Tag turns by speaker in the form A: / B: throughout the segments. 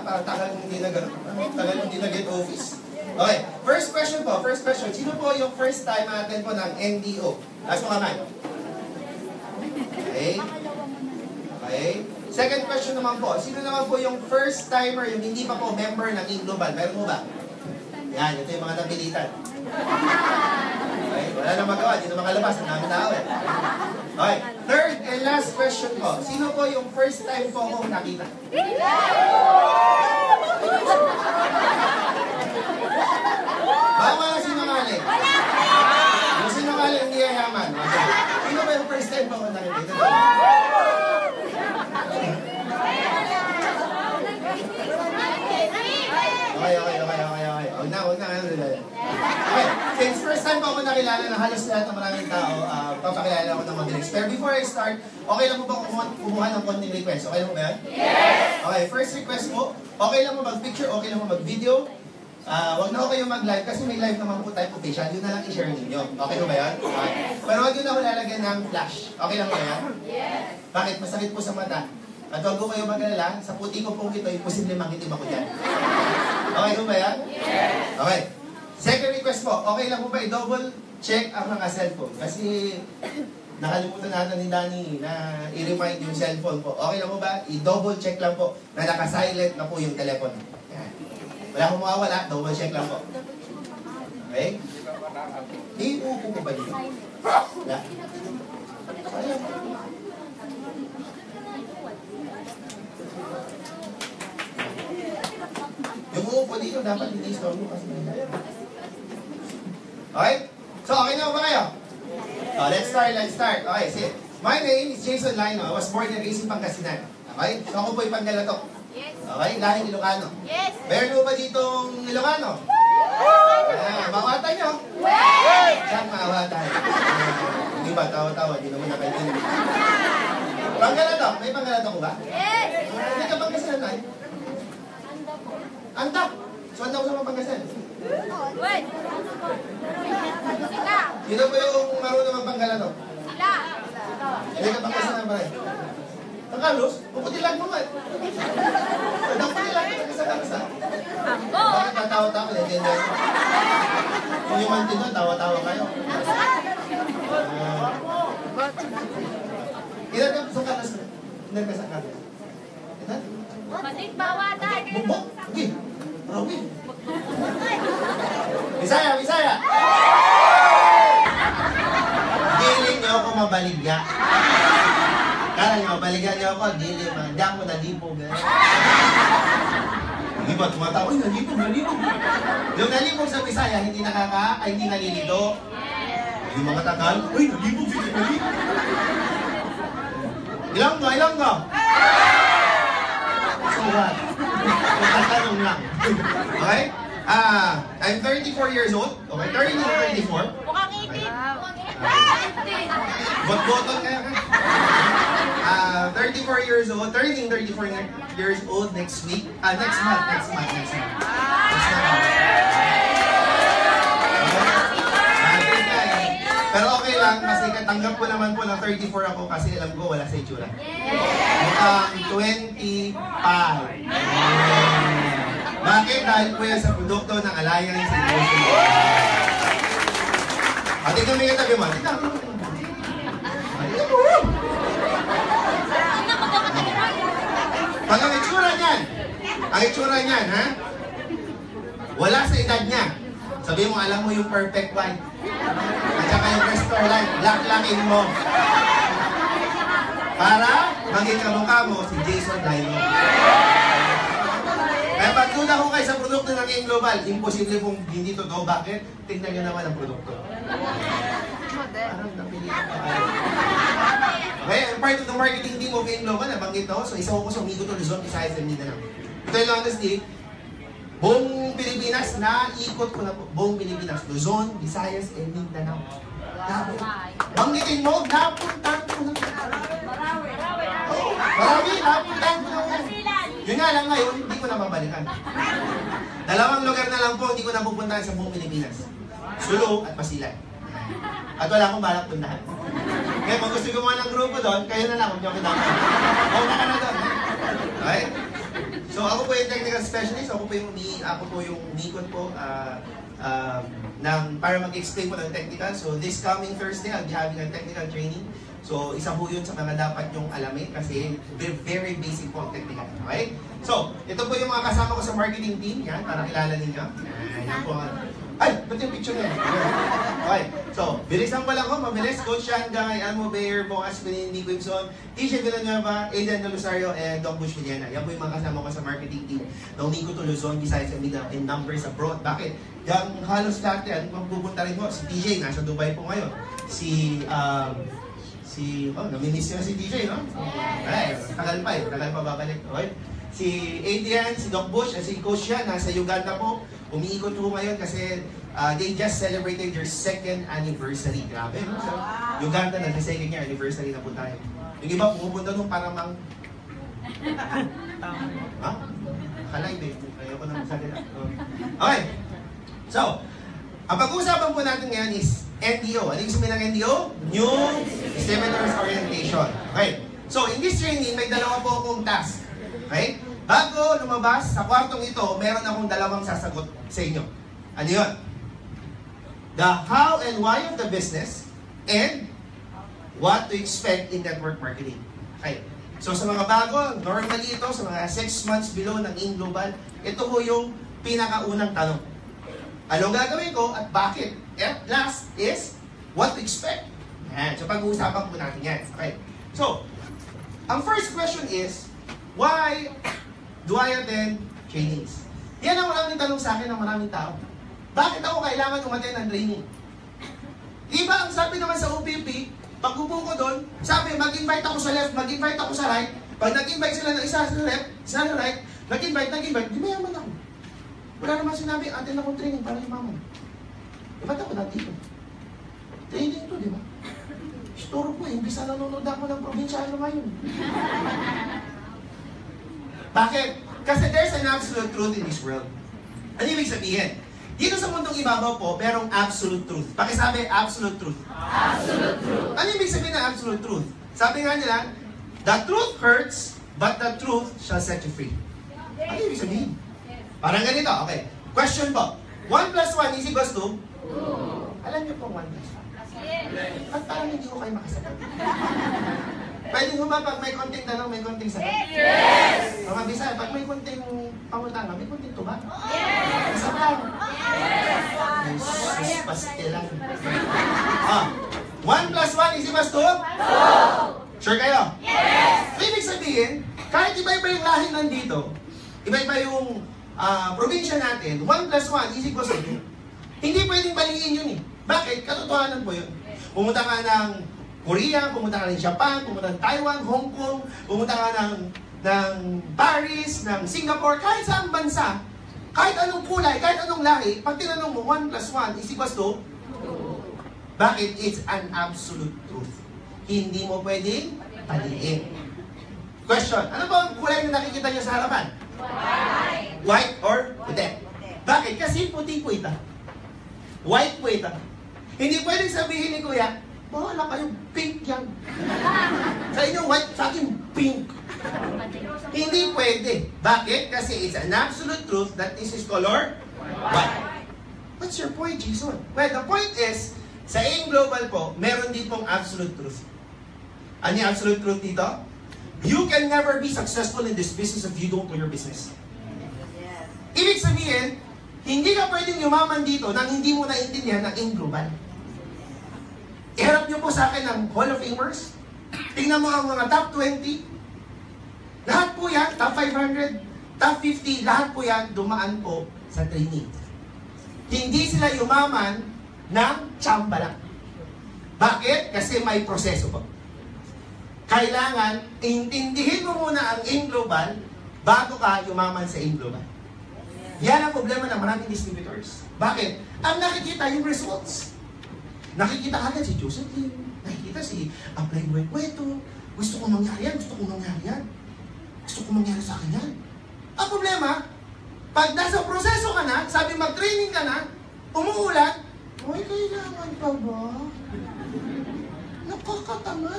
A: Parang tagal mong hindi nag-get office. Okay, first question po. Sino po yung first time natin po ng NDO? Taas mo kamay. Okay. Second question naman po. Sino naman po yung first timer, yung hindi pa po member ng Team Global? Meron mo ba? Yan, ito yung mga napilitan. Okay, wala na magawa. Hindi na makalabas. Ang dami tao eh. Okay, third and last question po. Sino po yung first time po akong nakita? Baka wala sinungaling. Yung sinungaling hindi yayaman. Sino ba yung first time po akong nakita? Okay. Huwag na. Okay, since first time po ako nakilala ng halos lahat ng maraming tao, papakilala ako ng mabilis. Pero before I start, okay lang mo ba kumuha ng konting request? Okay lang mo ba yan? Yes! Okay, first request mo, okay lang mo mag-picture, okay lang mo mag-video. Huwag na ako kayo mag-live kasi may live naman po type official. Yun na lang i-share ninyo. Okay ba yan? Okay. Pero huwag yun ako lalagyan ng flash. Okay lang ba yan? Yes! Bakit? Masakit po sa mata. At huwag ko kayo mag-alala, sa puti ko po ito, imposible mangitim ako dyan. Okay ba yan? Yes! Okay. Second request po, okay lang po ba i-double check ang mga cellphone? Kasi nakalimutan natin ni Danny na i-remind yung cellphone po. Okay lang po ba? I-double check lang po na naka-silent na po yung telepono. Yan. Wala akong mawawala, double check lang po. Okay? Iuupo ko ba dito? Wala. Yung uupo dito, dapat hindi store mo kasi may layo. Okay? So, okay na ba kayo? Let's start. Okay, see. My name is Jason Layno. I was born and raised in Pangasinan. Okay? So, ako po'y Panggalatok.
B: Yes.
A: Okay? Lahing Ilocano.
B: Yes.
A: Meron mo ba ditong Ilocano? Mawatan nyo?
B: Yes.
A: Saan mawatan? Hindi ba? Tawa-tawa. Hindi naman nakaintindi. Panggalatok. May Panggalatok ko ba?
B: Yes.
A: Hindi ka Pangasinan na? Anta! So, anda ko sa mga Pangasinan.
B: Wait. Sila.
A: Sino ba yung marunong magpanggalatok?
B: Sila.
A: Hindi ka Pangasinan pa rin. Ang Carlos, puputilan mo man. Puputilan ka sa Carlos, ha? Bakit tatawa-tawa? Naintindihan mo. Kung yung mantin doon, tawa-tawa kayo. Ilan ka sa Carlos? Ilan ka sa Carlos? Ilan?
B: Matik bawatan.
A: Bukbok? Sige. Rawin. Bisaya! Giling niyo ako mabaligya. Kala niyo, mabaligya niyo ako. Giling, hindi ako nalibog. Hindi ba tumatawa? Uy, nalibog. Yung nalibog sa Bisaya, hindi nalilito. Yung mga tagal, uy, nalibog. Ilang ka? So what? Magtatanong lang. Okay? I'm 34 years old. Okay, turning 34.
B: Mukhang 18.
A: Bot-boton kaya ka. 34 years old. Turning 34 years old next week. Next month. Pero okay lang, kasi katanggap ko naman po ng 34 ako kasi alam ko wala sa itsura. Mukhang 25. Bakit? Dahil po yan sa produkto ng Alliance Innovation. At ikaw may katabi mo. Tignan mo. Pag ang itsura niyan, ha? Wala sa edad niya. Sabi mo, alam mo yung perfect wife. At saka yung restore life, laklakin mo. Para maging kamukha mo si Jason Layno. Kaya pag tuna ko kayo sa produkto ng King Global, imposible pong hindi totoo. Bakit? Tingnan nyo naman ang produkto. Parang napilihan pa kayo. Okay, I'm part of the marketing team of King Global. Nabanggit ako. So, isa ko sa Umigo to Luzon, Visayas, and Mindanao. Ito yung honestly, buong Pilipinas, naikot ko na po. Buong Pilipinas, Luzon, Visayas, and Mindanao. Banggitin mo, napuntahan ko na. Marami, napuntahan ko na. Yun nga lang ngayon, hindi ko na mabalikan. Dalawang lugar na lang po, hindi ko na pupuntahan sa buong Pilipinas. Sulu at Pasilan. At wala akong balak puntahan. Kaya kung gusto gumawa ng grupo doon, kayo na lang, huwag niyo kitama. Huwag na ka na doon. Okay? So ako po yung technical specialist, ako po yung umikot po para mag-explain po ng technical. So this coming Thursday, I'll be having a technical training. So isa po yun sa mga dapat yung alamin kasi very basic po ang technical. Okay? So, ito po yung mga kasama ko sa marketing team. Yan, para kilala ninyo. Yan po. Ay, ba't yung picture na? Okay. So, bilisan ko lang ho. Mabilis. Coach Sean Gangay, Almo Bayer, Bocas Benin, Nico Ibson, TJ Villanueva, Aidan Dolusario, and Doc Bush Villena. Yan po yung mga kasama ko sa marketing team ng Nico to Luzon, besides and numbers abroad. Bakit? Yung halos lahat yan, magpupunta rin po. Si TJ, nasa Dubai po ngayon. Namimiss nyo na si TJ, no? Ay, tagal pa babalik. Okay? Si Adrian, si Doc Bush, at si Coach Sean, nasa Uganda po. Umiikot po ngayon kasi they just celebrated their 2nd anniversary. Grabe, no? So, Uganda, nasa 2nd year anniversary na po tayo. Yung iba, pumupunta nung para mang... Ha? Kalive eh. Ayoko na magsalita. Okay. So, ang pag-uusapan po natin ngayon is NDO. Ano yung sabihin ng NDO? New Distributors Orientation. Okay. So, in this training, may dalawa po akong task. Okay? Bago lumabas sa kwartong ito, meron akong dalawang sasagot sa inyo. Ano yun? The how and why of the business and what to expect in network marketing. Okay. So, sa mga bago, normally ito, sa mga 6 months below ng in-global, ito po yung pinakaunang tanong. Anong gagawin ko at bakit? At last is what to expect. Yan. So, pag-uusapan po natin yan. Okay. So, ang first question is, why do I attend trainings? Yan ang maraming tanong sa akin ng maraming tao. Bakit ako kailangan umattend ng training? Diba ang sabi naman sa OPP, pag upo ko doon, sabi mag-invite ako sa left, mag-invite ako sa right. Pag nag-invite sila ng isa sa left, isa sa right, nag-invite, di mayaman ako. Wala naman sinabi, attend akong training para yumaman. Ba't ako nandito? Training to, di ba? Storo ko, imbis na nanonood ako ng probinsyano ngayon. Bakit? Kasi there's an absolute truth in this world. Ano ibig sabihin? Dito sa mundong ibabaw po, merong absolute truth. Pakisabi, absolute truth.
B: Absolute truth.
A: Ano ibig sabihin ng absolute truth? Sabi nga nila, the truth hurts, but the truth shall set you free. Ano ibig sabihin? Parang ganito, okay. Question po. 1 plus 1 is equals to? 2. Alam niyo po 1 plus 1. At parang hindi ko kayo makasagot. Pwede mo ba pag may konting tanong, may konting sagot?
B: Yes!
A: Mga Bisaya, pag may konting pangutangan, may konting tuba?
B: Yes!
A: Isa lang?
B: Yes!
A: Yes! Pastilan. 1 plus 1 is equals to? 2. Sure kayo?
B: Yes!
A: So, ibig sabihin, kahit iba-iba yung lahi nandito, iba-iba yung probinsya natin, 1 plus 1 is equals to 2. Hindi pwedeng baliin yun eh. Bakit? Katotohanan po yun. Pumunta ka ng Korea, pumunta ka ng Japan, pumunta ng Taiwan, Hong Kong, pumunta ka ng Paris, ng Singapore, kahit saang bansa, kahit anong kulay, kahit anong lahi, pag tinanong mo, 1 plus 1 is equals to 2. Bakit? It's an absolute truth. Hindi mo pwedeng baliin. Question, ano ba ang kulay na nakikita nyo sa harapan?
B: White.
A: White or puti? Bakit? Kasi puti po ito. White po ito. Hindi pwedeng sabihin ni Kuya, bahala kayo, pink yan. Sa inyo white, sa akin pink. Hindi pwede. Bakit? Kasi it's an absolute truth that this is color white. What's your point, Jason? Well, the point is, sa AIM Global po, meron din pong absolute truth. Ano yung absolute truth dito? You can never be successful in this business if you don't know your business. Ibig sabihin, hindi ka pwedeng yumaman dito nang hindi mo naintindihan ng AIM Global. Iharap niyo po sa akin ng Hall of Famers. Tingnan mo ang mga top 20. Lahat po yan, top 500, top 50, lahat po yan dumaan po sa training. Hindi sila yumaman ng tsamba lang. Bakit? Kasi may proseso po. Kailangan, intindihin mo muna ang AIM Global bago ka yumaman sa AIM Global. Yan ang problema ng maraming distributors. Bakit? Ang nakikita yung results. Nakikita agad si Josephine, nakikita si Apply Bueto, gusto ko mangyari yan, gusto ko mangyari yan. Gusto ko mangyari sa akin yan. Ang problema, pag nasa proseso ka na, sabi mag-training ka na, umuulat, ay, kailangan pa ba? Nakakatamad .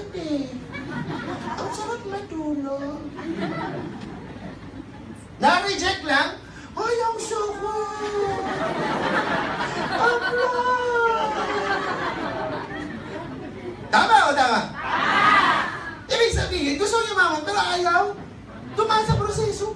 A: Ang sarap matulog. Na-reject lang, ay, ang sakit! Abla! Tama o tama? Ibig sabihin, gusto niyo maman, pero ayaw. Tumaan sa proseso.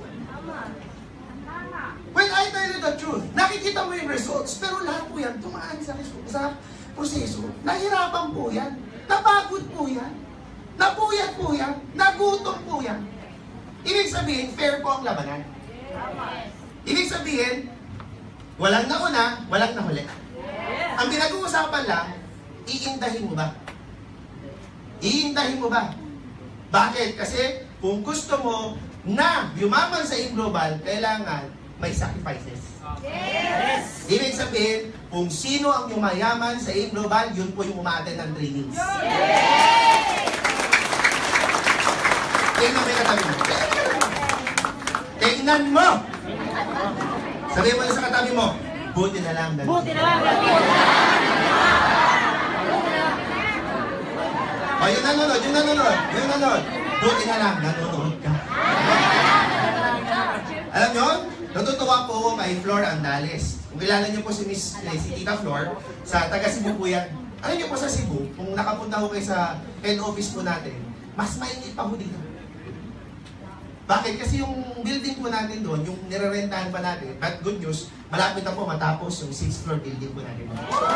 A: When I tell you the truth, nakikita mo yung results, pero lahat po yan, tumaan sa proseso. Nahirapan po yan. Napagod po yan. Napuyat po yan. Nagutom po yan. Ibig sabihin, fair po ang labanan. Ibig sabihin, walang nauna, walang nahuli. Ang pinag-uusapan lang, iindahin mo ba? Iindahin mo ba? Bakit? Kasi kung gusto mo na yumaman sa global, kailangan may sacrifices.
B: Yes!
A: Ibig sabihin, kung sino ang yumayaman sa global, yun po yung umaattend ng trainings.
B: Yes!
A: Tingnan mo yung katabi mo. Tingnan mo! Sabihin mo na sa katabi mo, buti na lang.
B: Buti na lang.
A: O, yung nanonood. Buti na lang, nanonood ka. Alam nyo, natutuwa po ako kay Flor Andales. Kung kilala nyo po si Tita Flor, sa taga Cebu po yan. Alam nyo po sa Cebu, kung nakapunta ko kayo sa head office po natin, mas mainit pa po dito. Bakit? Kasi yung building po natin doon, yung nirerentahan pa natin, but good news, malapit na po matapos yung 6th floor building po natin.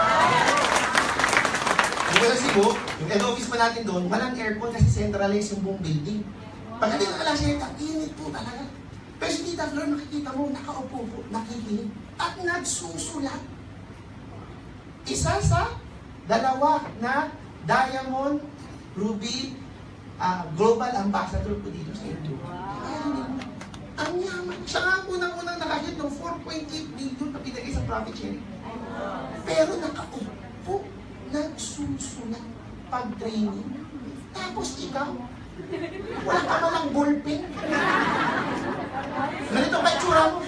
A: Yung sa Cebu, yung head office pa natin doon, walang aircon kasi centralized yung buong building. Pagdating na lang siya, ang init po talaga. Pero si Tita Flor, makikita mo, nakaupo po, nakikinig, at nagsusulat. Isa sa dalawa na Diamond, Ruby, Global Ambassador po dito sa Indo. Ang yaman. Siya nga po unang nakahit ng 4.8 billion na pinagay sa profit sharing. Pero nakaupo, nagsusulat pag-training. Tapos ikaw, wala ka malang ballpen. Ganito ba itsura mo?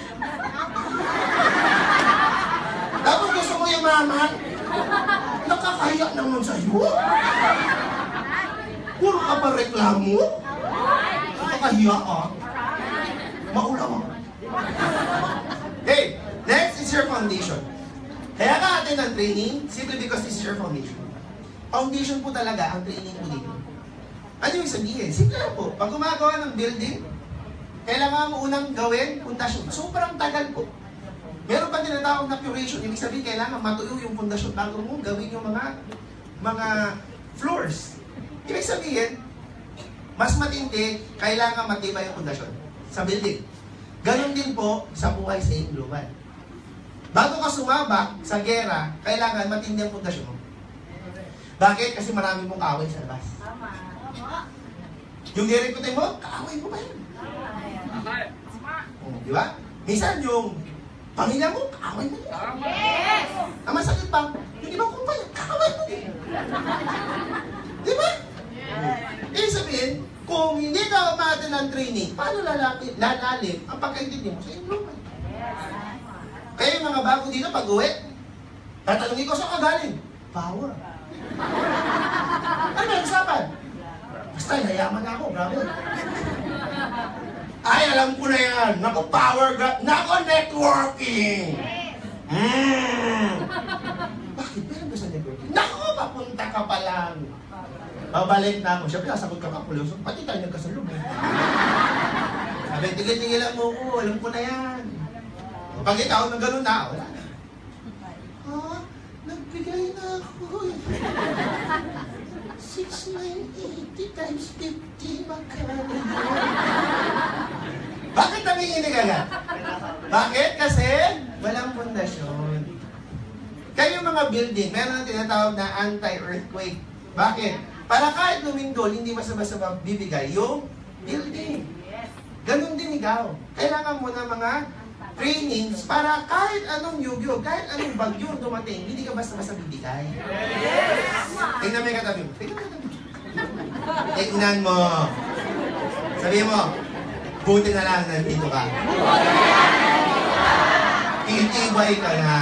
A: Tapos gusto mo yung maman? Nakakahiya naman sa'yo. Puro ka pa reklamo? Nakakahiya ah. Maula mo. Okay, next is your foundation. Kaya ka atin ang training simply because this is your foundation. Foundation po talaga ang training po dito. Ano yung sabihin? Simple lang po. Pag gumagawa ng building, kailangan mo unang gawin pundasyon. Sobrang tagal po. Meron pa tinatawag na puration. Ibig sabihin, kailangan matuyo yung pundasyon bago mo gawin yung mga floors. Ibig sabihin, mas matindi, kailangan matibay yung pundasyon sa building. Ganon din po sa buhay sa global. Bago ka sumabak sa gera, kailangan matindi ang pundasyon mo. Bakit? Kasi marami mong kaaway sa labas. Yung gerikutin mo, kaaway mo ba yun? Di ba? Minsan yung pamilya mo, kaaway mo yun.
B: Yes!
A: Ang masakit pa, yung ibang kumpanya, kaaway mo yun. Di ba? Ibig sabihin, kung hindi ka umaattend ng training, paano lalalim ang pagkaintindi mo sa global? Kaya yung mga bago dito, pag-uwi, tatanungin ko, saan ka galing? Power. Ano ba usapan? Basta, yayaman ako, brother. Ay, alam ko na yan. Naku, power grab. Naku, networking. Bakit? Meron ba sa networking? Naku, papunta ka pa lang. Babalik na ako. Siyempre, nasagot ka pa, pulusok. Pati tayo nagkasalog. Sabi, tigil-tigilan mo ko. Alam ko na yan. Pag ikaw nang gano'n na, wala na. Ha? Nagbigay na ako. 6,980 times 50 magkano. Bakit naminginig agad? Bakit? Kasi walang pundasyon. Kayo mga building, meron na tinatawag na anti-earthquake. Bakit? Para kahit lumindol, hindi basta-basta bibigay yung building. Ganon din ikaw. Kailangan mo na mga trainings para kahit anong yugyo, kahit anong bagyo dumating, hindi ka basta-basta bibigay. Tingnan mo yung katabi mo. Tingnan mo. Sabihin mo, buti na lang nandito ka. Itibay ka na.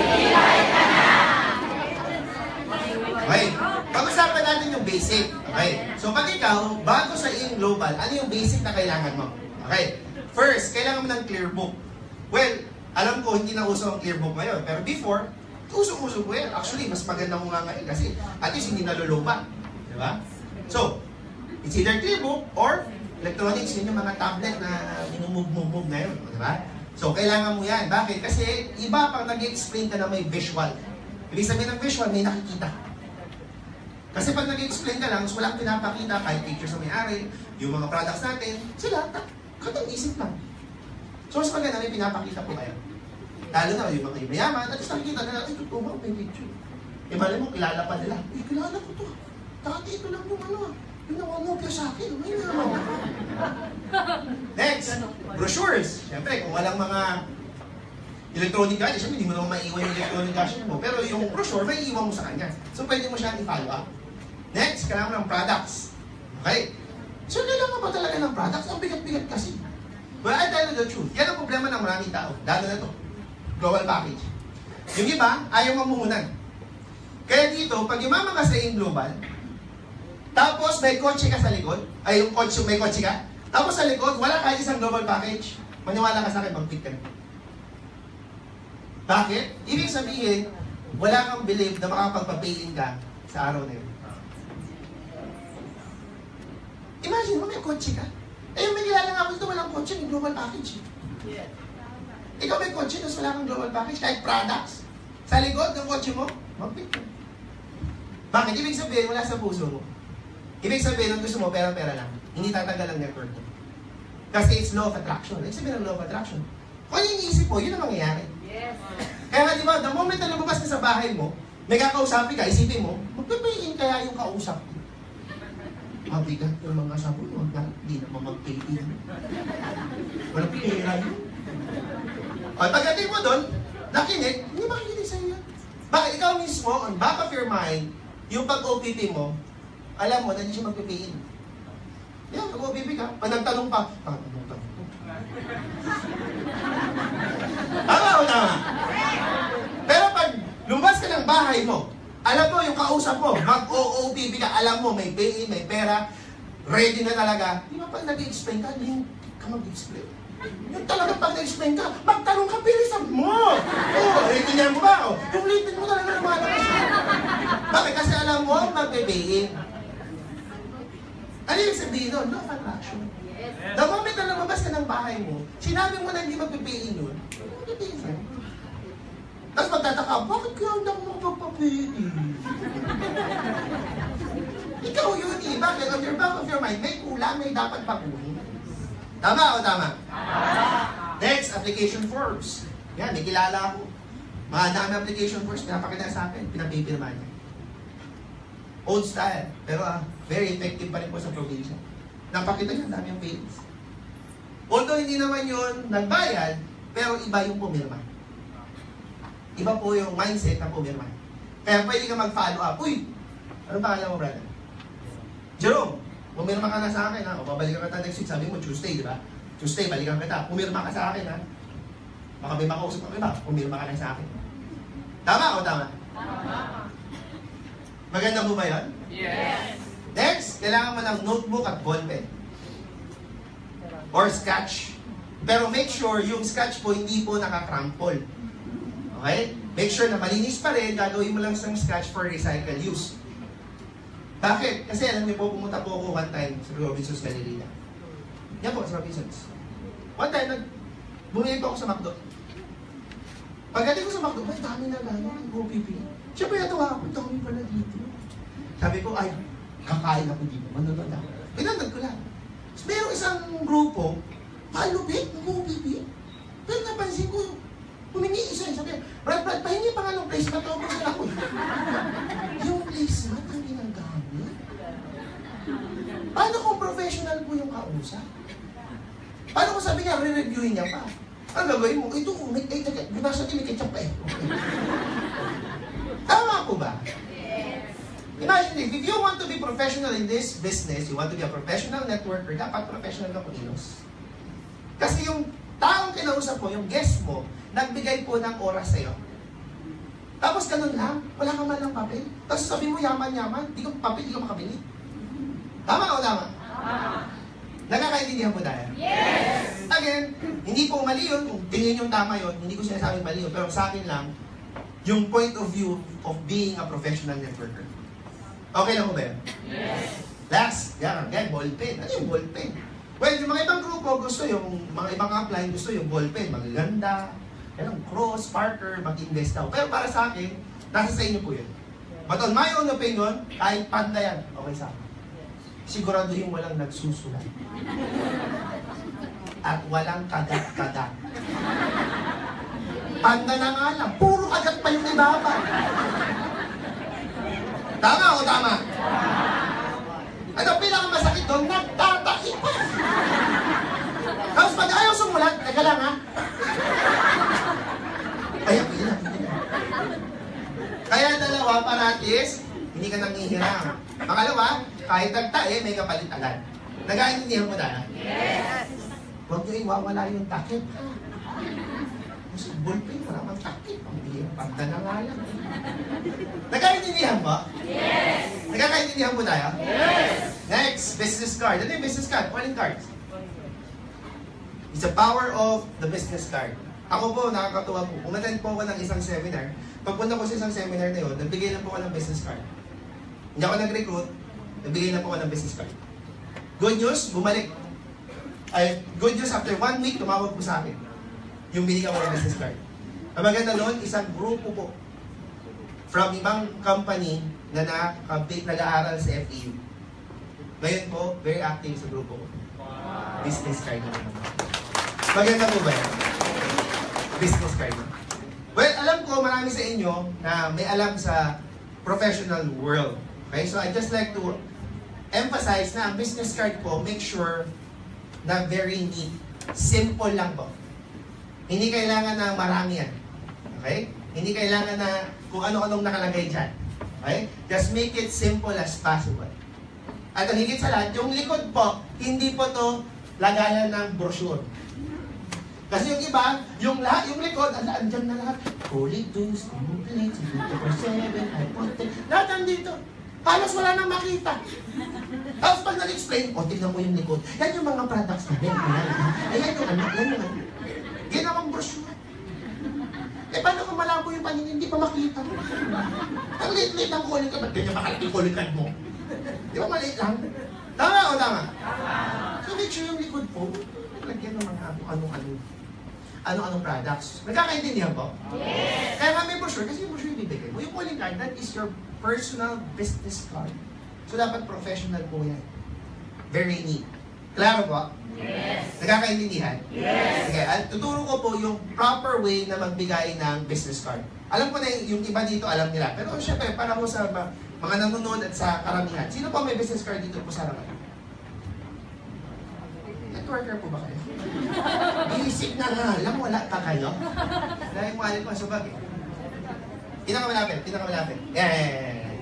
A: Okay. Pag-usapan natin yung basic. Okay. So pag ikaw, bago sa global, ano yung basic na kailangan mo? Okay. First, kailangan mo ng clear book. Well, alam ko hindi na uso ang clear book ngayon. Pero before, uso-uso po yan. Actually, mas maganda mo nga ngayon kasi at least hindi nalulupa. Di ba? So, it's either clear book or electronics, yun yung mga tablet na minumove na yun. Di ba? So, kailangan mo yan. Bakit? Kasi iba pang nag-explain ka na may visual. Ibig sabihin ng visual, may nakikita. Kasi pag nag-explain ka lang, walang pinapakita, kahit pictures na may-ari, yung mga products natin, sila, katang isip lang. So, mas maganda may pinapakita po kayo. Lalo na yung mga mayaman, at least nakikita na natin, ito ba, may picture. E mali mo, kilala pa nila. Kilala ko to. Dati ito lang yung yung nawamopya sa akin. May naman ako. Next, brochures. Siyempre, kung walang mga electronic gadget, siyempre, hindi mo naman maiwan yung electronic gadget mo. Pero yung brochure, may iwan mo sa kanya. So, pwede mo siya i-follow up. Next, kailangan mo ng products. Okay? So, kailangan ba talaga ng products? Ang bigat-bigat kasi. Well, I tell you the truth. Yan ang problema ng maraming tao. Lalo na to. Global package. Yung iba, ayaw mamuhunan. Kaya dito, pag yumaman ka sa yung global, tapos may kotse ka sa likod, ay yung kotse, may kotse ka, tapos sa likod, wala kahit isang global package, maniwala ka sa akin, mag-pick ka na. Bakit? Ibig sabihin, wala kang believe na makapagpapayin ka sa araw na yun. Imagine mo, may kotse ka. Eh, may kilala nga ako dito, walang kotse, may global package. Yeah. Ikaw may kotse, tapos wala kang global package, kahit products. Sa likod ng kotse mo, mag-pick ka. Bakit? Ibig sabihin, wala sa puso mo. Ibig sabihin, nung gusto mo, pera-pera lang. Hindi tatanggal ang network mo. Kasi it's law of attraction. Ibig sabihin ng law of attraction. Kung yung iniisip mo, yun ang mangyayari. Yes. Kaya nga, di ba, the moment na lumabas ka sa bahay mo, may kakausapin ka, isipin mo, magpapayin kaya yung kausap ko. Mabigat yung mga sabon mo, hindi naman mag-pay-in. Walang pera yun. O, pagdating mo doon, nakinig, hindi makikinig sa'yo yan. Bakit ikaw mismo, on back of your mind, yung pag-OPP mo, alam mo na hindi siya mag-pay-in. Yan, pag-OPP ka, pag nagtanong pa, anong tanong ko? Tama o tama? Pero pag lumabas ka ng bahay mo, alam mo yung kausap mo, mag-OOPP ka, alam mo may pay-in, may pera, ready na talaga. Di ba pag nag-explain ka, hindi ka mag-explain. Yung talaga pag nag-explain ka, magtanong ka, bilisan mo! Ready mo ba? Yung litin mo talaga lumalabas. Bakit? Kasi alam mo, mag-pay-in. Ano yung sabihin doon? Law of attraction. The moment na lumabas ka ng bahay mo, sinabi mo na hindi mag-pay-in yun, mag-pay-in sa'yo. Tapos magtataka, bakit kaya hindi ako magpapapili? Ikaw yun eh. Bakit? On your back of your mind, may kulang, may dapat pakunin. Tama o tama? Next, application forms. Yan, may kilala ako. Mga dami application forms, pinapakita sa akin, pinapipirma niya. Old style, pero very effective pa rin po sa probinsya. Napakita niya, dami yung pages. Although hindi naman yun nagbayad, pero iba yung pumirma. Iba po yung mindset na pumirma. Kaya pwede ka mag-follow up. Uy, ano pangalan mo, brother? Jerome, pumirma ka na sa akin, ha? O, babalikan ka next week. Sabi mo, Tuesday, di ba? Tuesday, balikan kita. Pumirma ka sa akin, ha? Baka may makausap ka, ba? Pumirma ka na sa akin. Tama o tama? Tama. Maganda mo ba yun? Yes. Next, kailangan mo ng notebook at ballpen. Or sketch. Pero make sure yung sketch po hindi po nakakrample. Okay? Make sure na malinis pa rin, gagawin mo lang isang sketch for recycle use. Bakit? Kasi alam niyo po, pumunta po ako one time sa Robinson's Galleria. Yan po, sa Robinson's. One time, bumili po ako sa McDo. Pagdating ko sa McDo, ay dami na gano'n, OPP. Siyempre natuwa ako, dami pala dito. Sabi ko, ay, kakain ako dito, manonood ako. Pinanood ko lang. So, mayroong isang grupo, malupit, nag-OPP. Pero napansin ko, humingi isa, sabi, Brad, pahingi pa nga ng placement ako sa ako. Yung placement ang ginagamit? Paano kung professional po yung kausap? Paano kung sabi niya, re-reviewin niya pa? Ang gagawin mo, ito, binasa din, may ketchup pa eh. Tama po ba? Imagine if you want to be professional in this business, you want to be a professional networker, dapat professional ka kumilos. Kasi yung taong kinausap mo, yung guest mo, nagbigay po ng oras sa'yo. Tapos ganun lang, wala ka man ng papel. Tapos sabi mo, yaman-yaman, di ka papel, di ka makabili. Tama o tama? Nakakaintindihan po tayo? Yes! Again, hindi po mali yun. Kung tingin yung tama yun, hindi ko sinasabing mali yun. Pero sa akin lang, yung point of view of being a professional networker. Okay lang mo ba yun?
B: Yes.
A: Last, yan, ballpen. Ano yung ballpen? Well, yung mga ibang grupo gusto yung, mga ibang upline gusto yung ballpen. Magaganda, yan, cross, Parker, mag-invest daw. Pero para sa akin, nasa sa inyo po yun. But on my own opinion, kahit panda yan, okay sa akin. Sigurado yung walang nagsusulat. At walang kagat-kagat. Panda na nga lang, puro kagat pa yung ibaba. Tama o tama? Ano pinakamasakit doon? Nagtatai pa. Tapos pag ayaw sumulat, teka lang ha. Kaya dalawa, para at least, hindi ka nangihiram. Pangalawa, kahit nagtae, may kapalit agad. Nag-aintindihan mo na?
B: Yes.
A: Huwag nyo iwawala yung takip. Kasi ballpen, maramang takip. Ang bihirang pagda na nga lang. Nag-aintindihan mo?
B: Yes.
A: Nagkakaintindihan mo tayo?
B: Yes.
A: Next, business card. Ano yung business card? Calling cards. It's the power of the business card. Ako po, nakakatuwa po. Umattend po ako ng isang seminar. Pagpunta ko sa isang seminar na yun, nagbigay lang po ako ng business card. Hindi ako nag-recruit, nagbigay lang po ako ng business card. Good news, bumalik. Good news, after 1 week, tumawag po sa akin. Yung binigyan ko ng business card. Ang maganda nun, isang grupo po from ibang company na nag-aaral sa FEU. Ngayon po, very active sa grupo ko. Business card na naman. Maganda po ba yan? Business card. Well, alam ko marami sa inyo na may alam sa professional world. Okay? So I just like to emphasize na ang business card po, make sure na very neat. Simple lang po. Hindi kailangan na marami yan. Okay? Hindi kailangan na kung ano-anong nakalagay dyan. Okay? Just make it simple as possible. At ang higit sa lahat, yung likod po, hindi po to lagayan ng brochure. Kasi yung iba, yung likod, andyan na lahat. Holy Tools, Complete, 2%, Hypothec, lahat nandito. Halos wala nang makita. Tapos pag nag-explain, tignan mo yung likod. Yan yung mga products natin. Ayan yung ano, yan yung ano. Ginawang brochure. Paano kung malabo yung paningin, hindi pa makita? Ang liit-liit ang calling card. Ba't ganyan makalaki yung calling card mo? Di ba maliit lang? Tama o tama? So make sure yung likod po, lagyan ng mga ano-anong products. Nagkakaintindihan po?
B: Yes.
A: Kaya nga may brochure, kasi yung brochure ibibigay mo. Yung calling card, that is your personal business card. So dapat professional po yan. Very neat. Klaro po?
B: Yes.
A: Nagkakaintindihan?
B: Yes.
A: Okay, at tuturo ko po yung proper way na magbigay ng business card. Alam ko na yung iba dito, alam nila. Pero syempre, para ko sa mga nanonood at sa karamihan, sino po may business card dito po sa harapan? Networker po ba kayo? Basic na nga lang, wala pa kayo. Dahil mo alin pa sa bag eh. Pinakamalapit. Yan.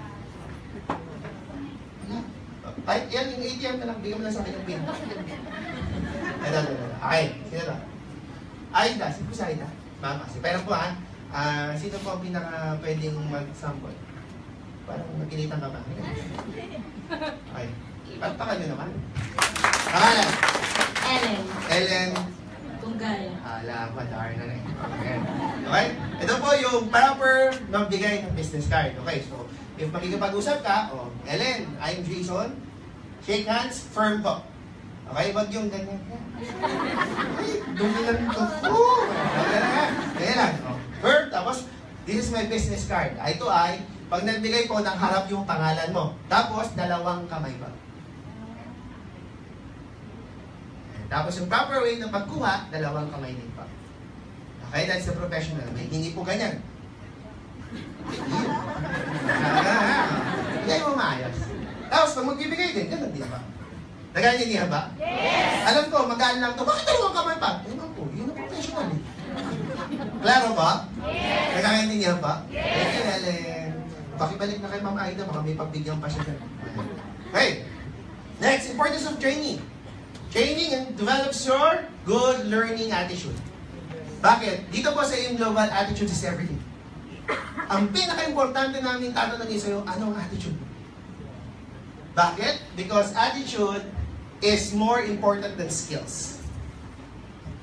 A: Ay, yan, yung ATM na lang, bigyan mo lang sa akin yung pin. Ito. Okay, sino to? Aida, sino po si Aida? Mama, si Pero po ha, sino po ang pinaka pwedeng mag-sample? Parang magkilitan ka ba? Okay, palpakan nyo naman. Pangalan? Ellen.
B: Tunggaya.
A: Madar na rin. Okay? Ito po yung proper magbigay ng business card. Okay, so if makikipag-usap ka, Ellen, I'm Jason. Shake hands, firm po. Okay, wag yung ganyan. Ay, dumilan to. Ganyan lang. Firm, tapos, this is my business card. Ito ay, pag nagbigay po, nang harap yung pangalan mo. Tapos, 2 kamay pa. Tapos yung proper way ng pagkuha, 2 kamay din pa. Okay, that's the professional way. Hindi po ganyan. Hindi mo maayos. Tapos pag magbibigay din, ganun din ba? Nag-ainihan ba?
B: Yes!
A: Alam ko, magaan lang to. Bakit 2 kamay pa? Ewan po, yun ang professional eh. Klaro ba?
B: Yes!
A: Nag-ainihan ba?
B: Yes!
A: Thank you, Ellen. Pakibalik na kay Ma'am Aida, baka may pagbigyan pa siya dyan. Okay. Next, importance of training. Training and develops your good learning attitude. Bakit? Dito po sa yung global, attitude is everything. Ang pinaka-importante namin tatanungin sa'yo, anong attitude mo? Bakit? Because attitude is more important than skills.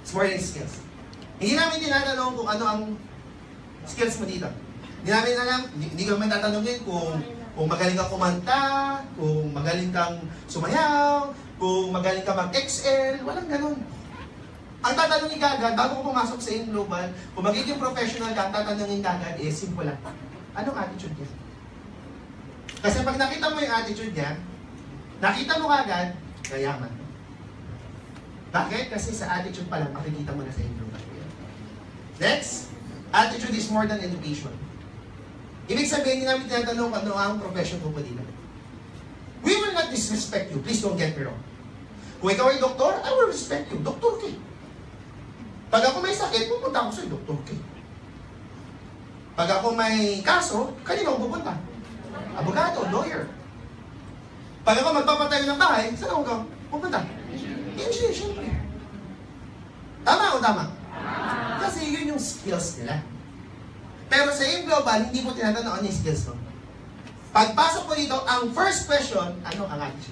A: It's more than skills. Hindi namin tinatanong kung ano ang skills mo dito. Hindi namin alam, hindi kami tatanungin kung magaling kang kumanta, kung magaling kang sumayaw, kung magaling kang mag-excel, walang ganun. Ang tatanungin kagad, bago ko pumasok sa Layno Global, kung magiging professional ka, ang tatanungin kagad is simple lang. Anong attitude niya? Kasi pag nakita mo yung attitude niya, nakita mo kagad, yayaman. Bakit? Kasi sa attitude pa lang, makikita mo na sa Layno Global. Next, attitude is more than education. Ibig sabihin, hindi namin tinatanong ano ang profession ko po dito. We will not disrespect you. Please don't get me wrong. Kung ikaw ay doktor, I will respect you. Doktor ka. Pag ako may sakit, pupunta ako sa'yo, doktor ka. Pag ako may kaso, kanina ako pupunta? Abogado, lawyer. Pag ako magpapatayo ng bahay, saan ako pupunta? Engineer, syempre. Tama o tama? Kasi yun yung skills nila. Pero sa Layno Global, hindi mo tinatanong ano yung skills mo. Pagpasok mo dito, ang first question, ano ang attitude?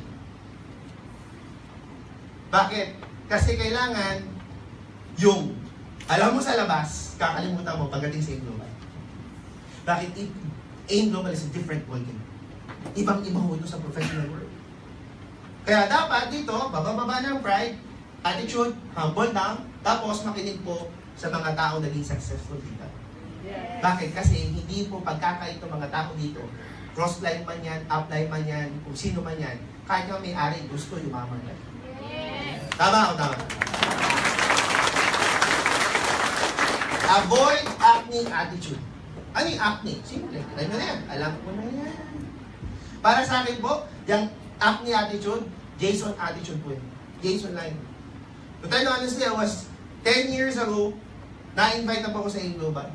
A: Bakit? Kasi kailangan yung alam mo sa labas, kakalimutan mo pagdating sa Layno Global. Bakit? Layno Global is a different ballgame. Ibang-iba ho ito sa professional world. Kaya dapat dito, bababa ng pride, attitude, humble down, tapos makinig po sa mga tao naging successful dito. Bakit? Kasi hindi po pagkakaito mga tao dito, cross-line man yan, up-line man yan, kung sino man yan, kahit nga may-ari, gusto yumaman yan. Tama o tama? Avoid acne attitude. Ano yung acne? Simple. Alam mo na yan. Alam ko na yan. Para sa akin po, yung acne attitude, Jason attitude po yun. Jason line. To tell you honestly, I was 10 years ago, na-invite na po ako sa Layno Global.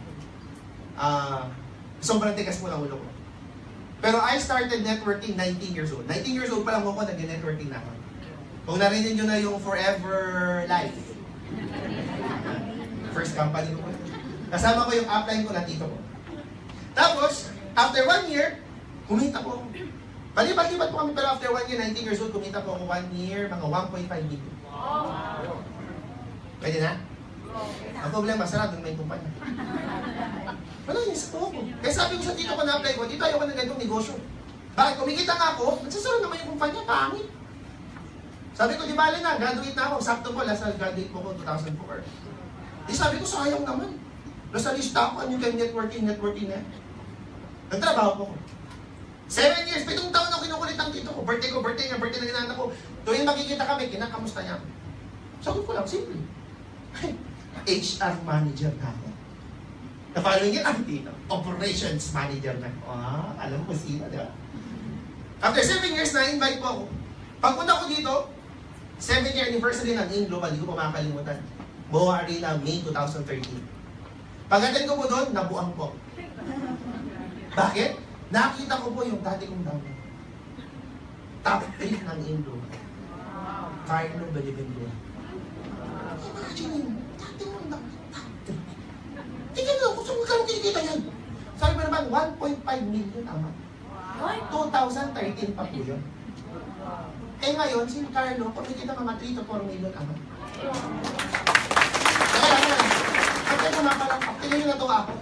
A: Sobrang tigas mo lang ulo ko. Pero I started networking 19 years old. 19 years old pa lang ako, nag-networking na ako. Kung narinig nyo na yung Forever Life. First company ko. Kasama ko yung upline ko na tito ko. Tapos, after 1 year, kumita po ako. Palipat-lipat po kami, pero after 1 year, 19 years old, kumita po ako 1 year, mga 1.5 million. Pwede na? Ang problema, sarado may kumpanya. Wala, isa po ako. Kaya sabi ko sa tito ko na-apply ko, dito ayoko na ganitong negosyo. Bakit? Kumikita nga ako, nagsasara naman yung kumpanya, pangit. Sabi ko, di bali na, graduate na ako. Sakto po, last graduate po ko 2004. Di sabi ko, sayang naman. Nasa lista ako, ano yung networking na. Nagtrabaho po ko. 7 years, 7 taon ako kinukulit ang tito ko. Birthday na ginana ko. Tuwing makikita kami, kinakamusta niya. Sabi ko lang, simple. HR manager na ako. Na-following yun, tito. Operations manager na ako. Alam ko sino, di ba? After 7 years, na-invite po ako. Pagpunta ko dito, 7th-year anniversary ng Layno Global, hindi ko pa makakalimutan. Boa Arena, May 2013. Pag-attend ko po doon, nabuang po. Bakit? Nakita ko po yung dati kong download. Top 3 ng Layno Global. Carlo Belibengo. Imagine yun, dati mong top 3. Tingnan mo, kung saan mo kinikita yan? Sabi mo naman, 1.5 million ang 2013 pa po yun. Eh ngayon, si Carlo, kumikita mga 3 to 4 million ang kaya naman, kapag kumakalangpak, tingnan nyo na ito ako.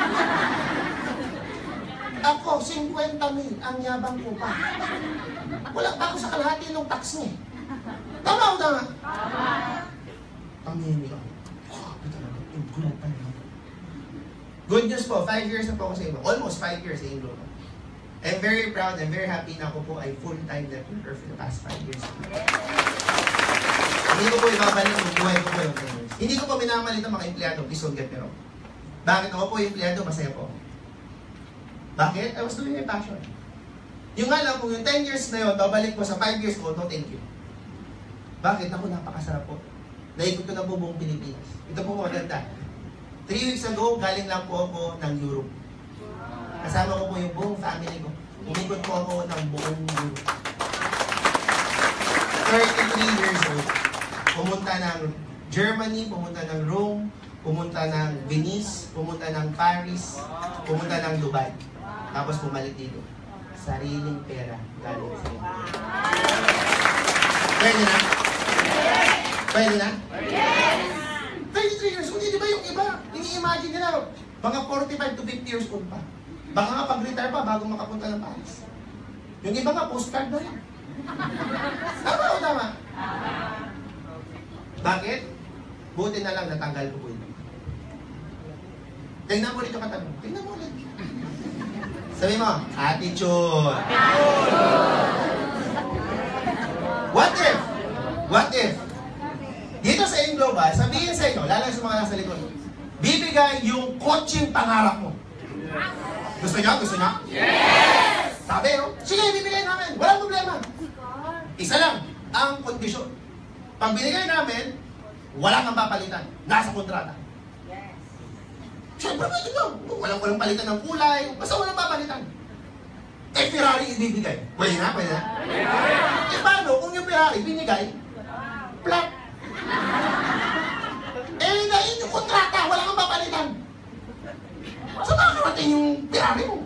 A: Ako, 50 mil ang yabang ko pa. Wala pa ako sa kalahati ng tax niya. Tama o tama? Tama. Pangyayin ako. Gulat pa naman. Good news po, 5 years na po ako sa Layno. Almost 5 years sa Layno. I'm very proud, I'm very happy na ako po ay full-time networker for the past 5 years. Hindi ko po ibabalik yung buhay ko po yung 10 years. Hindi ko po minamalit ang mga empleyado, please don't get me wrong. Bakit ako po yung empleyado, masaya po. Bakit? I was doing my passion. Yung nga lang, kung yung 10 years na yun, babalik po sa 5 years ko, no thank you. Bakit? Ako, napakasarap po. Naikot ko na po buong Pilipinas. Ito po maganda. 3 weeks ago, galing lang po ako ng Europe. Kasama ko po yung buong family ko. Umikot po ako ng buong Europe. 33 years old. Pumunta ng Germany, pumunta ng Rome, pumunta ng Venice, pumunta ng Paris, pumunta ng Dubai. Tapos bumalik dito. Sariling pera galing sa inyo. Pwede na? Pwede na? years old. Di ba yung iba, ini-imagine nila, mga 45 to 50 years old pa. Baka nga pag-retire pa bago makapunta ng Paris. Yung iba nga, postcard na lang. Tama o tama? Bakit? Buti na lang natanggal ko po ito. Tingnan mo ulit yung katabi. Tingnan mo ulit. Sabi mo, attitude. What if? What if? Dito sa inyong global, sabihin sa inyo, lalo sa mga nasa likod, bibigay yung coaching pangarap mo. Gusto niyo? Gusto niyo? Yes! Sabi, oh, sige, bibigay namin. Walang problema. Isa lang, ang kondisyon. Pag binigay namin, walang ang papalitan. Nasa kontrata. Yes. Siyempre, pwede ko. Walang palitan ng kulay. Basta walang papalitan. Eh, Ferrari ibibigay. Pwede na, pwede na. Eh, paano kung yung Ferrari binigay, flat. Eh, dahil yung kontrata, walang ang papalitan. So, makakarating yung Ferrari mo.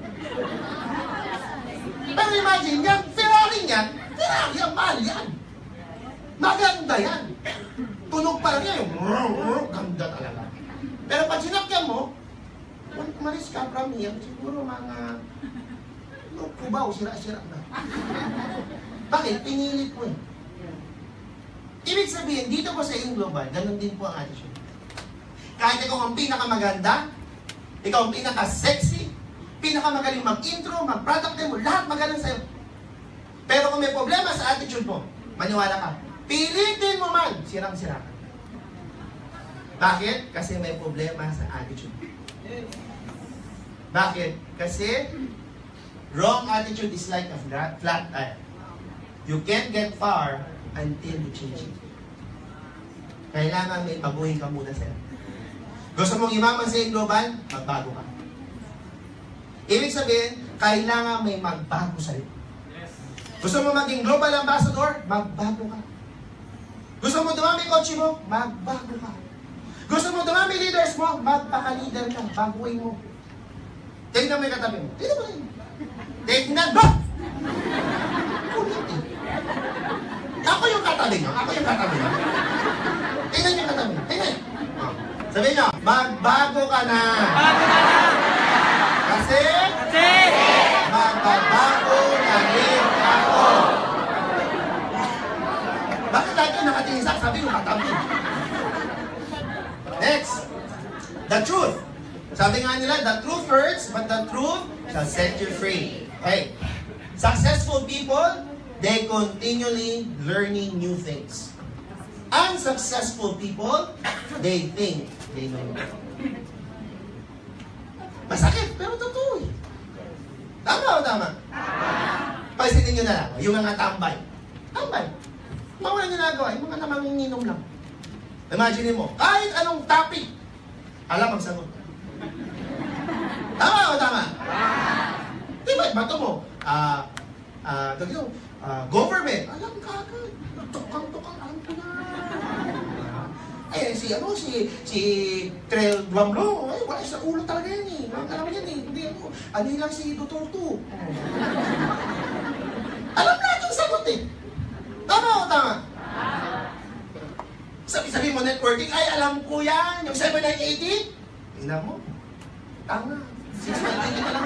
A: Pero imagine, yung Ferrari niyan, Ferrari ang mahal yan. Maganda yan. Tunog pa lang yan, yung ganda talaga. Pero pag sinakyan mo, umalis ka from here, siguro mga kubaw, sira-sira na. Bakit? Pinilit mo eh. Ibig sabihin, dito po sa iyong global, ganun din po ang attitude. Kahit ikaw ang pinakamaganda, ikaw ang pinaka-sexy, pinakamagaling mag-intro, mag-product demo, lahat magaling sa'yo. Pero kung may problema sa attitude mo, maniwala ka, pilitin mo man, sirang-sira ka. Bakit? Kasi may problema sa attitude. Bakit? Kasi wrong attitude is like a flat tire. You can't get far until you change it. Kailangan may baguhin ka muna sa'yo. Gusto mong imaman sa global? Magbago ka. Ibig sabihin, kailangan may magbago sa'yo. Gusto mo maging global ambassador? Magbago ka. Gusto mo dumami kotse mo? Magbago ka. Gusto mo dumami leaders mo? Magpaka-leader ka. Baguhin mo. Tingnan mo yung katabi mo. Tingnan mo rin. Tingnan mo! Kulit eh. Ako yung katabi niyo. Ako yung katabi niyo. Tingnan yung katabi. Tingnan. Sabihin niyo, magbago ka na. Kasi magbabago na rin ako. Bakit tayo nakatingin sa sabi ko katabi? Next. The truth. Sabi nga nila, the truth hurts, but the truth shall set you free. Hey, successful people, they continually learning new things. Unsuccessful people, they think they know. Masakit, pero totoo eh. Tama o tama? Paisinin nyo na lang, yung mga tambay. Tambay. Mga walang ginagawa, yung mga namanginginom lang. Imagine mo, kahit anong topic, alam ang sagot. Tama o tama? Diba, bato mo, government, alam ka agad. Tukang-tukang, alam ko na. Eh, si Trail Guamlo, ay, wala sa ulo talaga yan eh. Alam yan eh, hindi ako. Ano lang si Duterte. Alam natin yung sagot eh. Tama o tama? Sabi mo networking, ay alam ko yan. Yung 7980, tingnan mo. Tama. 680 na lang.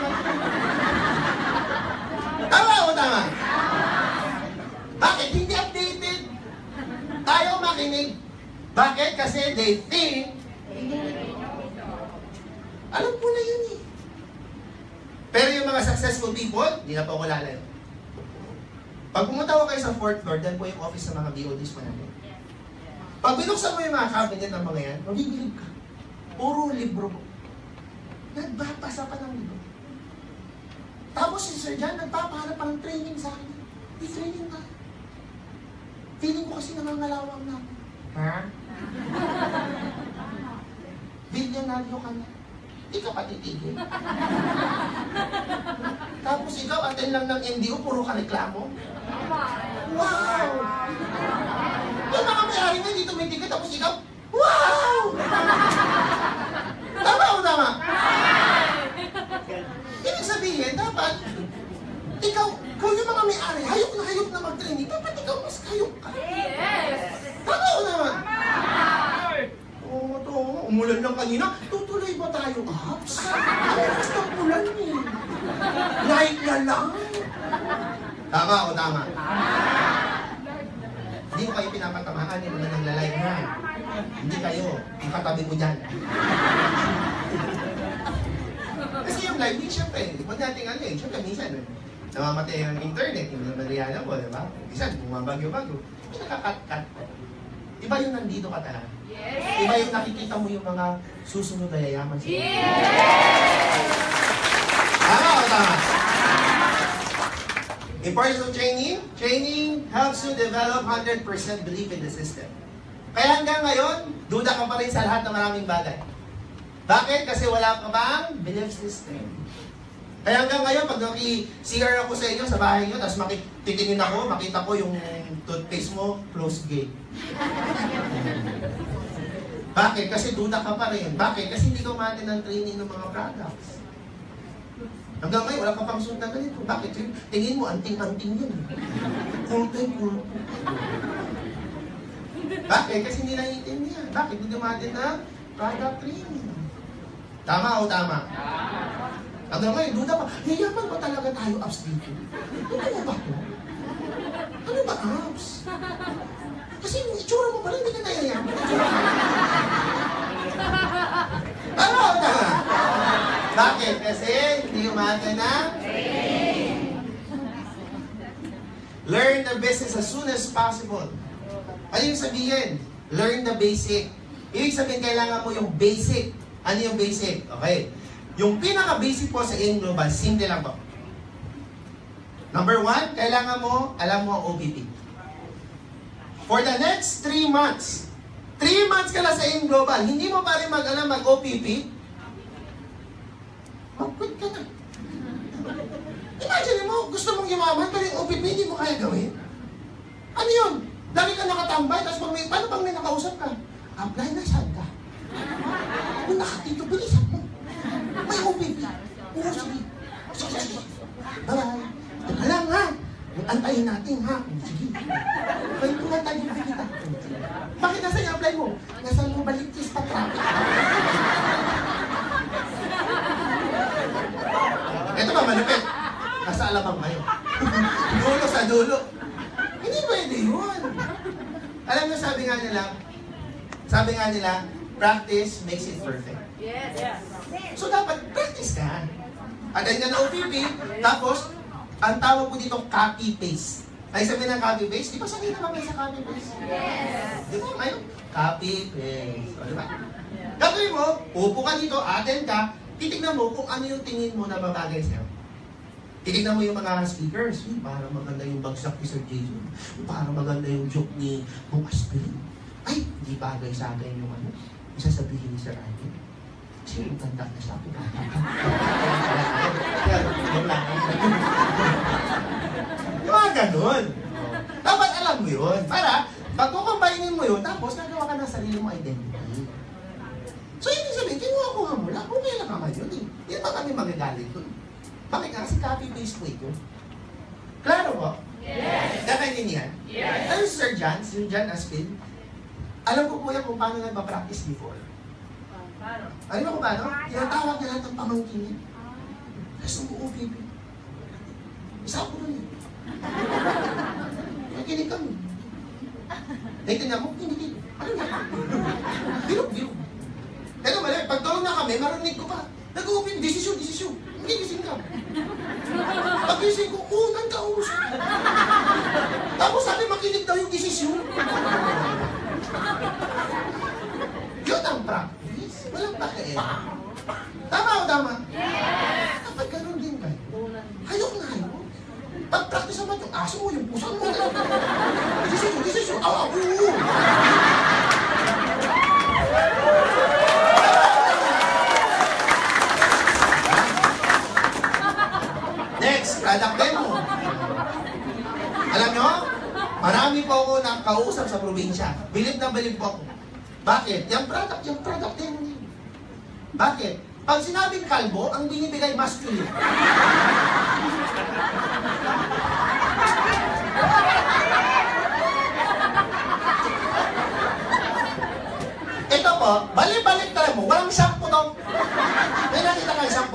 A: Tama o tama? Bakit? Hindi updated. Tayo makinig. Bakit? Kasi they think, alam ko na yun eh. Pero yung mga successful people, hindi na po ako lalayo. Pag pumunta ko kayo sa 4th floor, dyan po yung office ng mga BODs po natin. Pag binuksan mo yung mga cabinet ng mga yan, mabibilib ka. Puro libro mo. Nagbabasa pa ng libro. Tapos si Sir John, nagpapahanap pa ng training sa akin. I-training ka. Feeling ko kasi nangangalawang na ako. Ha? Bilyonaryo ka na. Di ka pa titigil. Tapos ikaw, attend lang ng NDO, puro ka reklamo. Wow! Yung mga may-ari na dito may ticket, tapos ikaw, wow! Tama o tama? Ibig sabihin, dapat, ikaw, kung yung mga may-ari, hayok na mag-training, dapat ikaw mas hayok ka.
B: Yes!
A: Tama o naman? Oo, ito, umulan lang kanina. Tutuloy ba tayo, Abs? Ang gusto ng ulan eh. Light na lang. Tama o tama? Hindi ko kayo pinapatamaan yung mga nagla-live na. Hindi kayo. Ang katabi mo dyan. Kasi yung live, siyempre, huwag natin ano eh. Siyempre, minsan, namamatay ang internet, yung nangyayari mo, di ba? Minsan, bumabagyo-bagyo. May nakakat-cut. Iba yung nandito ka talaga.
B: Yes.
A: Iba yung nakikita mo yung mga susunod na yayaman sila.
B: Yes.
A: Tama o tama? Importance of training? Training helps you develop 100% belief in the system. Kaya hanggang ngayon, duda ka pa rin sa lahat ng maraming bagay. Bakit? Kasi wala ka bang belief system. Kaya hanggang ngayon, pag naki-CR ako sa inyo, sa bahay nyo, tapos titingin ako, makita ko yung toothpaste mo, close gate. Bakit? Kasi duda ka pa rin. Bakit? Kasi hindi ka umati ng training ng mga products. Hanggang ngayon, wala ka pang sundan ganito. Bakit? Tingin mo, anting-anting yun. Kulto. Bakit? Kasi hindi naiintindihan. Bakit? Hindi umati ng product training. Tama o tama? Hanggang ngayon, duda pa, yayaman ba talaga tayo, Abs, dito? Ano ba to? Ano ba, Abs? Kasi yung itsura mo pala, hindi ka nayayaman. Ano o tama? Bakit? Kasi hindi umata na? Learn the business as soon as possible. Ano yung sabihin? Learn the basic. Ibig sabihin, kailangan mo yung basic. Ano yung basic? Okay. Yung pinaka-basic po sa AIM Global, simple lang po. Number 1, kailangan mo, alam mo ang OPP. For the next 3 months, 3 months ka na sa AIM Global, hindi mo pa rin mag-alam mag-OPP, mag-quit ka na. Imagine mo, gusto mong yumaman, pero yung OPP hindi mo kaya gawin. Ano yun? Lagi ka nakatambay, tapos paano pag may nakausap ka? Apply na, saan ka? Kung nakatito, bilisan mo. May OPP. Oo, sige. Sige. Bye-bye. Teka lang ha. Antayin natin ha. Sige. Kaya tuman tayo yung kita. Bakit nasa yung apply mo? Nasa yung baliktis pa traffic. Ito ba malupit? Nasa alamang kayo. Dulo sa dulo. Hindi pwede yun. Alam niyo, sabi nga nila, practice makes it perfect.
B: Yes.
A: So dapat practice ka. Atayin ka na OPP, tapos, ang tawag po dito copy-paste. Ay sabihin ng copy-paste, di ba sanay na kami sa copy-paste?
B: Yes.
A: Di ba kayo? Copy-paste. O di ba? Gagawin mo, upo ka dito, attend ka, titignan mo kung ano yung tingin mo na babagay sa'yo. Titignan mo yung mga speakers. Parang maganda yung bagsak ni Sir Jason. Parang maganda yung joke ni Bong Aspirin. Ay, hindi bagay sa akin yung ano. Isasabihin ni Sir Arkin. Kasi yung tanda na sa akin. Yung mga ganun. Dapat alam mo yun. Para, pag kukumbainin mo yun, tapos nagawa ka ng sarili mo identity. So, ibig sabihin, kinuha-kuha mo lang. Kung kailan ka man yun eh. Hindi ba kami magagalit yun? Bakit nga? Kasi copy-paste po ito. Klaro po?
B: Yes.
A: Nakaintindihan?
B: Yes.
A: Ano si Sir John? Si John Aspin? Alam ko po yan kung paano nagpa-practice before.
B: Paano?
A: Alam mo kung paano? Tinatawag niya lahat ng pamangkin niya. Tapos ang buo, baby. Isa ako nun eh. Nakinig kami. Naitindihan mo? Hindi. Ano na? Bilog. Kaya mali, pag tulong na kami, marinig ko pa. Nag-uupin, desisyon. Hindi gising ka. Pag gising ko, unang kausap. Tapos sabi, makinig daw yung desisyon. Yun ang practice. Walang pakialam. Tama o tama?
B: Yes.
A: Kapag ganun din kayo, hayok na hayok. Pag-practice naman yung aso mo, yung puso mo. Desisyon. Oo. Next, product demo. Alam nyo, marami po ako nakausap sa probinsya. Bilib na bilib po ako. Bakit? Yung product demo niya. Bakit? Pag sinabing kalbo, ang binibigay masculine. Ito po, balik-balik try mo,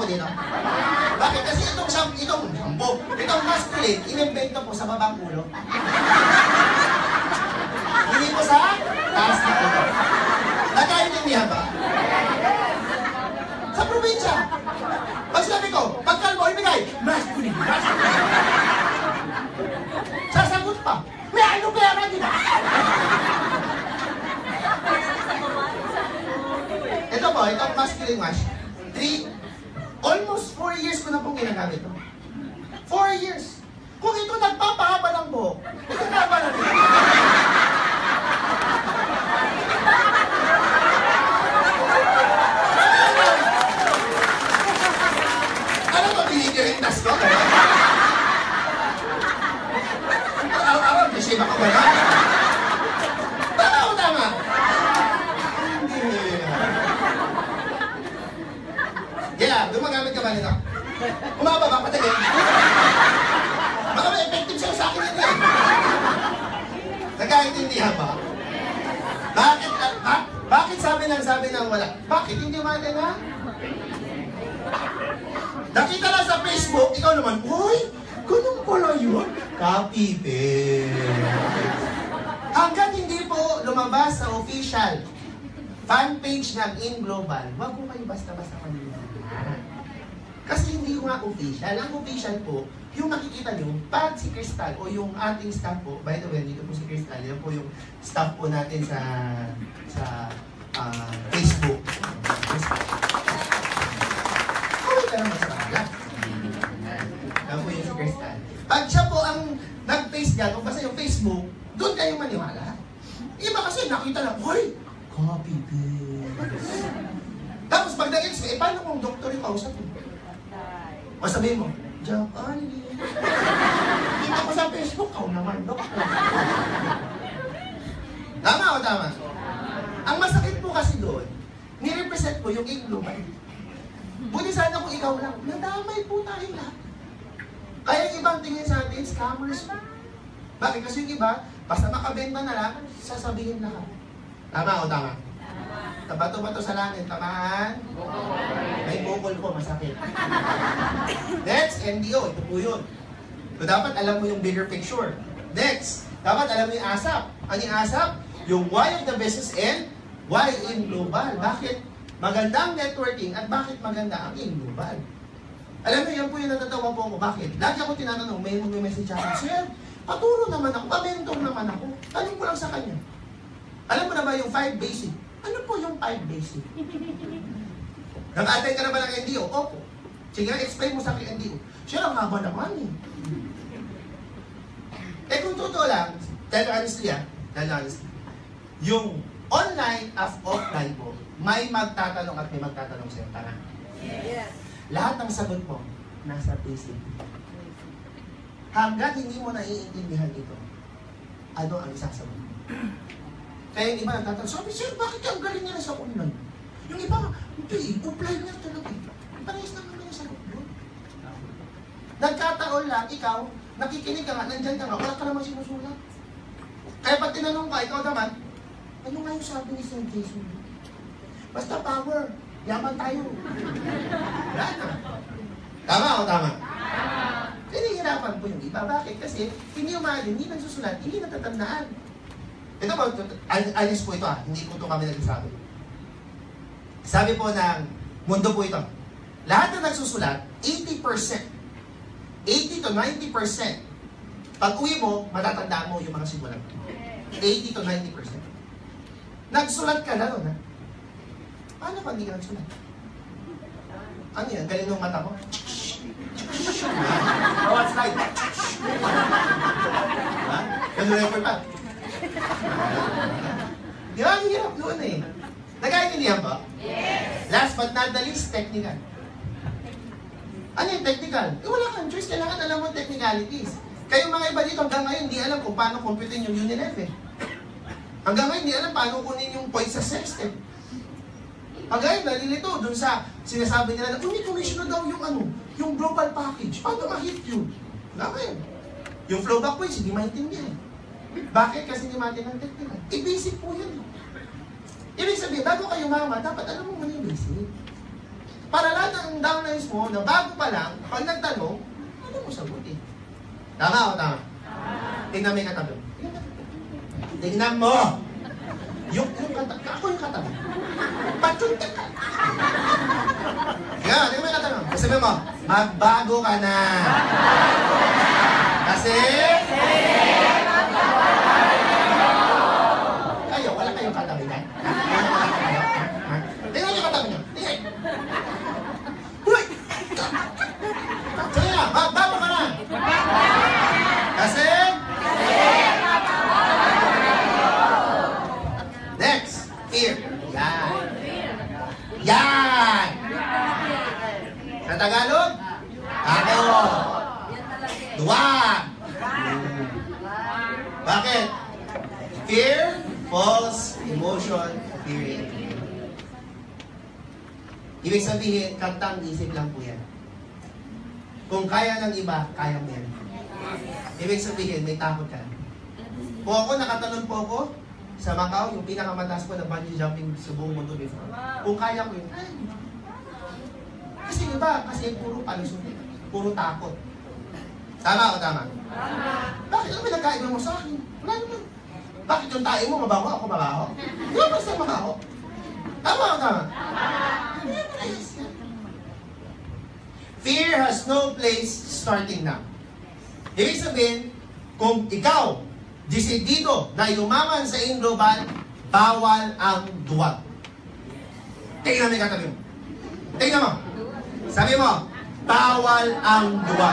A: malino? Bakit? Kasi itong shampoo, itong masculine, inimbento po sa babang ulo. Hindi po sa taas na ulo. Nagkaintindihan ba? Sa probinsya. Pag sinabi ko, pagkalbo, ibigay, masculine, masculine. Sasagot pa, may ano pera, di ba? Ito po, itong masculine wash. Almost 4 years ko na pong ginagamit ito. 4 years. Kung ito nagpapahaba ng buhok, ito na ba na ito? Ano ba binigirintas ko? Araw-araw, kasi baka wala. Tama o tama? Yeah, gumagamit ka ba nito? Umaba ba? Patagin? Baka may effective siya sa akin ito eh. Nagkaintindihan ba? Bakit sabi ng wala? Bakit hindi mali na? Nakita lang sa Facebook, ikaw naman, uy, ganun pala yun. Copy-paste. Hanggat hindi po lumabas sa official fan page ng In Global, wag po kayo basta-basta manila. Kasi hindi ko nga official. Ang official po, yung makikita nyo, pag si Crystal o yung ating staff po, by the way, dito po si Crystal, yan po yung staff po natin sa Facebook. Kawin ka naman sa kanila. Yan po yung si Crystal. Pag siya po ang nag-paste dyan, o basta yung Facebook, doon kayo maniwala. Iba kasi nakita lang, hoy, copy-paste. Tapos pag nag-explain, paano kung doktor yung kausap mo? O sabihin mo, Jack Ali. Kita ko sa Facebook, ako naman, doktor. Tama o tama? Ang masakit po kasi doon, nirepresent ko yung In Global. Buti sana kung ikaw lang, nadamay po tayo lahat. Kaya yung ibang tingin sa atin, scammers po. Bakit? Kasi yung iba, basta makabenta na lang, sasabihin lahat. Tama o tama? Bato-bato sa langit, tamaan. May bukol po, masakit. Next, NDO, ito po yun. So, dapat alam mo yung bigger picture. Next, dapat alam mo yung ASAP. Ano yung ASAP? Yung why of the business and why in global. Bakit magandang networking at bakit maganda ang in global? Alam mo, yan po yung natatawa po ako. Bakit? Lagi ako tinatanong, may message ako, Sir, paturo naman ako, pa-mentor naman ako. Tanong ko lang sa kanya. Alam mo na ba yung 5 basic? Ano po yung 5 basic? Nag-attend ka na ba ng NDO? Opo. Sige, explain mo sa akin NDO. Siya lang haba naman eh. Kung totoo lang, tell honestly, yung online at offline po, may magtatanong at may magtatanong sa'yo. Tara.
B: Yes.
A: Lahat ng sagot mo, nasa basic. Hanggat hindi mo naiintindihan ito, ano ang isasagot mo? Kaya yung iba nagtatanong, sabi, Sir, bakit ang galing nila sa online? Yung iba, hindi, offline nga talaga. Parehas naman yung sagot mo. Nagkataon lang, ikaw, nakikinig ka nga, nandyan ka nga, wala ka naman sinusulat. Kaya pag tinanong ka, ikaw naman, ano nga yung sabi ni Sir Jason? Basta power, yaman tayo. Wala na. Tama o tama? Hinihirapan po yung iba. Bakit? Kasi hindi umahalin, hindi nagsusulat, hindi natatandaan. Ito po, alis po ito hindi po ito kami nagsasabi. Sabi po ng mundo po ito, lahat na nagsusulat, 80% to 90%, pag uwi mo, matatandaan mo yung mga simulan. 80 to 90%. Nagsulat ka na ron, ha? Paano pag hindi ka nagsulat? Ano yan? Galing ng mata mo? Bawat slide. Ha? Ganun record pa. Di ba? Ang hirap doon eh. Nag-aintinihan ba? Yes! Last but not the least, technical. Ano yung technical? Wala kang choice. Kailangan alam mo technicalities. Kayo mga iba dito hanggang ngayon, hindi alam kung paano computein yung UNILEF eh. Hanggang ngayon, hindi alam paano kunin yung points sa sextet. Hanggang ngayon, nalilito dun sa sinasabi nila na, may commission na daw yung yung global package. Paano ma-hit yun? Wala kayo. Yung flowback points, hindi maintindihan. Bakit? Kasi hindi maintindihan technical. Basic po yun. Ibig sabihin, bago kayo mama, dapat alam mo muna yung basic. Para lahat ng downlines mo na bago pa lang, pag nagtanong, ano mo sagutin? Tama o tama? Tingnan mo yung katabi. Tingnan mo! Yung katabi. Ako yung katabi. Patsunta ka! Tingnan mo yung katabi. Sabi mo, magbago ka na. Kasi... Kayo, wala kayong katabi na? Tingnan yung katabi niyo. Tingnan. Uy! Sige na, magbago ka na. Kasi... Next, fear. Yan. Yan! Sa Tagalog, takot. Duwag. Bakit? Fear, false emotion, period. Ibig sabihin, kantang isip lang po yan. Kung kaya ng iba, kaya mo yan. Ibig sabihin, may takot ka. Kung ako, nakatalon po ako sa Macau, yung pinakamataas ko na bungee jumping sa buong mundo before. Kung kaya ko yun, ay. Kasi iba, kasi puro palusot, puro takot. Tama o tama? Tama. Bakit ano pinagkaiba mo sa akin? Wala naman. Bakit yung tayo mo mabaho, ako mabaho? Di ba basta mabaho? Tama o tama? Tama. Fear has no place starting now. Ibig sabihin, kung ikaw, desidido na yumaman sa iyong global, bawal ang duwag. Tingnan mo yung katabi mo. Tingnan mo. Sabi mo, bawal ang duwag.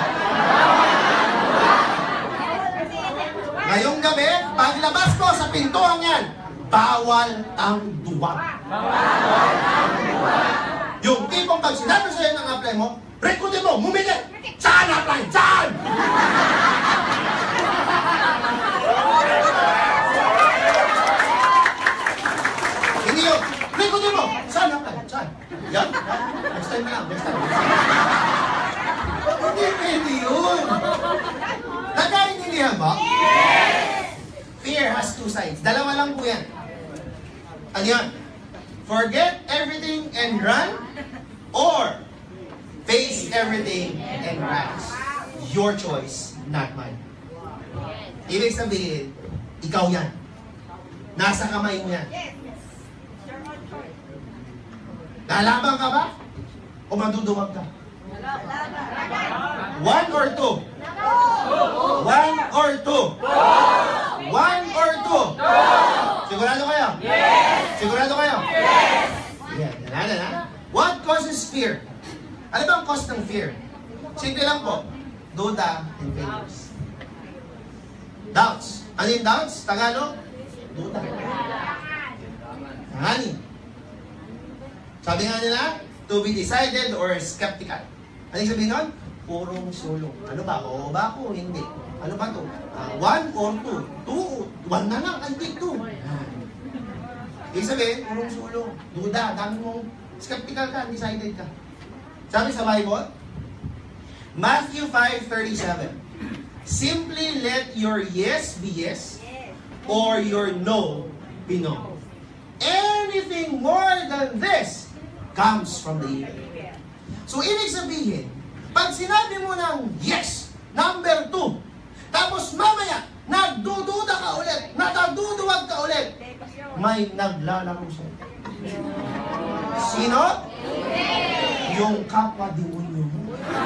A: Ngayong gabi, paglabas ko sa pintuang yan, bawal ang duwag. Yung tipong pag sinabi sa'yo ng apply mo, rekodin mo, mumigit! Saan apply? Saan? Hindi yun. Rekodin mo, saan apply? Saan? Yan? Next time na lang, next time. Hindi pwede yun. Nagkaintindihan ba? Yes! Fear has two sides. Dalawa lang po yan. Ano yan? Forget everything and run, or face everything and rise. Your choice, not mine. Ibig sabihin, ikaw yan. Nasa kamay mo yan. Lalaban ka ba? O maduduwag ka? One or two? One or two? One or two? Sigurado kayo? Yes! Sigurado kayo? Yes! Yan. What causes fear? Ano ba ang cause ng fear? Simple lang po. Duda and failures. Doubts. Ano yung doubts? Tagalog? Duda. Hani. Sabi nga nila, to be decided or skeptical. Ano yung sabihin nun? Purong sulong. Ano ba? Oo ba ako? Hindi. Ano ba to? One or two? Two. One na lang. Hindi, two. Ibig sabihin, purong sulong. Duda. Dami mong skeptical ka, undecided ka. Sabi sa Bible, Matthew 5:37, simply let your yes be yes, or your no be no. Anything more than this comes from the evil. So, ibig sabihin, pag sinabi mo ng yes, number 2, tapos mamaya, nagdududa ka ulit, nataduduwag ka ulit, may naglalaro sa'yo. Sino? Yung kapwa demonyo mo.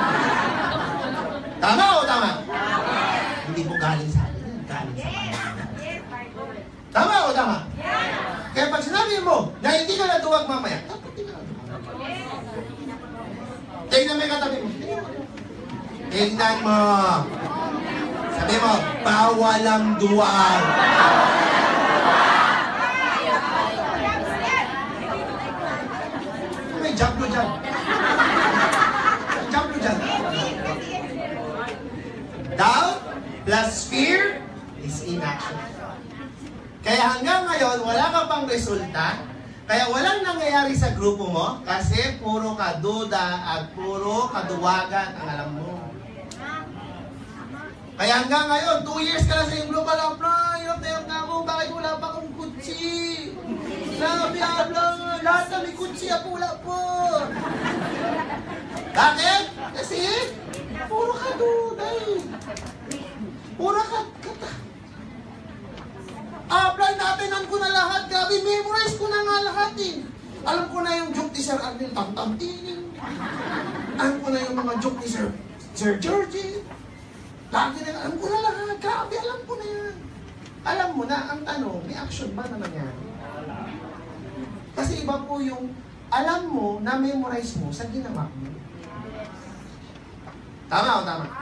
A: Tama o tama? Hindi po galing sa akin. Galing sa Panginoon. Tama o tama? Kaya pag sinabi mo na hindi ka naduwag mamaya, dapat hindi ka naduwag. Tingnan mo yung katabi mo. Tingnan mo. Sabi mo, bawal ang duwag. May jump mo dyan. Jump mo dyan. Doubt plus fear is inaction. Kaya hanggang ngayon, wala ka pang resulta. Kaya walang nangyayari sa grupo mo kasi puro kaduda at puro kaduwagan ang alam mo. Kaya hanggang ngayon, 2 years ka na sa iyong global apply. Hirap na ako, bakit wala pa akong kutsi? Sabi lang, lahat na may kutsi, wala po. Bakit? Kasi, puro ka duday. Puro ka kata. Apply natin ko na lahat. Grabe, memorize ko na nga lahat eh. Alam ko na yung joke ni Sir Arnel, tam-tam-tinin. Alam ko na yung mga joke ni Sir Georgie. Lagi na, alam ko na lahat. Grabe, alam ko na yan. Alam mo na, ang tanong, may action ba na nangyari? Kasi iba po yung alam mo, na-memorize mo sa ginawa mo. Tama o tama?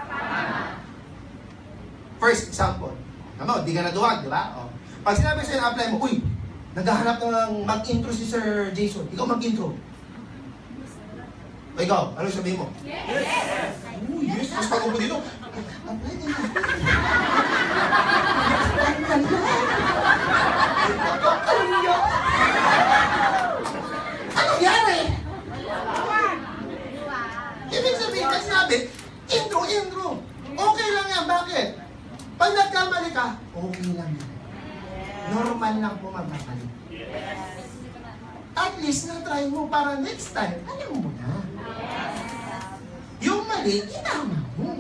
A: First example. Tama, di ka naduwag, di ba? O. Pag sinabi sa'yo na apply mo, uy, naghahanap ng mag-intro si Sir Jason. Ikaw mag-intro. O ikaw, ano sabihin mo? Yes! Oh, yes! Mas pag-upo dito, apply din mo. Anong yari? Ibig sabihin, kasi sabi, intro. Okay lang yan. Bakit? Pag nagkamali ka, okay lang yan. Normal lang po magkamali. At least na-try mo para next time, alam mo na. Yung mali, itama mo.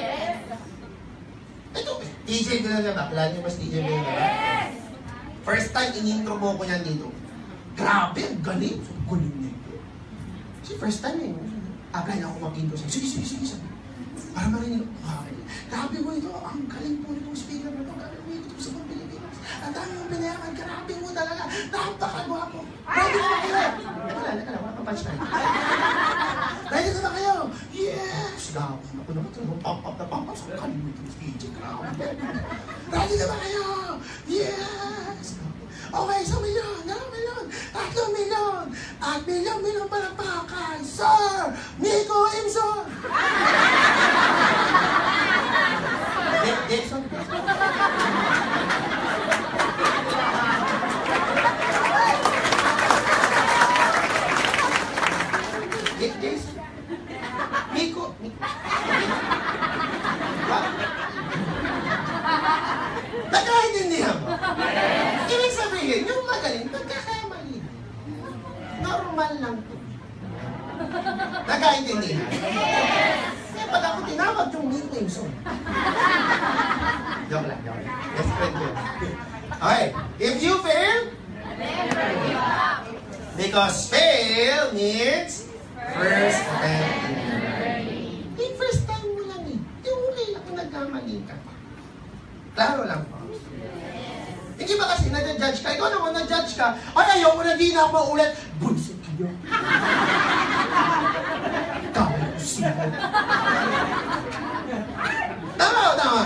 A: Ito, TJ ko na ba? Kailan niyo mas TJ ko na ba? First time, in-intro mo ko niyan dito. Grabe, ang galing. So, galing nito. Kasi first time eh. Apply na ako mag-intro sa'yo. Sige, sabi. Para marinig ko. Grabe mo ito. Ang galing po nitong speaker na ito. Galing mo ito sa mga Pilipinas. Ang dami mong pinayaman. Grabe mo talaga. Napakagwapo. Ready na ba kayo? Wala pa punchline. Ready na ba kayo? Yes! Gawa. Ako naman ito. Pump-up. So, galing mo itong speech. Grabe. Ready na ba kayo? Yes! Okay, so milyon. 3 milyon. At milyon para pa kay Sir Nico Imson. Jason. Jason. Nico. Nagkaintindihan mo? Ibig sabihin, yung magaling, nagkakamali. Normal lang to. Nagkaintindihan? Kaya pag ako tinawag yung Nico Imson. Joke lang. Best friend ko. Okay. If you fail, because fail means first attempt. Yung first time mo lang eh. Yung okay lang kung nagkamali ka. Klaro lang po. Hindi ba kasi na-judge ka? Ikaw naman na-judge ka. Ay, ayaw mo na di na ako maulit. Bullshit kayo. Tama ko siya. Tama.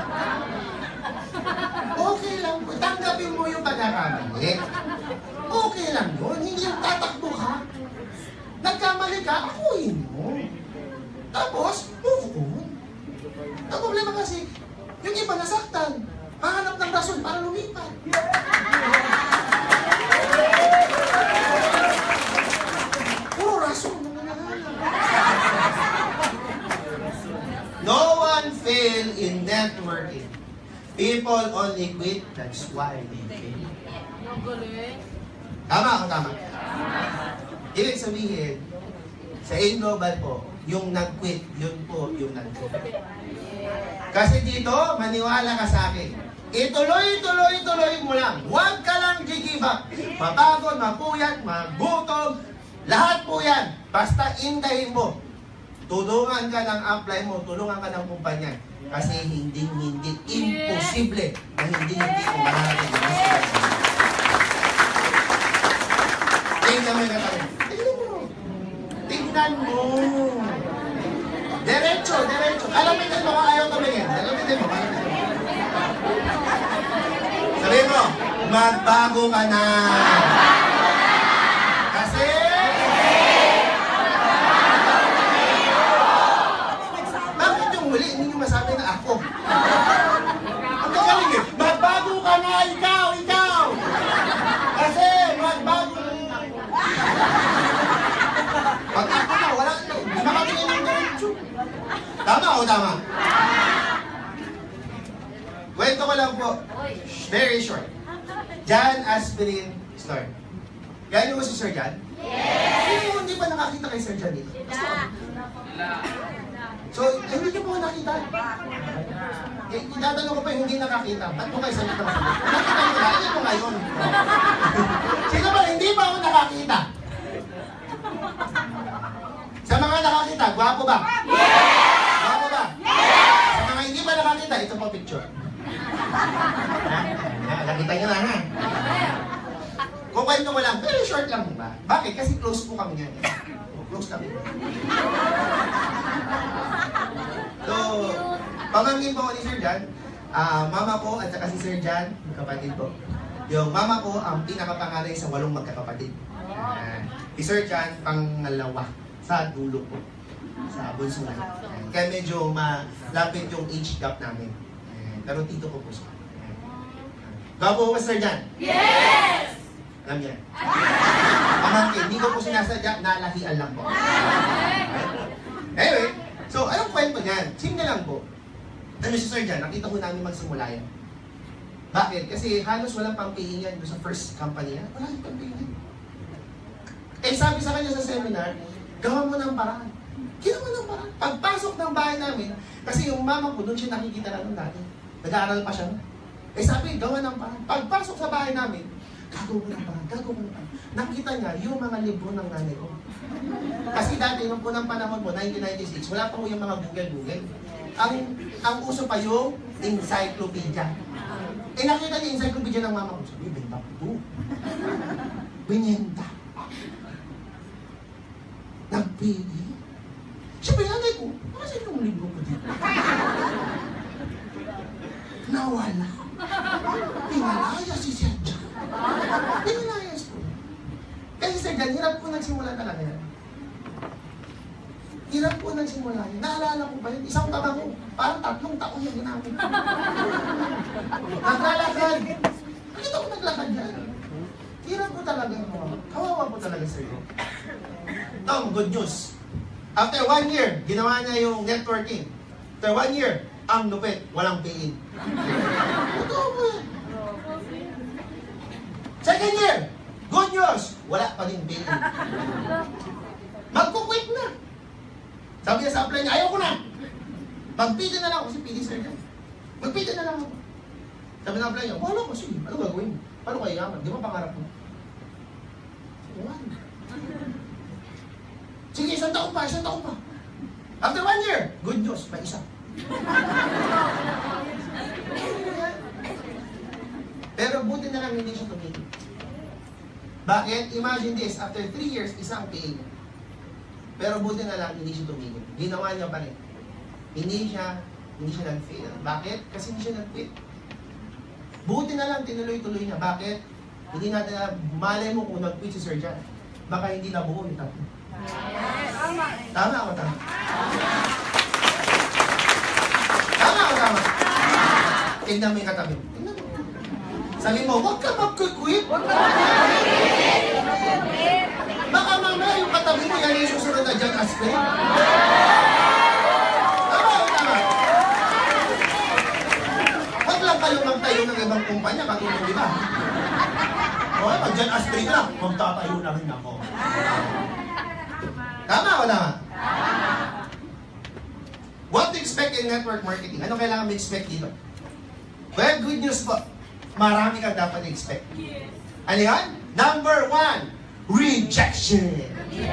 A: Okay lang po. Tanggapin mo yung pagkakamali. Okay lang yun. Hindi yung tatakbo ka. Nagkamali ka, akuin mo. Tapos, move on. Ang problema kasi, yung iba nasaktan. Mahanap ng rason para lumipat. Puro rason na nangahanap. No one fail in networking. People only quit, that's why they fail. Tama. Ibig sabihin, sa in-global po, yung nag-quit, yun po yung nag-quit. Kasi dito, maniwala ka sa akin. Ituloy mo lang. Huwag ka lang give up. Mapagod, mapuyat, magutom, lahat po yan. Basta intayin mo. Tulungan ka ng apply mo, tulungan ka ng kumpanya. Kasi hindi imposible na hindi mo mahalaga yung mas. Tingnan mo yung katawan. Tingnan mo. Diretso. Alamitin mo kung ayaw tumingin. Alamitin mo. Sabihin mo, magbago ka na. Kasi... Bakit yung huli, hindi nyo masabi na ako? Ang kagaling eh, magbago ka na, ikaw! Kasi magbago na. Pag ako na, wala na. Di makatingin ng diretso. Tama o tama? Kwento ko lang po. Very short. John Aspirin story. Gano'n mo si Sir John? Sino yung hindi pa nakakita kay Sir John dito? So, hindi niyo po nakita. Itatanong ko pa yung hindi nakakita. Ba't mo kayo salita masalit? Nakita mo na, ito ngayon. Sino ba hindi pa ako nakakita? Sa mga nakakita, gwapo ba? Gwapo ba? Sa mga hindi pa nakakita, ito po picture. Nakakita nyo na, ha? Kung kwento mo lang, very short lang ba? Bakit? Kasi close po kami yan. Close kami. So, pamangkin po ni Sir John, mama ko at saka si Sir John, kapatid ko. Yung mama ko ang pinakapanganay sa 8 magkakapatid. Si Sir John, pangalawa sa dulo ko. Sa bunso na. Kaya medyo malapit yung age gap namin. Pero tito ko po siya. Gabo po Sir John?
B: Yes!
A: Alam niya. Pamangkin, hindi ko po sinasadya, nalahian lang po. Anyway, so anong kwento niyan? Simple lang po. Ano si Sir John, nakita ko namin magsimula yan. Bakit? Kasi halos walang pang-paying yan sa first company yan. Wala yung pang-paying yan. Eh sabi sa kanya sa seminar, gawa mo ng paraan. Ginawa ng paraan. Pagpasok ng bahay namin, kasi yung mama ko, doon siya nakikita na nung dati. Nag-aaral pa siya. Eh sabi, gawa ng paraan. Pagpasok sa bahay namin, gagawa ng paraan, gagawa ng paraan. Nakita niya yung mga libro ng nanay ko. Kasi dati, nung unang panahon mo, 1996, wala pa po yung mga Google. Ang uso pa yung encyclopedia. Eh nakita niya yung encyclopedia ng mama ko. Sabi, benta ko ito. Binyenta. Nag-PE. Siyempre, nanay ko, kasi yung libro ko dito. Nawala. Pinalaya si Sir John. Pinalaya ko. Kasi Sir John, hirap po nagsimula talaga yan. Hirap po nagsimula yan. Naalala ko ba yun? Isang taba ko. Parang 3 taon yung ginamit. Naglalakad. Bakit ako naglakad yan? Hirap po talaga. Kawawa po talaga Sir John. Tom, good news. After 1 year, ginawa niya yung networking. After 1 year, ang lupit, walang pay-in. Totoo po yan. Second year, good news, wala pa rin pay-in. Magkukwit na. Sabi niya sa apply niya, ayaw ko na. Magpita na lang ako, kasi pili sir niya. Magpita na lang ako. Sabi na apply niya, wala ko, sige, ano gagawin mo? Paano kayo yaman? Di ba pangarap mo? Wala. Sige, 1 taon pa. After 1 year, good news, may isa. Pero buti na lang hindi siya tumigil. Bakit? Imagine this, after 3 years, isang PA. Pero buti na lang hindi siya tumigil. Ginawa niya pa rin. Hindi siya nag-fail. Bakit? Kasi hindi siya nag-quit. Buti na lang tinuloy-tuloy niya. Bakit? Hindi natin alam, malay mo kung nag-quit si Sir John. Baka hindi nabuo yung tatlo. Tama o tama? Tama o tama? Tingnan mo yung katabi. Tingnan mo. Sabi mo, huwag ka mag-quit. Baka mamaya yung katabi mo, yan yung susunod na dyan aspect. Tama o tama? Huwag lang kayo magtayo ng ibang kumpanya, katulad di ba? O, pag dyan aspect lang, magtatayo na rin ako. Tama o tama? What to expect in network marketing? Ano kailangan ma-expect dito? Well, good news po. Marami kang dapat i-expect. Ano yan? Number 1, rejection.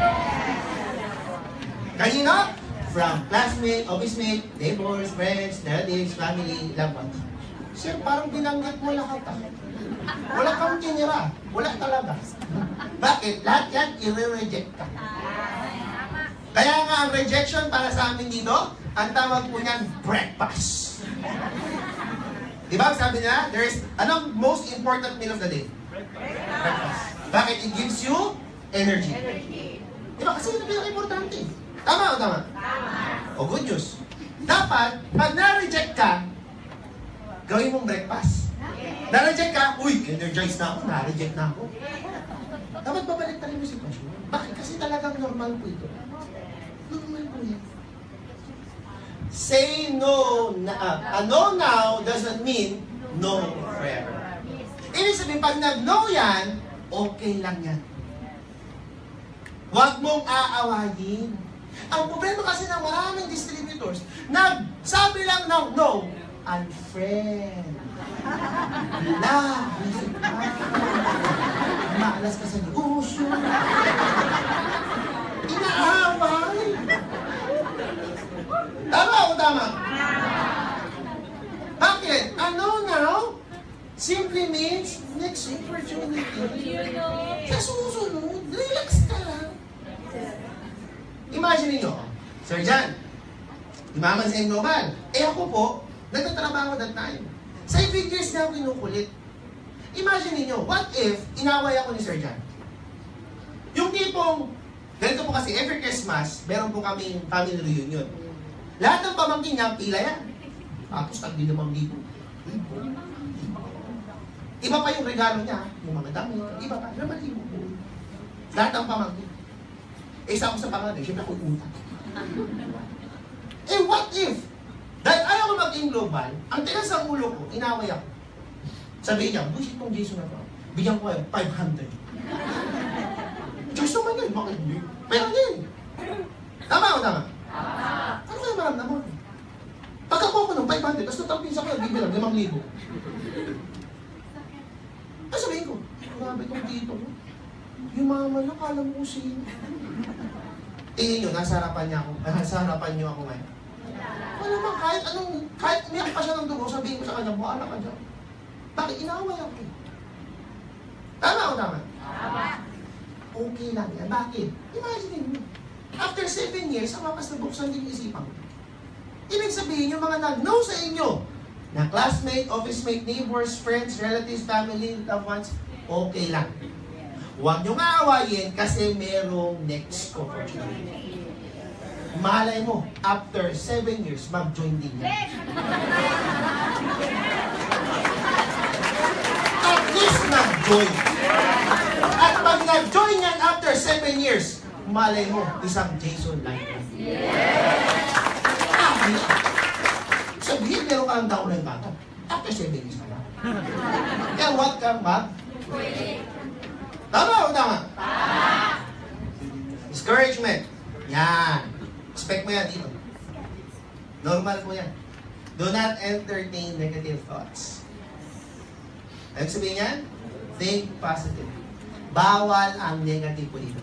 A: Kanina? From classmate, office mate, neighbors, friends, relatives, family, loved ones. Sir, parang binanggit mo lahat. Wala kang tinira. Wala talaga. Bakit? Lahat yan, i-reject ka. Kaya nga ang rejection para sa amin dito, ang tawag po niyan, breakfast. Di ba? Sabi niya, anong most important meal of the day? Breakfast. Bakit? It gives you energy. Di ba? Kasi yun ang pinaka-importante. Tama o tama? Tama. O good news. Dapat, pag na-reject ka, gawin mong breakfast. Na-reject ka, uy, energized na ako, na-reject na ako. Dapat babalik tayo yung sitwasyon. Bakit? Kasi talagang normal po ito. Normal po yan. Say no now doesn't mean no forever. Ibig sabihin, pag nag-no yan, okay lang yan. Huwag mong aawayin. Ang problema kasi ng maraming distributors, nagsabi lang ng no, unfriend. Love. Maalas ka sa negosyo. Inaaway. Tama o tama? Bakit? Ano now? Simply means next opportunity. Sa susunod, relax ka lang. Imagine niyo, Sir John, Imaman sa Global. Ako po, nagtatrabaho that time. 7 years na ako kinukulit. Imagine niyo, what if inaway ako ni Sir John? Yung tipong, ganito po kasi, every Christmas, meron po kaming family reunion. Lahat ng pamangkin niya, pila yan. Tapos, tagdi naman dito. Iba pa yung regalo niya, yung mga damit, iba pa, naman libo. Lahat ng pamangkin. Isa ako sa pangalan, siyempre ako utang. What if, dahil ayaw ko mag-in global, ang tigas ang ulo ko, inaway ako. Sabihin niya, bullshit mong Jason na to. Bigyan ko kayo, 500. Diyos naman yun, bakit yun? Pero yun. Tama o tama? Ano kaya maramdaman? Pagkakuha ko ng 500, tapos natapin sa kayo, bibilang 5,000. Ay sabihin ko, grabe itong tito mo. Yung mama na, kala mo kung sino. Tingin nyo, nasa harapan niyo ako ngayon. Wala naman, kahit umiyak pa siya ng dugo, sabihin ko sa kanya, buhala ka dyan. Bakit inaway ako? Tama o tama? Tama. Okay lang yan. Bakit? Imagine mo. After 7 years, ang wakas na buksan din yung isipan ko. Ibig sabihin, yung mga nag-know sa inyo, na classmate, office mate, neighbors, friends, relatives, family, loved ones, okay lang. Huwag nyo nga awayin kasi merong next opportunity. Malay mo, after 7 years, mag-join din yan. At least nag-join. At pag nag-join yan after 7 years, malay mo, isang Jason Layno. Sabihin, meron ka ang down ng bata. After 7 years na lang. Kaya huwag kang Tama o tama? Discouragement. Yan. Expect mo yan dito. Normal po yan. Do not entertain negative thoughts. Ano sabihin yan? Think positive. Bawal ang negative po dito.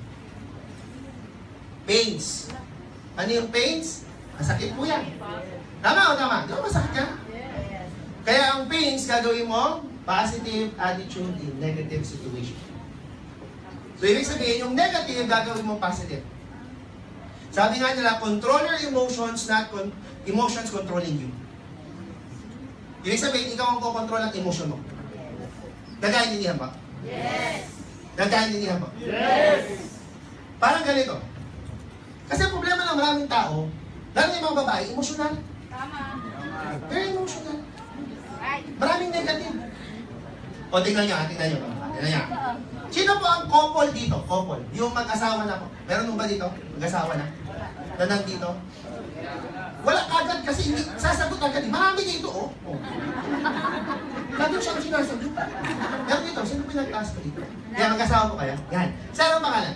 A: Pains. Ano yung pains? Masakit po yan. Tama o tama? Di ba masakit yan? Kaya ang pains, gagawin mo positive attitude in negative situation. So, ibig sabihin, yung negative, gagawin mo positive. Sabi nga nila, control your emotions, not emotions controlling you. Ibig sabihin, ikaw ang kukontrol ng emotion mo. Nagkaintindihan ba? Yes! Nagkaintindihan ba? Yes! Parang ganito. Kasi ang problema ng maraming tao, lalo yung mga babae, emotional.
B: Tama.
A: Very emotional. Maraming negative. O, tingnan nyo. Sino po ang couple dito? Couple. Yung mag-asawa na po. Meron nung ba dito? Mag-asawa na? Na nandito? Wala agad kasi sasagot agad. Marami dito, oh. Lagi siyang sinasagot. Meron dito. Sino pinag-ask ko dito? Kaya mag-asawa po kayo? Yan. Saan ang pangalan?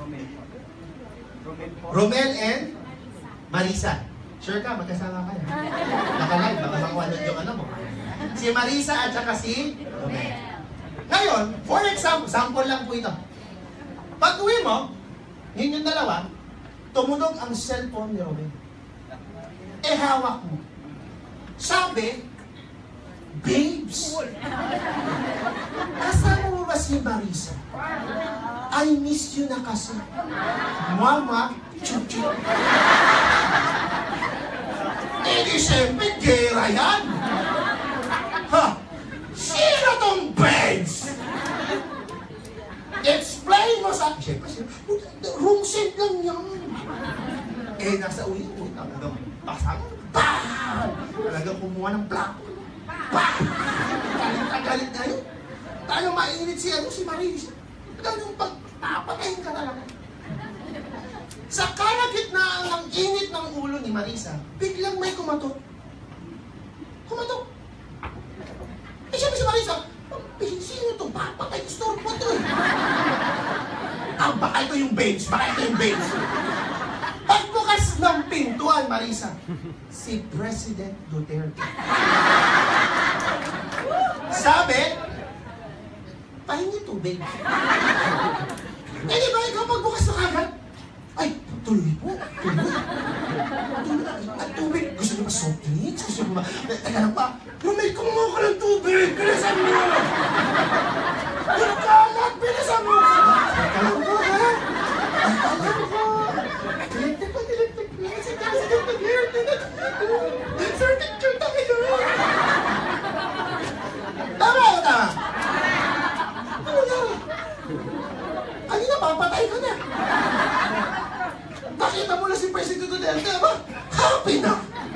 A: Romel and Marisa. Sure ka, mag-asawa kayo. Nakalive, baka makuha yung ano mo. Si Marisa at saka si Romel. Ngayon, for example, sample lang po ito. Pag uwi mo, yun yung dalawa, tumunog ang cellphone ni Robin. Hawak mo. Sabi, babes, kasama mo ba si Marisa? I miss you na kasi. Mama, chup-chup. Di siyempre, gera yan. Ha? Sino tong babes? Explain mo sa akin. Siyempre, room set lang yan. Nasa uwi, talagang pasang. Bam! Talagang kumuha ng plato. Bam! Galit na yun. Talagang mainit si Marisa. Talagang pagpapatayin ka talaga. Sa kalagitnaan ng init ng ulo ni Marisa, biglang may kumatok. Kumatok. Siyempre si Marisa, sino ito? Papatay, store po ito eh. Baka ito yung bench. Baka ito yung bench. Pagbukas ng pintuan, Marisa, si President Duterte. Sabi, pahingi tubig. Eh, di ba ikaw pagbukas na agad? Ay, tuloy po. Tuloy. At tubig. Gusto niyo ba soft drinks? Gusto niyo ba? Teka lang pa. Lumay, kumuha ka ng tubig. Bilisan mo. Yung kalat, bilisan mo. Teka lang po, ha? Teka lang po. Electric pa, electric. Circuit yun, tayo. Tama o tama? Ano na? Ano na, papatay ka na. Nakita mo na si President Duterte, ba? Happy na!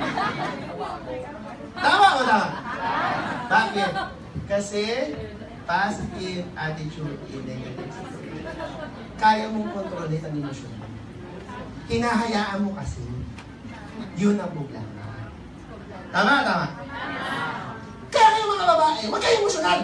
A: Tama o tama? Bakit? Kasi positive attitude in negative situation. Kaya mong kontrolin ang emosyon mo. Hinahayaan mo kasi. Yun ang problema. Tama, tama? Kaya kayo mga babae, huwag kayo emosyonal.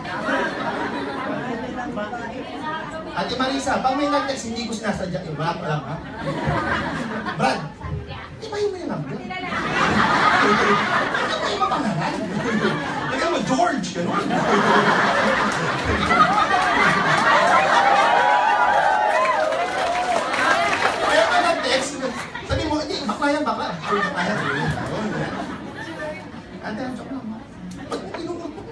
A: Ate Marisa, pag may nag-text, hindi ko sinasadya yung black lang, ha? Brad, di ba yung may number? Di ba yung mapangalan? Lagyan mo, George, gano'n. Kaya ka nag-text, sabi mo, hindi, bakla yan, bakla. Bakla yan, ate, ang joke lang, ha? Ba't mo tinukot mo?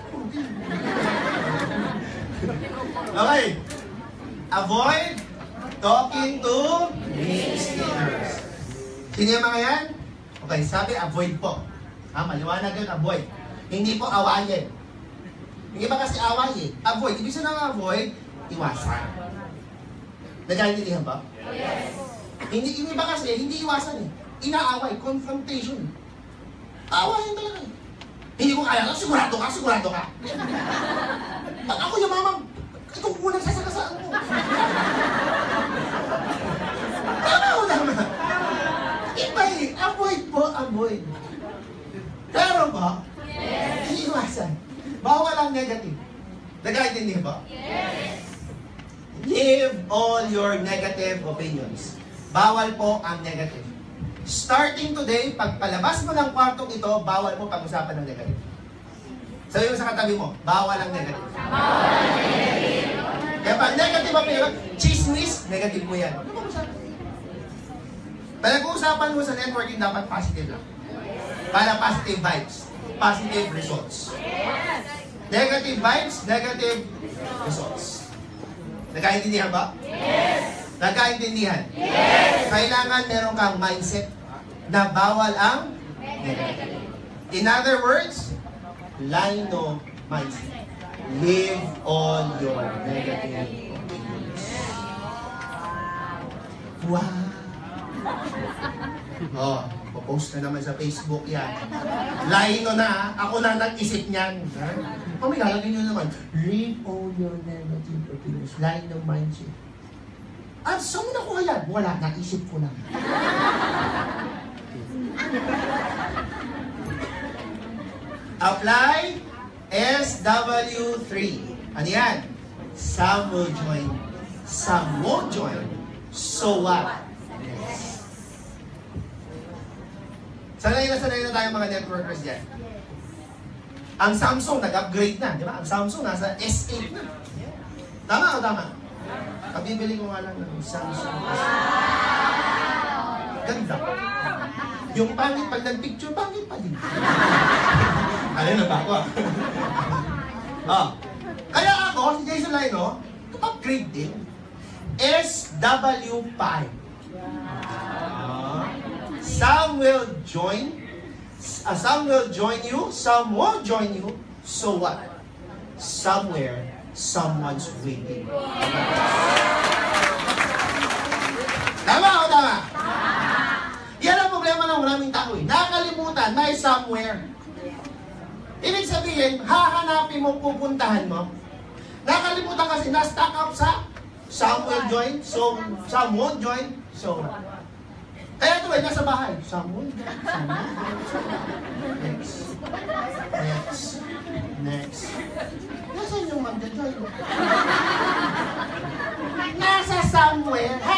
A: Okay. Avoid talking to strangers. Sino yung mga yan? Okay, sabi avoid po. Maliwanag yun, avoid. Hindi po awayin. Hindi ba kasi away eh? Avoid. Ibig sabihin ng avoid, iwasan. Nagkaintindihan ba? Yes. Hindi ba kasi, hindi iwasan eh. Inaaway, confrontation. Awayin talaga eh. Hindi ko kaya, sigurado ka, sigurado ka. Pag ako yung mamang, ikaw muna sasakasaan mo. Tama o tama? Iba eh. Avoid po, avoid. Pero ba? Yes. Iiwasan. Bawal ang negative. Nagkaintindihan ba? Yes. Leave all your negative opinions. Bawal po ang negative. Starting today, pag palabas mo ng kwartong ito, bawal mo pag-usapan ng negative. Sabi mo sa katabi mo, bawal ang negative. Bawal ang negative. Kaya pag negative opinion, chismis, negative mo yan. Ano pag-usapan? Pag-uusapan mo sa networking, dapat positive lang. Para positive vibes, positive results. Negative vibes, negative results. Nagkaintindihan ba? Yes! Nagkaintindihan? Yes! Kailangan meron kang mindset na bawal ang negative. In other words, Layno mindset. Leave all your negative opinions. Wow! Oh, popost na naman sa Facebook yan. Layno na, ako na nag-isip niyan. May lalagay nyo naman, leave all your negative opinions. Layno mindset. Saan mo nakuha yan? Wala, naisip ko lang. Apply SW3. Ano yan? Some will join, some won't join. So what? Yes. Sanay na tayo mga networkers dyan. Ang Samsung nag-upgrade na, di ba? Ang Samsung nasa S8 na. Tama o tama? Kabibili ko nga lang ng Samsung S8. Ganda. Yung pangit, pag nag-picture, pangit pa din. Alin na ba ako Kaya ako, si Jason Layno, upgrade din. SW5. Some will join. Some will join you. Some won't join you. So what? Somewhere, someone's waiting. Tama o tama? Yan ang problema ng maraming tao eh. Nakakalimutan, may somewhere. Ibig sabihin, hahanapin mo, pupuntahan mo. Nakalimutan kasi, na-stack up sa some will join, so some won't join, so kaya ito ay nasa bahay. Some will join, some won't join. Next. Nasaan yung mag-join? Nasa somewhere.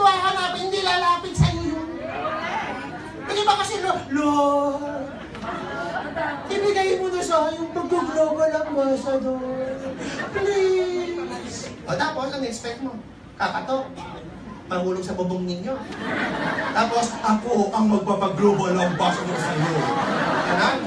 A: hahanapin, hindi lalapit sa'yo yun. Hindi ba kasi, Lord, ibigay mo na sa yung pag-global ambassador. Please. O tapos, ang expect mo? Kakatok. Mahulog sa bubong ninyo. Tapos, ako ang magpapag-global ambassador sa iyo. Ganon?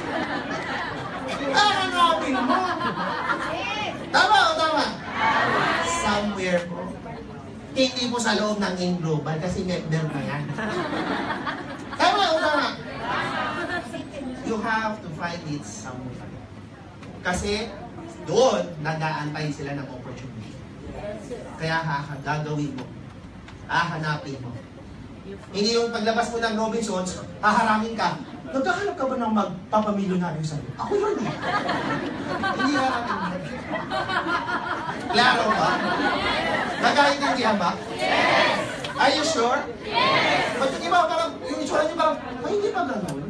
A: Hanapin mo. Tama o tama? Somewhere po. Hindi po sa loob ng in-global kasi member na yan. Tama o tama? You have to find it somewhere. Kasi doon, nag-aantay sila ng opportunity. Kaya gagawin mo. Hanapin mo. Hindi yung paglabas mo ng Robinsons, haharangin ka. Nagkahanap ka ba ng magpapamilyonaryo sa'yo? Ako yun eh. Hindi harapin mo. Klaro ba? Nagkaintindihan ba? Yes! Are you sure? Yes! Ba't yung iba parang, yung itsura niyo parang, ay hindi pa gano'n?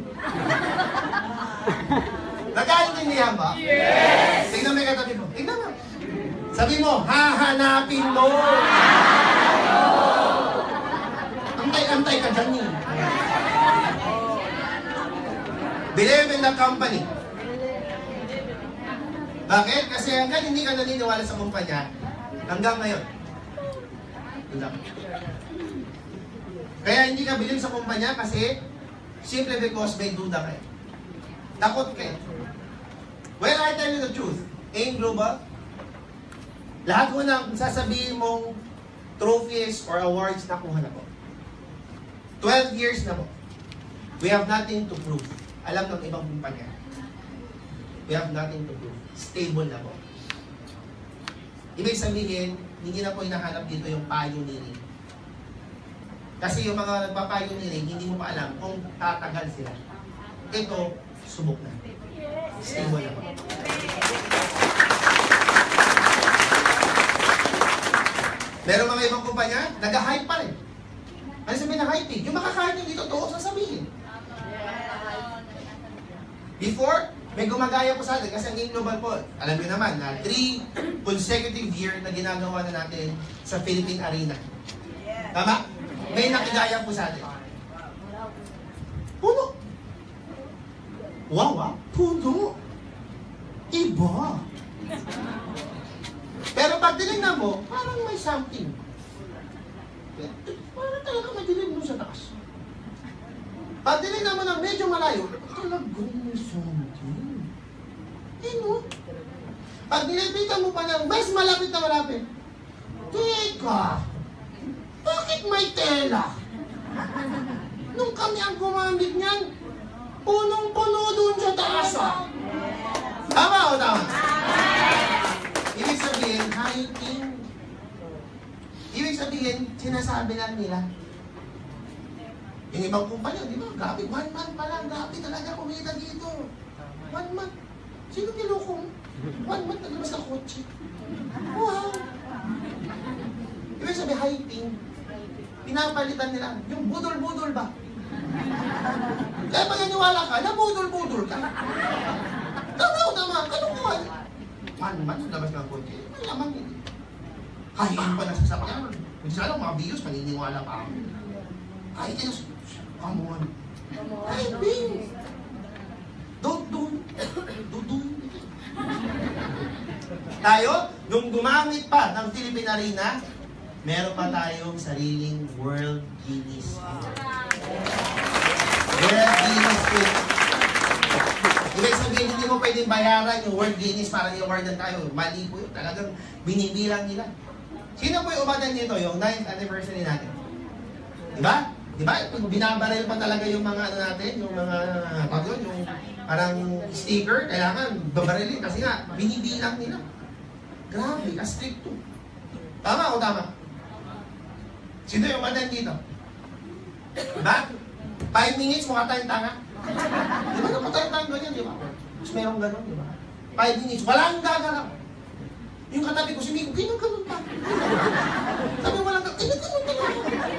A: Nagkaintindihan ba? Yes! Tingnan mo yung katabi mo. Tingnan mo. Sabi mo, hahanapin mo! Antay-antay ka dyan yun. Believe in the company. Bakit? Kasi hanggang hindi ka naniniwala sa kumpanya, hanggang ngayon. Kaya hindi ka believe sa kumpanya kasi simply because may duda kayo. Takot kayo. Well, I tell you the truth. In global, lahat mo nang sasabihin mong trophies or awards na kuha na po. 12 years na po. We have nothing to prove. Alam ng ibang kumpanya. We have nothing to prove. Stable na po. Ibig sabihin, hindi na po hinahanap dito yung pioneering. Kasi yung mga nagpa-pioneering, hindi mo pa alam kung tatagal sila. Ito, subok na. Stable na po. Meron mga ibang kumpanya, nag-hype pa rin. Ano sabihin na hype? Yung makakain hindi totoo, sasabihin. Before, may gumagaya po sa atin kasi ang global po, alam niyo naman na 3 consecutive year na ginagawa na natin sa Philippine Arena. Tama? May nakigaya po sa atin. Puno. Wow, ah. Puno. Iba. Pero pag tinignan mo, parang may something. Parang talaga may dilim mo sa taas. Pag tinignan mo na medyo malayo, talagang may something. No? Pag nilapitan mo pa ng mas malapit na malapit, teka, bakit may tela? Nung kami ang gumamit niyan, punong-puno doon sa taas ah. Tama o tama? Ibig sabihin, hiking. Ibig sabihin, sinasabi lang nila. Yung ibang kumpanya, di ba? Grabe, 1 month pa lang, grabe talaga kumita dito. 1 month. Sino kiloko mo? 1 month naglabas ng kotse. Wow! Ibig sabihin, hiking. Pinapalitan nila. Yung budol-budol ba? Kaya pag naniwala ka, na budol-budol ka. Tama o tama, kalukuhan. 1 month naglabas ng kotse. May laman yun. Hiking pa na sa sasakyan. Kung sila lang mga videos, paniniwala pa ako. Kahit yun, come on. Hiking. Don't do it. Tayo, nung gumamit pa ng Philippine Arena, meron pa tayong sariling World Guinness. World Guinness Book. Ibig sabihin, hindi mo pwedeng bayaran yung World Guinness para i-awardan tayo. Mali po yun. Talagang binibilang nila. Sino po yung umadan nito? Yung 9th anniversary natin. Diba? Diba? Binabaril pa talaga yung mga ano natin, yung mga, yung parang sticker, kailangan babarilin kasi nga, binibilang nila. Grabe, ka-strict to. Tama o tama? Sino yung umadan dito? Diba? 5 minutes, mukha tayong tanga. Diba napatay-tang ganyan, diba? Tapos merong gano'n, diba? 5 minutes, walang gagalaw. Yung katabi ko, si Miko, ganyan-ganon pa. Sabi mo walang gagalaw, ganyan-ganon talaga.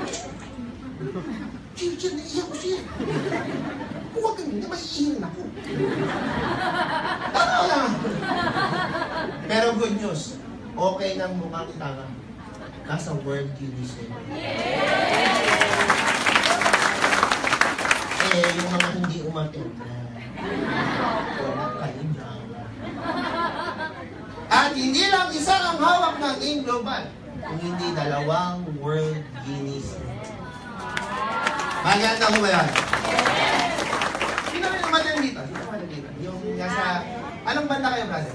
A: Chill, naiiyak ko siya. Huwag ganyan, na maiihin ako. Tama lang. Pero good news, okay nang mukhang tanga. nasa World Guinness eh. Yung mga hindi umattend na, wala kayo na. At hindi lang isa ang hawak ng Aim Global, kung hindi dalawang World Guinness. Maganda ko ba yan? Sino rin umattend dito? Yung nasa, anong banda kayo, brother?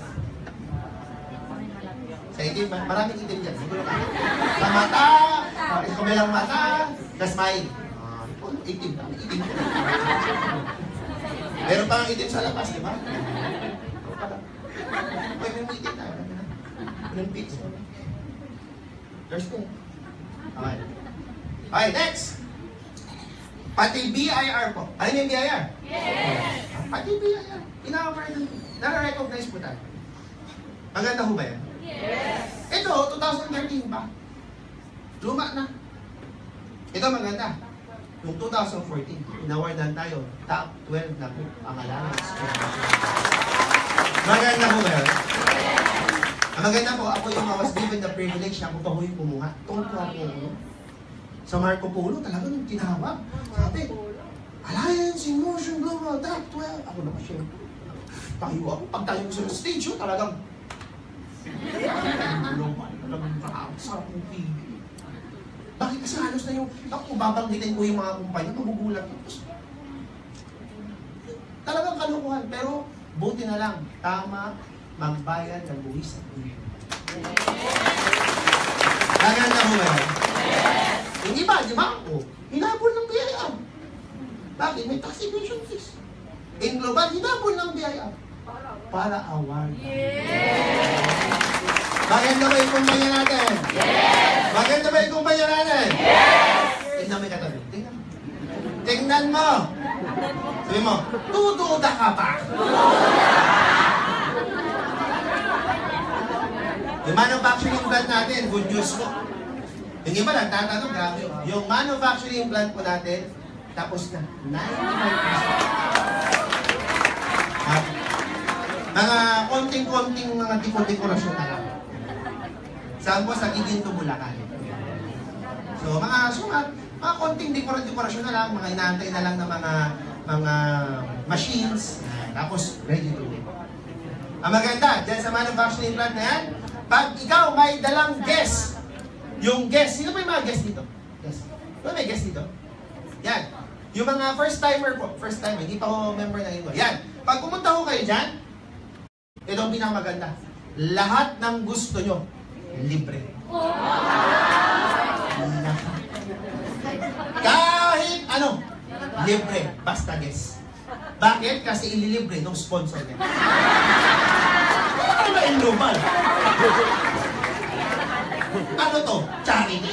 A: Sa itim, maraming itim dyan. Siguro ka. Sa mata, sa kabilang mata, the smile. Itim. Itim. Meron pang itim sa labas, di ba? May itim tayo. Ilang pits. There's two. Okay. Okay, next. Pati BIR po. Ano yung BIR? Yes! Pati BIR. Nare-recognize po tayo. Maganda ho ba yan? Yes! Ito, 2013 pa. Luma na. Ito maganda. Yung 2014, inawardan tayo. Top 12 na po ang allowance. Maganda po ba yan? Yes! Ang maganda po, ako yung was given the privilege na ako pa ho yung kumuha. Tungkol po ako. Sa Marco Polo, talaga nung tinawag. Sabi, Alliance in Motion Global, Top 12. Ako naman siyempre. Tayo ako, pag tayo sa stage, talagang sarap ng TV. Bakit kasi halos na yung, ako babanggitin ko yung mga kumpanya, magugulat. Talagang kalukuhan, pero buti na lang, tama, magbayad ng buwis. Maganda mo ba? Yung iba, di ba ako? Hinabol ng BIR. Bakit? May tax evasion fees. In global, hinabol ng BIR. Para award. Yes! Maganda ba yung kumpanya natin? Yes! Maganda ba yung kumpanya natin? Yes! Tingnan mo yung katabi. Tingnan mo. Tingnan mo. Sabi mo, tutuda ka pa. Yung manufacturing plant natin, good news po. Yung iba lang, tatanong, grabe. Yung manufacturing plant po natin, tapos na. 95%. Mga konting-konting mga dekorasyon na lang. Saan po? Sa Giginto, Bulacan. So, mga konting dekorasyon na lang, mga inaantay na lang ng mga machines, tapos ready to go. Ang maganda, dyan sa manufacturing plant na yan, pag ikaw may dalang guest, yung guest, sino ba yung mga guest dito? Guest. Sino may guest dito? Yan. Yung mga first timer po, first timer, hindi pa ako member ng ito. Yan. Pag pumunta ko kayo dyan, ito ang pinakamaganda. Lahat ng gusto nyo, libre. Kahit ano, libre. Basta guess. Bakit? Kasi ililibre ng sponsor niya. Ano ba yung global? Ano to? Charity.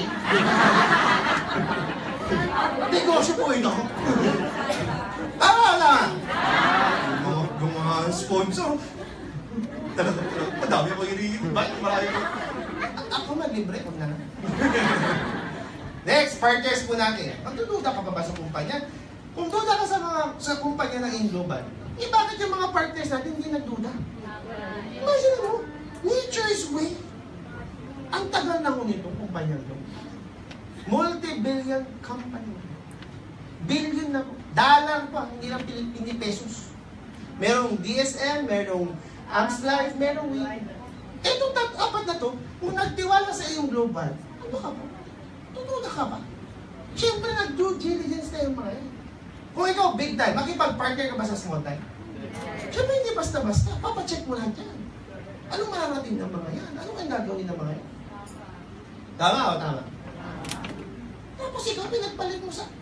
A: Negosyo po ito. Tama na. Yung mga sponsor, talagang madami ako i-invite. Ako mag-libre. Huwag na. Next, partners po natin. Magdududa ka pa ba sa kumpanya? Kung duda ka sa kumpanya ng In-Global, bakit yung mga partners natin hindi nagduda? Imagine mo, nature's way. Ang tagal na ko nitong kumpanya ito. Multi-billion company. Billion na po. Dollar pa, hindi lang Pilipinas pesos. Merong DSM, merong Amslife, merong Wii. Itong apat na to, kung nagtiwala sa iyong global, ano ka ba? Tutuda ka ba? Siyempre, nag-due diligence na yung mga yan. Kung ikaw big time, makipag-partner ka ba sa small time? Siyempre, hindi basta-basta. Papacheck mo lahat yan. Anong mararating ng mga yan? Anong ang gagawin ng mga yan? Tama o tama? Tapos ikaw, pinagpalit mo sa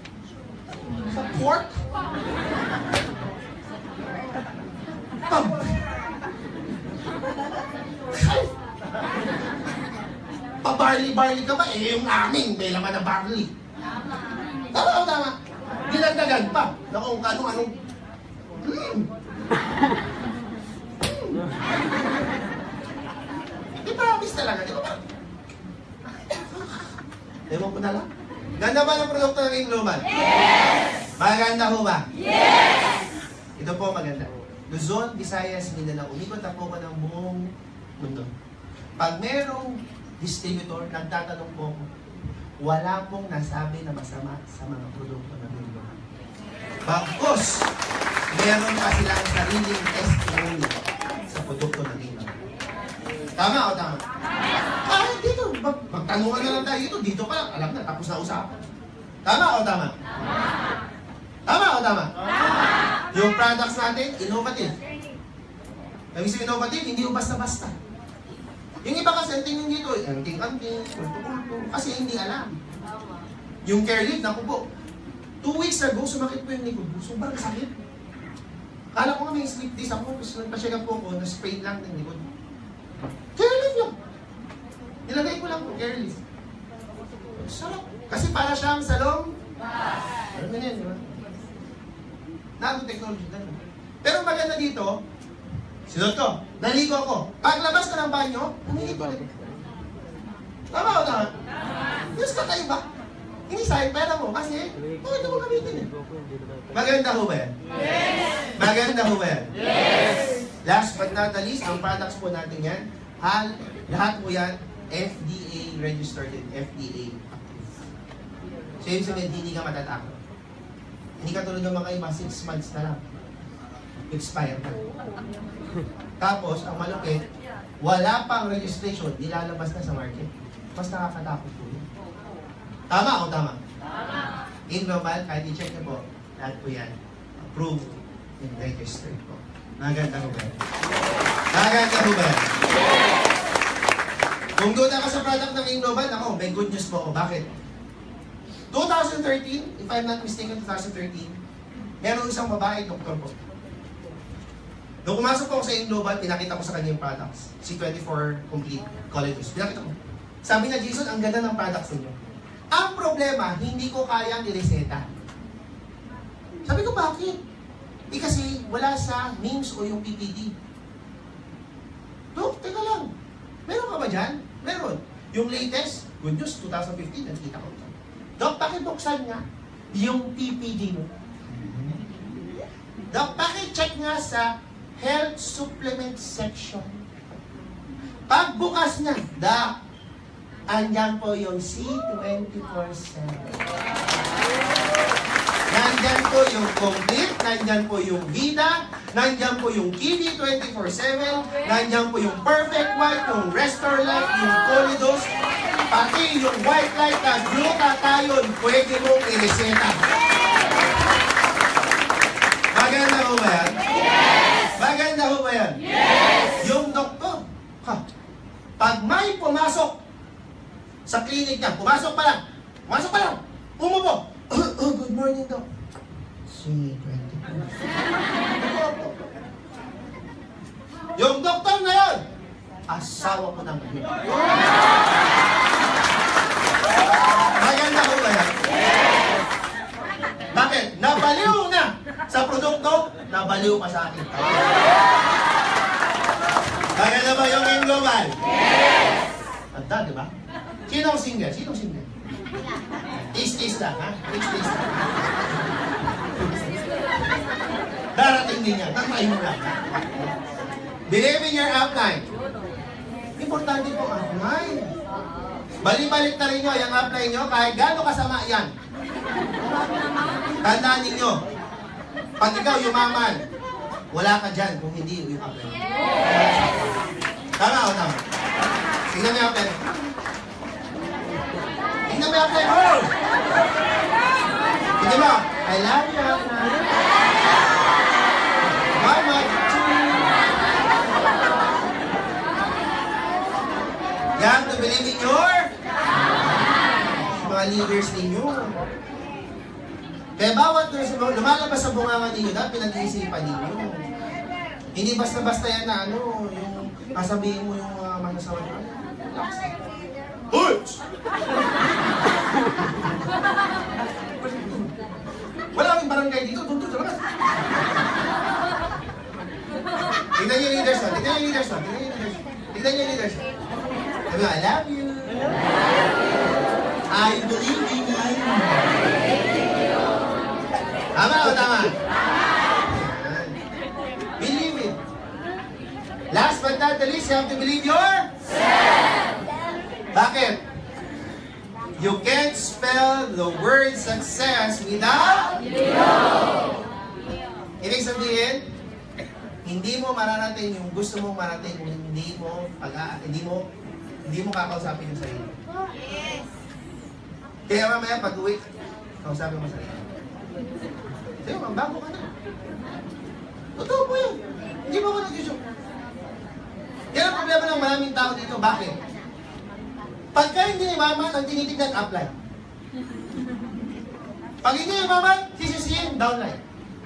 A: pork? Pa-barley-barley ka ba? Eh, yung amin, may laman na barley. Tama o tama? Dinagdagan pa. Na kung anong-anong... Di promise talaga, di ba? Ewan ko na lang. Ganda ba ng produkto ng In-Global? Yes! Maganda ho ba? Yes! Ito po maganda. Luzon, Visayas, Mindanao. Umikot na po ko ng buong mundo. Pag merong distributor, nagtatanong po ako, wala pong nasabi na masama sa mga produkto na Layno. Bagkus, meron pa silang sariling testimony sa produkto na Layno. Tama o tama? Kahit dito, magtanungan na lang tayo dito pa lang, alam na, tapos na usapan. Tama o tama? Tama o tama? Yung products natin, innovative. Ibig sabihin innovative, hindi yung basta-basta. Yung iba kasi, ang tingin dito, anting-anting, kulto-kulto, kasi hindi alam. Yung care leave, naku po, 2 weeks ago, sumakit po yung likod ko. Sobrang sakit. Kala ko nga may sleep disc ako, tapos nagpa-check up po ako, na-sprain lang ng likod. Care leave yun. Nilagay ko lang po, care leave. Sarap. Kasi para siyang salong. Alam mo na yun, di ba? Nanotechnology na yun. Pero maganda dito, sinod ko, naligo ako. Paglabas ka ng banyo, umilit ulit. Tama o tama? Diyos ka kayo ba? Hindi sayang pera mo kasi bakit mo gamitin eh? Maganda ho ba yan? Yes! Maganda ho ba yan? Yes! Last but not the least, ang products po natin yan, lahat po yan, FDA registered and FDA approved. So yun sabihin, hindi ka matatakot. Hindi ka tulad ng mga iba, 6 months na lang. Expire na. Tapos, ang malupit, wala pang registration, nilalabas na sa market. Mas nakakatakot po yun. Tama o tama? Tama. In global, kahit i-check nyo po, lahat po yan, approved and registered po. Maganda ho ba? Maganda ho ba? Kung doon ako sa product ng Global, ako, may good news po ako. Bakit? 2013, if I'm not mistaken, 2013, meron isang babae, doktor po. Nung pumasok po ako sa Global, pinakita ko sa kanya yung products. C24 Complete Collagen. Pinakita ko. Sabi na, Jason, ang ganda ng products ninyo. Ang problema, hindi ko kayang i-reseta. Sabi ko, bakit? Kasi wala sa names o yung PPD. Dok, teka lang. Meron ka ba dyan? Meron. Yung latest, good news, 2015, nakikita ko. Dok, bakit buksan nga yung PPD mo? Dok, bakit check nga sa health supplement section? Pagbukas niya, Dok, andyan po yung C24/7. Nandyan po yung Complete, nandyan po yung Vida, nandyan po yung Kiwi 24/7, nandyan po yung Perfect White, yung Restore Life, yung Colidos, pati yung White Light na glutathione, pwede mong i-reseta. Maganda ho ba yan? Yes! Maganda ho ba yan? Yes! Yung doktor, pag may pumasok sa clinic niya, pumasok pa lang, umupo. Good morning, Doc. C24. Yung doktor ngayon, asawa ko ng maganda ko ba yan? Yes! Bakit? Nabaliw na sa produkto, nabaliw pa sa akin. Maganda ba yung Global? Yes! Anda, di ba? Sinong single? Sinong single? Taste lang, ha? Taste lang. Darating din yan. Tatay mo lang. Believe in your upline. Importante po ang upline. Balik-balik na rin nyo yung upline nyo kahit gano'ng kasama yan. Tandaan ninyo, pag ikaw yumaman, wala ka dyan kung hindi yung upline. Tama o tama? Tingnan mo yung upline. Tingnan mo yung upline. Tingnan mo, I love you upline. Mama, you have to believe in your mga leaders ninyo. Kaya bawat lumalabas sa bunganga ninyo, dapat pinag-iisipan ninyo. Hindi basta-basta yan na yung kasabihin mo yung manasawa nyo. Hoots! Wala kaming barangay dito, doon sa labas. Tignan niyo yung leaders na, tignan niyo yung leaders na, tignan niyo yung leaders na. Sabi nga, I love you. I believe in you. Tama o tama? Believe it. Last but not the least, you have to believe yourself. Bakit? You can't spell the word success without ibig sabihin, hindi mo mararating yung gusto mong marating kung hindi mo kakausapin yung sarili. Kaya mamaya pag-uwi, kausapin mo sarili. Kaya bago ka na. Totoo po yun. Hindi mo ako nag-joke. Yan ang problema ng maraming tao dito. Bakit? Pagka hindi ni mama, ang tinitignan, upline. Pag hindi ni mama, sisisihin, downline.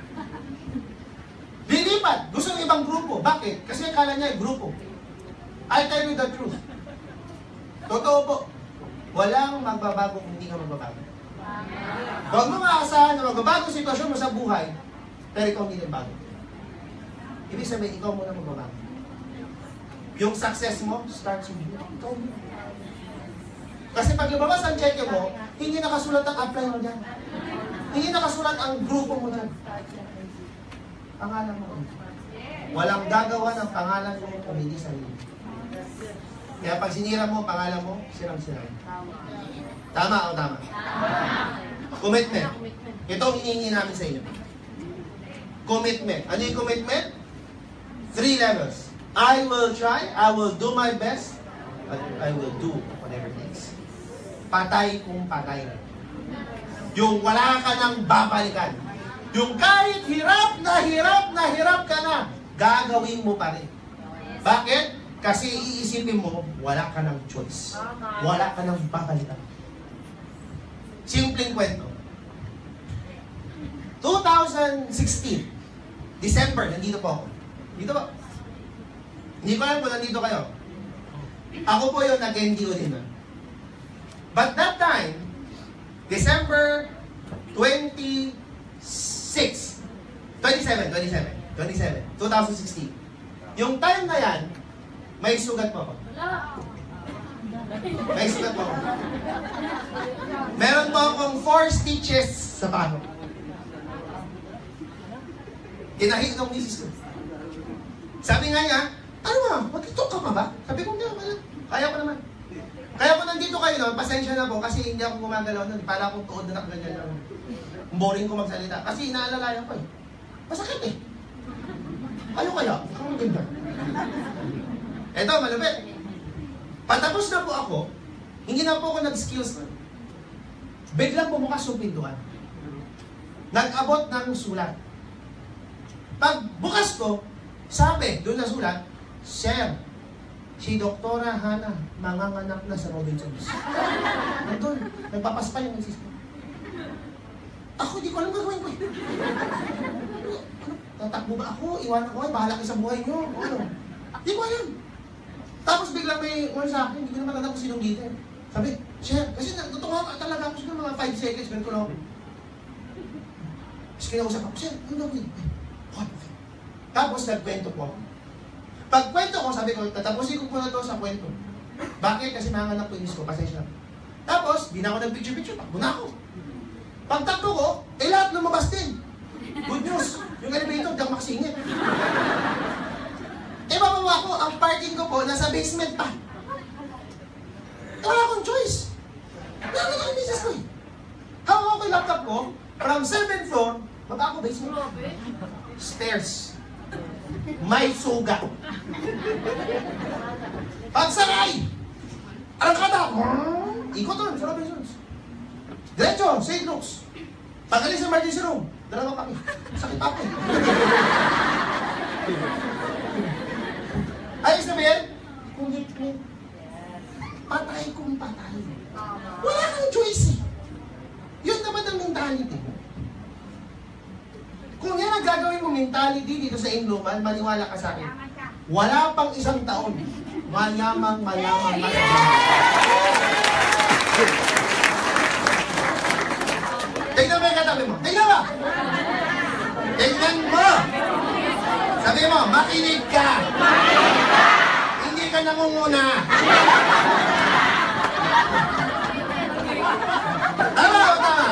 A: Lilipat. Gusto ng ibang grupo. Bakit? Kasi akala niya grupo. I tell you the truth. Totoo po. Walang magbabago kung hindi ka magbabago. Huwag mo maasahan na magbabago sitwasyon mo sa buhay, pero ikaw hindi nagbago. Ibig sabihin, ikaw muna magbabago. Yung success mo, starts with you. Ikaw muna. Kasi pag lumabas ang check mo, hindi nakasulat ang upline mo dyan. Hindi nakasulat ang grupo mo dyan. Pangalan mo. Walang gagawa ng pangalan mo kung hindi sarili. Kaya pag sinira mo, pangalan mo, sirang-sirang. Tama o tama? Commitment. Ito ang hinihingi namin sa inyo. Commitment. Ano yung commitment? 3 levels. I will try, I will do my best, but I will do whatever it takes. Patay kung patay. Yung wala ka nang babalikan. Yung kahit hirap na ka na, gagawin mo pa rin. Bakit? Kasi iisipin mo, wala ka ng choice. Wala ka ng babalikan. Simpleng kwento. 2016, December, nandito po ako. Dito ba? Hindi ko alam kung nandito kayo. Ako po yung nag-NDO din. But that time, December 2016, 2016. Yung time na yan, may sugat po ako. May sugat po ako. Meron po akong 4 stitches sa pano. Tinahit ng misis ko. Sabi nga niya, ano ba? Mag-tiktok ka pa ba? Sabi ko, hindi naman. Kaya ko naman. Kaya kung nandito kayo noon, pasensya na po kasi hindi ako gumagalaw noon. Para akong tuod na nakaganyan lang. Boring ko magsalita. Kasi inaalalayan ko eh. Masakit eh. Ano kaya? Ikaw ang ganda. Eto, malupit. Patapos na po ako, hindi na po ako nag-skills na. Biglang bumukas yung pintuan. Nag-abot ng sulat. Pag bukas ko, sabi, doon na sulat, Sir, si Doktora Hana, manganganak na sa Robinsons. Nandun, nagpapaspa yung misis ko. Ako, di ko alam gagawin ko. Ano, tatakbo ba ako? Iwanan ko, bahala kayo sa buhay nyo. Ano? Di ko alam. Tapos biglang may one sa akin, hindi ko naman alam kung sinong dito. Sabi, Sir, kasi natutuwa ka talaga ako siguro mga 5 seconds, ganito lang ako. Tapos kinausap ako, Sir, ano gawin? Okay. Tapos nagkwento po ako. Pagkwento ko, sabi ko, tatapusin ko po na to sa kwento. Bakit? Kasi manganak po yung ko, pasensya na. Tapos, di na ako nag-picture-picture, takbo na ako. Pagtakbo ko, lahat lumabas din. Good news, yung elevator, diyan makasingit. Bababa ko, ang parking ko po, nasa basement pa. Wala akong choice. Wala na yung business ko eh. Hawak ko yung laptop ko, from 7th floor, baba ako basement. Stairs. May suga. Pagsaray! Arangkada! Ikot doon sa Robinsons. Diretso, St. Luke's. Pagaling sa emergency room, dalawa kami. Sakit ako eh. Ayos na ba yan? Commitment. Patay kung patay. Wala kang choice eh. Yun naman ang mentality mo. Kung yan ang gagawin mo mentality dito sa Inloman, maniwala ka sa akin. Wala pang 1 taon. Mayamang. Tignan mo yung katabi mo. Tignan mo! Tignan mo! Sabi mo, makinig ka! Hindi ka nangunguna! Tama o tama?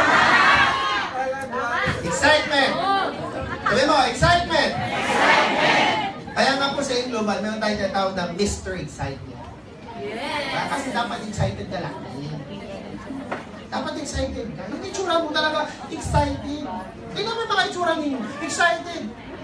A: Excitement! Sabi mo, excitement! Kaya nga po sa Global, meron tayong tinatawag na Mr. Excitement. Kasi dapat excited ka lang. Dapat excited ka. Yung itsura mo talaga, excited. Tingnan mo yung mga itsura ninyo. Excited.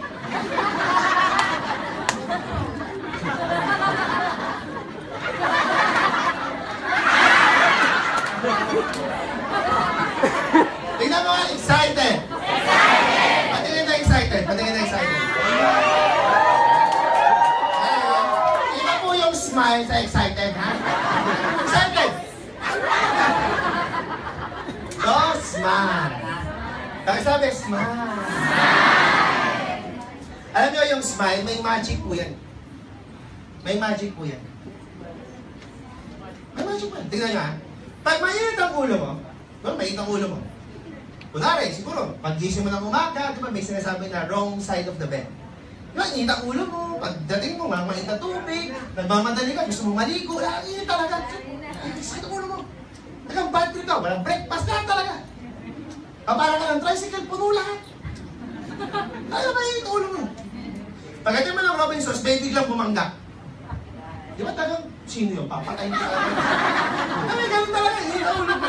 A: Tingnan mo nga, excited. Patingin na excited. Patingin na excited. Iba po yung smile sa excited, ha? Excited. So, smile. Bakit sabi, smile. Alam nyo yung smile, may magic po yan. May magic po yan. May magic po yan. Tingnan nyo, ha? Pag mainit ang ulo mo, mainit ang ulo mo. Kunwari, siguro, pag-gising mo ng umaga, di ba, may sinasabi na wrong side of the bed. Di ba, init ang ulo mo, pagdating mo, mainit na tubig, nagmamadali ka, gusto mo maligo, init talaga. Sakit ang ulo mo. Nagang bad trip ka, walang breakfast na talaga. Parang ka ng tricycle, puno lahat. Ayaw ba yung ulo mo? Pagdating mo ng Robinsons, may biglang bumangga. Di ba talagang, sino yung papatayin ka? Ay, ganun talaga, hindi na ulo mo.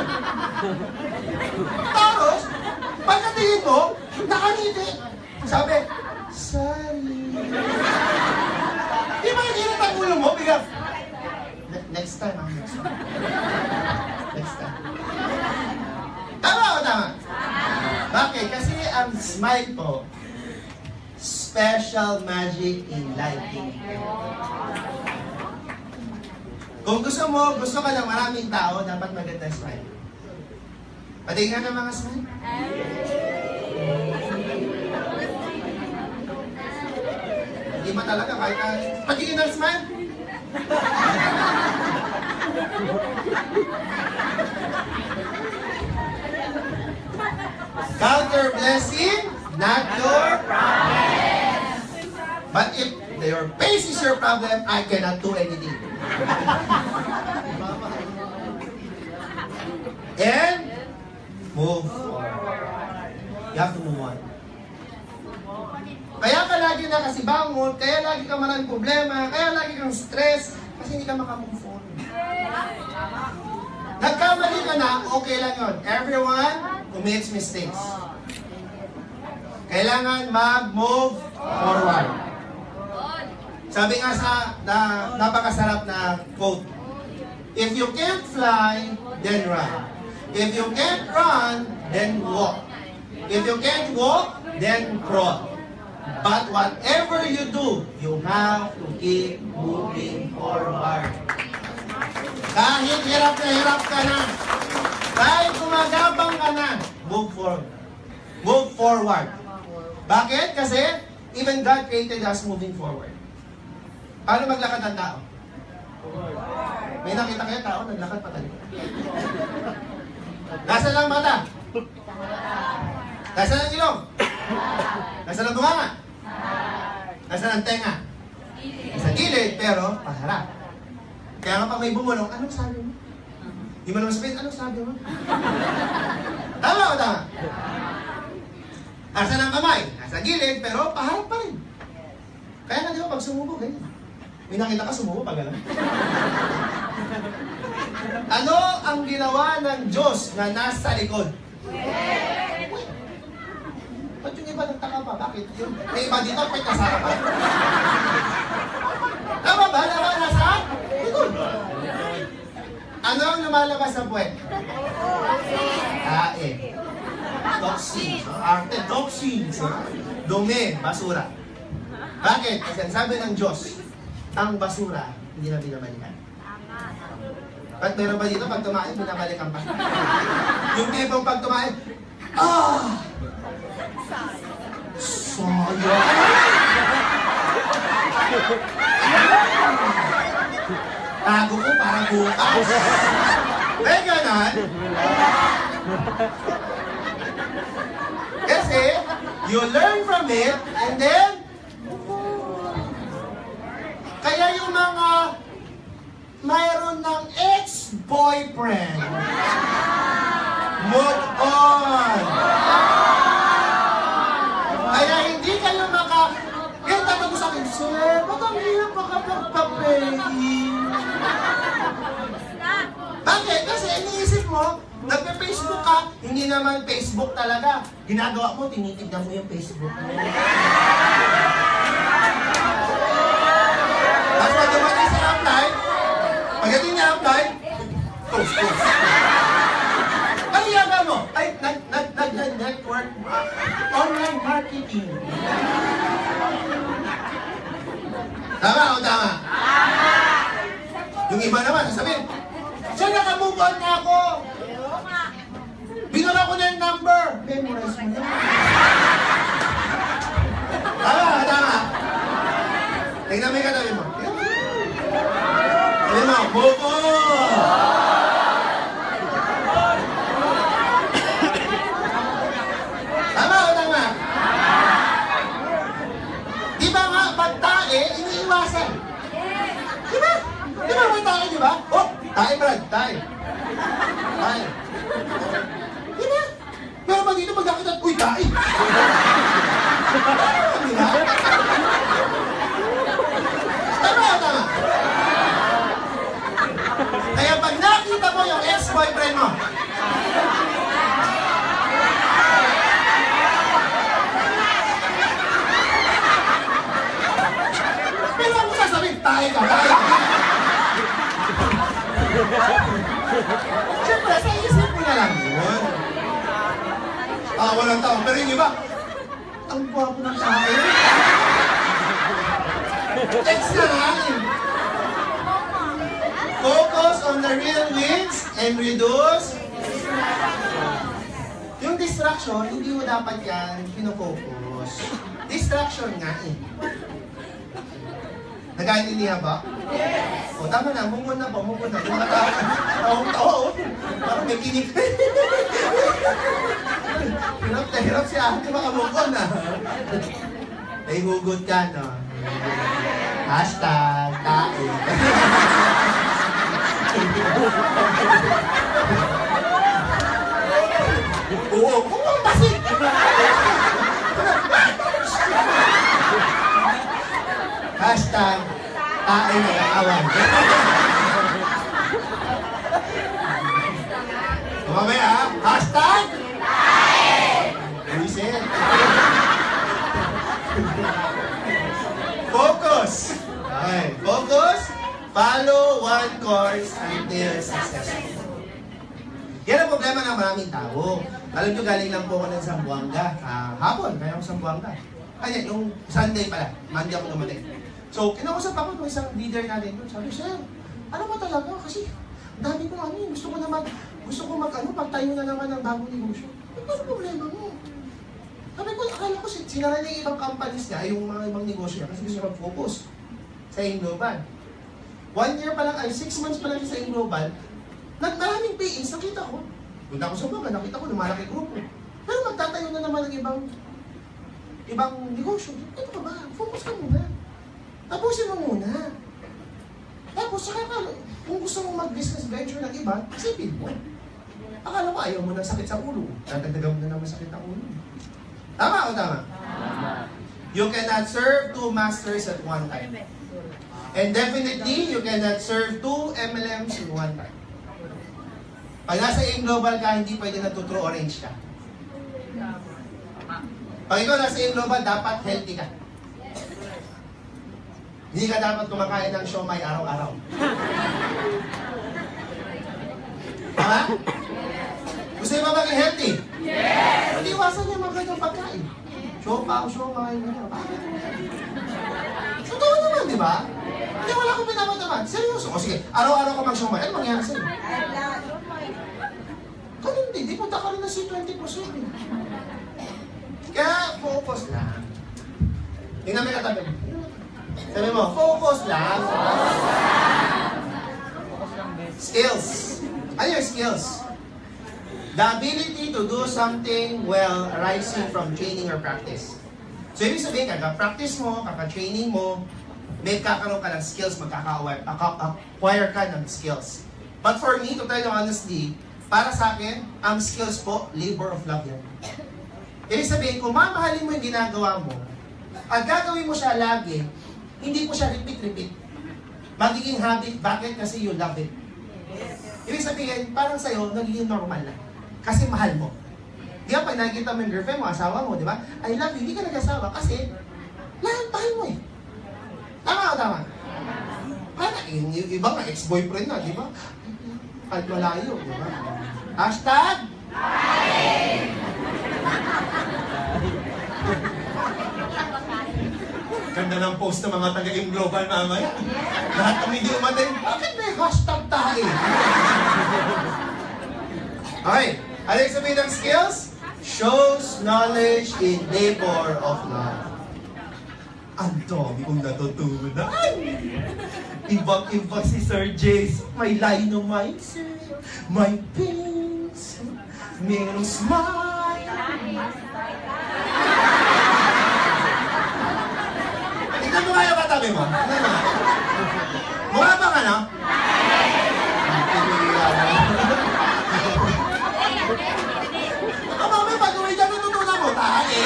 A: Tapos, pagkatingin mo, nakangiti. Sabi, sorry. Di ba naginit ang ulo mo? Biglang, next time, next time. Next time. Tama o tama? Bakit? Kasi ang smile po, special magic in lighting. Kung gusto ka ng maraming tao, dapat maganda smile. Patingin ng mga smile. Hindi ba talaga kahit na patingin ng smile? Count your blessing, not your problem. But if your face is your problem, I cannot do anything. And move forward. You have to move on. Kaya ka lagi nakasibangon, kaya lagi ka maraming problema, kaya lagi kang stress, kasi hindi ka makamove on. Nagkamali ka na, okay lang yun. Everyone commits mistakes. Kailangan mag-move forward. Sabi nga sa napakasarap na quote, if you can't fly, then run. If you can't run, then walk. If you can't walk, then crawl. But whatever you do, you have to keep moving forward. Kahit hirap ka na, kahit gumagabang ka na, move forward. Move forward. Bakit? Kasi even God created us moving forward. Paano maglakad ang tao? May nakita kayo tao, naglakad pa tayo. Nasaan ang mata? Nasaan ang ilong? Nasaan ang bunganga? Nasaan ang tenga? Sa gilid, pero paharap. Kaya nga pag may bumulong, anong sabi mo? Di mo naman sabihin, anong sabi mo? Tama o tama? Nasaan ang kamay? Nasa gilid, pero paharap pa rin. Kaya nga di ba pag sumubo, ganyan. May nakita ka sumubo pag alam. Ano ang ginawa ng Diyos na nasa likod? Ba't yung iba nagtaka pa? Bakit? May iba dito, pwede kasara pa. Tama ba? Nasa likod. Ano ang lumalabas sa puwet? Kain. Toxins. Arte, toxins. Dumi, basura. Bakit? Kasi ang sabi ng Diyos, ang basura, hindi na binabalikan. Ba't meron ba dito pag tumain, binabalikan pa? Yung tipong pag tumain, sayang. Tago ko para bukas. Eh, ganon. Kasi, you learn from it, and then, kaya yung mga mayroon ng ex-boyfriend, move on. Kaya hindi kayo kaya tatanong sa akin, sir, ba't ang hirap makapagpapain? Bakit? Kasi iniisip mo, nagpe-Facebook ka, hindi naman Facebook talaga. Ginagawa mo, tinitignan mo yung Facebook mo. Tapos pag dumating sa upline, pagdating na upline, post. Ano yaga mo? Ay, nag-network, online marketing. Tama o tama? Yung iba naman, sasabihin, siya nakamove on na ako. Binura ko na yung number. Memorize mo na. Tama. Tingnan mo yung katabi mo. Tingnan mo, move on. Tama o tama? Di ba nga, pag tae, iniiwasan? Di ba? Di ba may tae, di ba? Oh, tae Brad, tae. Di ba? Pero pag dito magkakita, uy, tae. Di ba? Tama. Kaya pag nakita mo yung ex-boyfriend mo, pero ako sasabihin, tae ka. Siyempre, sa isip mo na lang yun. Walang tao. Pero yung iba, ang gwapo ng tayo. Ex na lang. Focus on the real wins and reduce yung distraction, hindi mo dapat yan pinofocus. Distraction nga eh. Nagkaintindihan ba? Yes! O, tama na, mumon na. Kung matawa, parang may kinig. Hirap si ate, makamukon na. Ay, hugot ka, no? Hashtag, tae. Oo, kung Pasig! Hashtag, tae na nakawan. Mamaya ha? Hashtag, tae! Reset. Focus. Okay, focus. Follow one course until successful. Yan ang problema ng maraming tao. Alam nyo, galing lang po ako ng Zamboanga. Hapon, kaya ako Zamboanga. Ay, yung Sunday pala. Monday ako dumating. So, kinausap ako ng isang leader natin doon. Sabi, sir, ano ba talaga? Kasi, dami ko gusto ko pagtayo na naman ng bagong negosyo. Ano problema mo? Sabi ko, akala ko sinara niya yung ibang companies niya, yung mga ibang negosyo niya, kasi gusto niya mag-focus sa Global. 1 year pa lang, 6 months pa lang sa Global, maraming pay-ins, nakita ko. Punta ako sa mga, nakita ko, lumalaki grupo. Pero magtatayo na naman ng ibang negosyo. Ito ka ba? Focus ka muna. Tapusin mo muna. Tapos, kung gusto mo mag-business venture ng iba, isipin mo. Akala ko ayaw mo ng sakit sa ulo. Dadagdagan mo na naman sakit ng ulo. Tama o tama? You cannot serve 2 masters at one time. And definitely, you cannot serve 2 MLMs in one time. Pag nasa Global ka, hindi pwede na true orange ka. Pag ikaw nasa Global, dapat healthy ka. Hindi ka dapat kumakain ng siomai araw-araw. Tama? Gusto niyo ba maging healthy? Yes! Hindi iwasan niyo magandang pagkain. Siomai, bakit? Totoo naman, di ba? Hindi, wala akong pinapataman. Seryoso. O sige, araw-araw ka mag-siomai. Ano mangyari sa'yo? Ganun din, di punta ka rin na si 20%. Kaya, focus lang. Tingnan mo yung katabi. Sabi mo, focus lang. Skills. Ano yung skills? The ability to do something well arising from training or practice. So, ibig sabihin, kaka-practice mo, kaka-training mo, may kakaroon ka ng skills, acquire ka ng skills. But for me, to tell you honestly, para sa akin, ang skills po, labor of love yan. Ibig sabihin, kung mamahalin mo yung ginagawa mo, at gagawin mo siya lagi, hindi mo siya repeat. Magiging habit. Bakit? Kasi you love it. Ibig sabihin, parang sa'yo, nagiging normal na. Kasi mahal mo. Di ba, pag nakikita mo yung girlfriend mo, asawa mo, di ba? I love you, hindi ka nag-asawa kasi lahat mahal mo eh. Tama o tama? Parang yung iba nga, ex-boyfriend na, di ba? Kahit malayo, di ba? Hashtag! Ganda ng post ng mga taga-im global mamaya. Lahat ng hindi umatay, bakit may hashtag tayo? Okay, ano yung sabihin ng skills? Shows knowledge in labor of love. Ang dami kong natutunan. Ibang-iba si Sir Jace. May Layno mindset, may pins, merong smile. Tignan mo nga yung katabi mo. Mukha bang ano? Mamaya pag-uwi dyan, natutunan mo. Tae.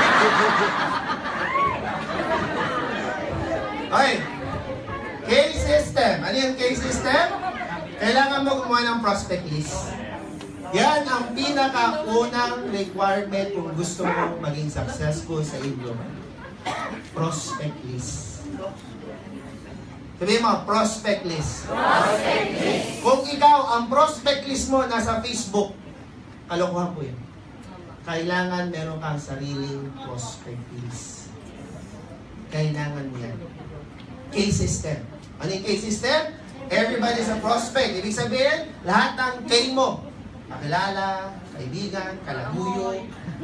A: Okay. Case system. Ano yung case system? Kailangan mo gumawa ng prospect list. Yan ang pinakaunang requirement kung gusto mo maging successful sa inyo. Prospect list. Sabihin mo, prospect list. Prospect list. Kung ikaw, ang prospect list mo nasa Facebook, kalokohan ko yun. Kailangan meron kang sariling prospect list. Kailangan mo yan. Case system. Ano yung case system? Everybody's a prospect. Ibig sabihin, lahat ng K mo, kakilala, kaibigan, kalabuyo,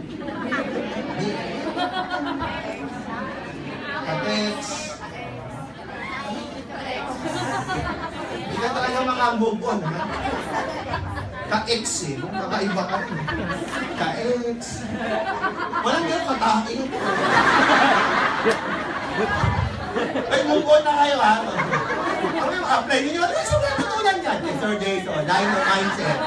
A: ka-text. Hindi ka talaga maka-move on, ha? Ka-ex eh, kakaiba ka rin. Ka-ex. Walang ganyan katakin. Ay, move on na kayo, ha? Okay, apply ninyo. Ano yung sobrang tutunan yan? Sir Jace, Layno mindset.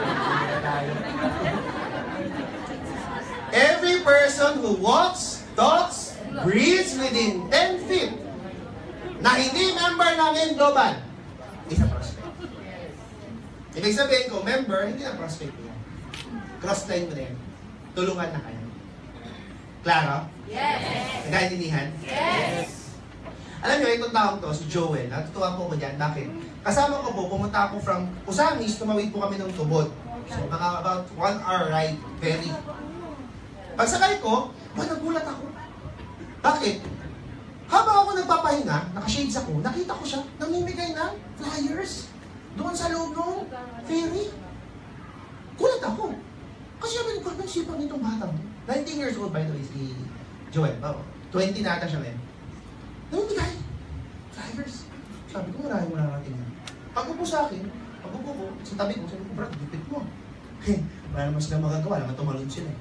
A: Every person who walks, talks, breathes within 10 feet na hindi member ng global is a prospect. Ibig sabihin ko, member, hindi na prospect yan. Cross-line mo na yan. Tulungan na kayo. Klaro? Yes! Nagkaintindihan? Yes! Alam nyo, itong taong to, si Joel, natutuwa po ko dyan. Bakit? Kasama ko po, pumunta ako from Usamis, tumawid po kami ng Tubod. So, mga about 1 hour ride, ferry. Pagsakay ko, nagulat ako. Bakit? Habang ako nagpapahinga, nakashades ako, nakita ko siya, namimigay ng flyers doon sa loob ng ferry. Gulat ako. Kasi sabi ko, anong sipag nitong bata mo? 19 years old by the way, si Joel. 20 na ata siya ngayon. Namimigay. Flyers. Sabi ko, maraming natin yan. Pag-upo sa akin, pag-upo ko, sa tabi ko, sabi ko, Brad, dipit mo. Wala naman silang magagawa, naman tumalon sila.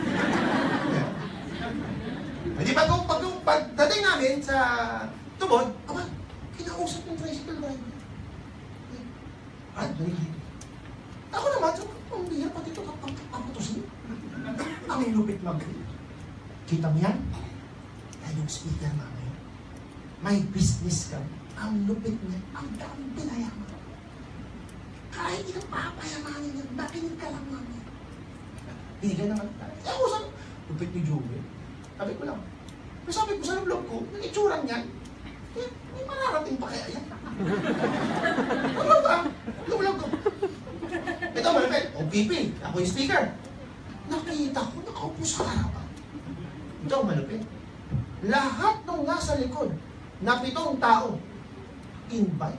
A: Hindi ba kung pagdating namin sa Tubod, aba, kinausap ng tricycle driver. Brad, nalilito. Ako naman, ang bihira pati ito kapaputusin. Ang lupit mag-grip. Kita mo yan? Yan yung speaker namin. May business ka. Ang lupit niya. Ang daming pinayaman. Kahit ilang papayamanin niya, nakinig ka lang namin. Binigyan naman tayo. Eh ako sabi, lupit ni Joel. Sabi ko lang. Pero sabi ko sa vlog ko, yung itsura niyan, eh, may mararating pa kaya yan. Ano ba? Yung vlog ko. Ito, malapit. OPP. Ako yung speaker. Nakita ko, nakaupo sa harapan. Ito, malapit. Lahat ng nasa likod, na 7 tao, invite.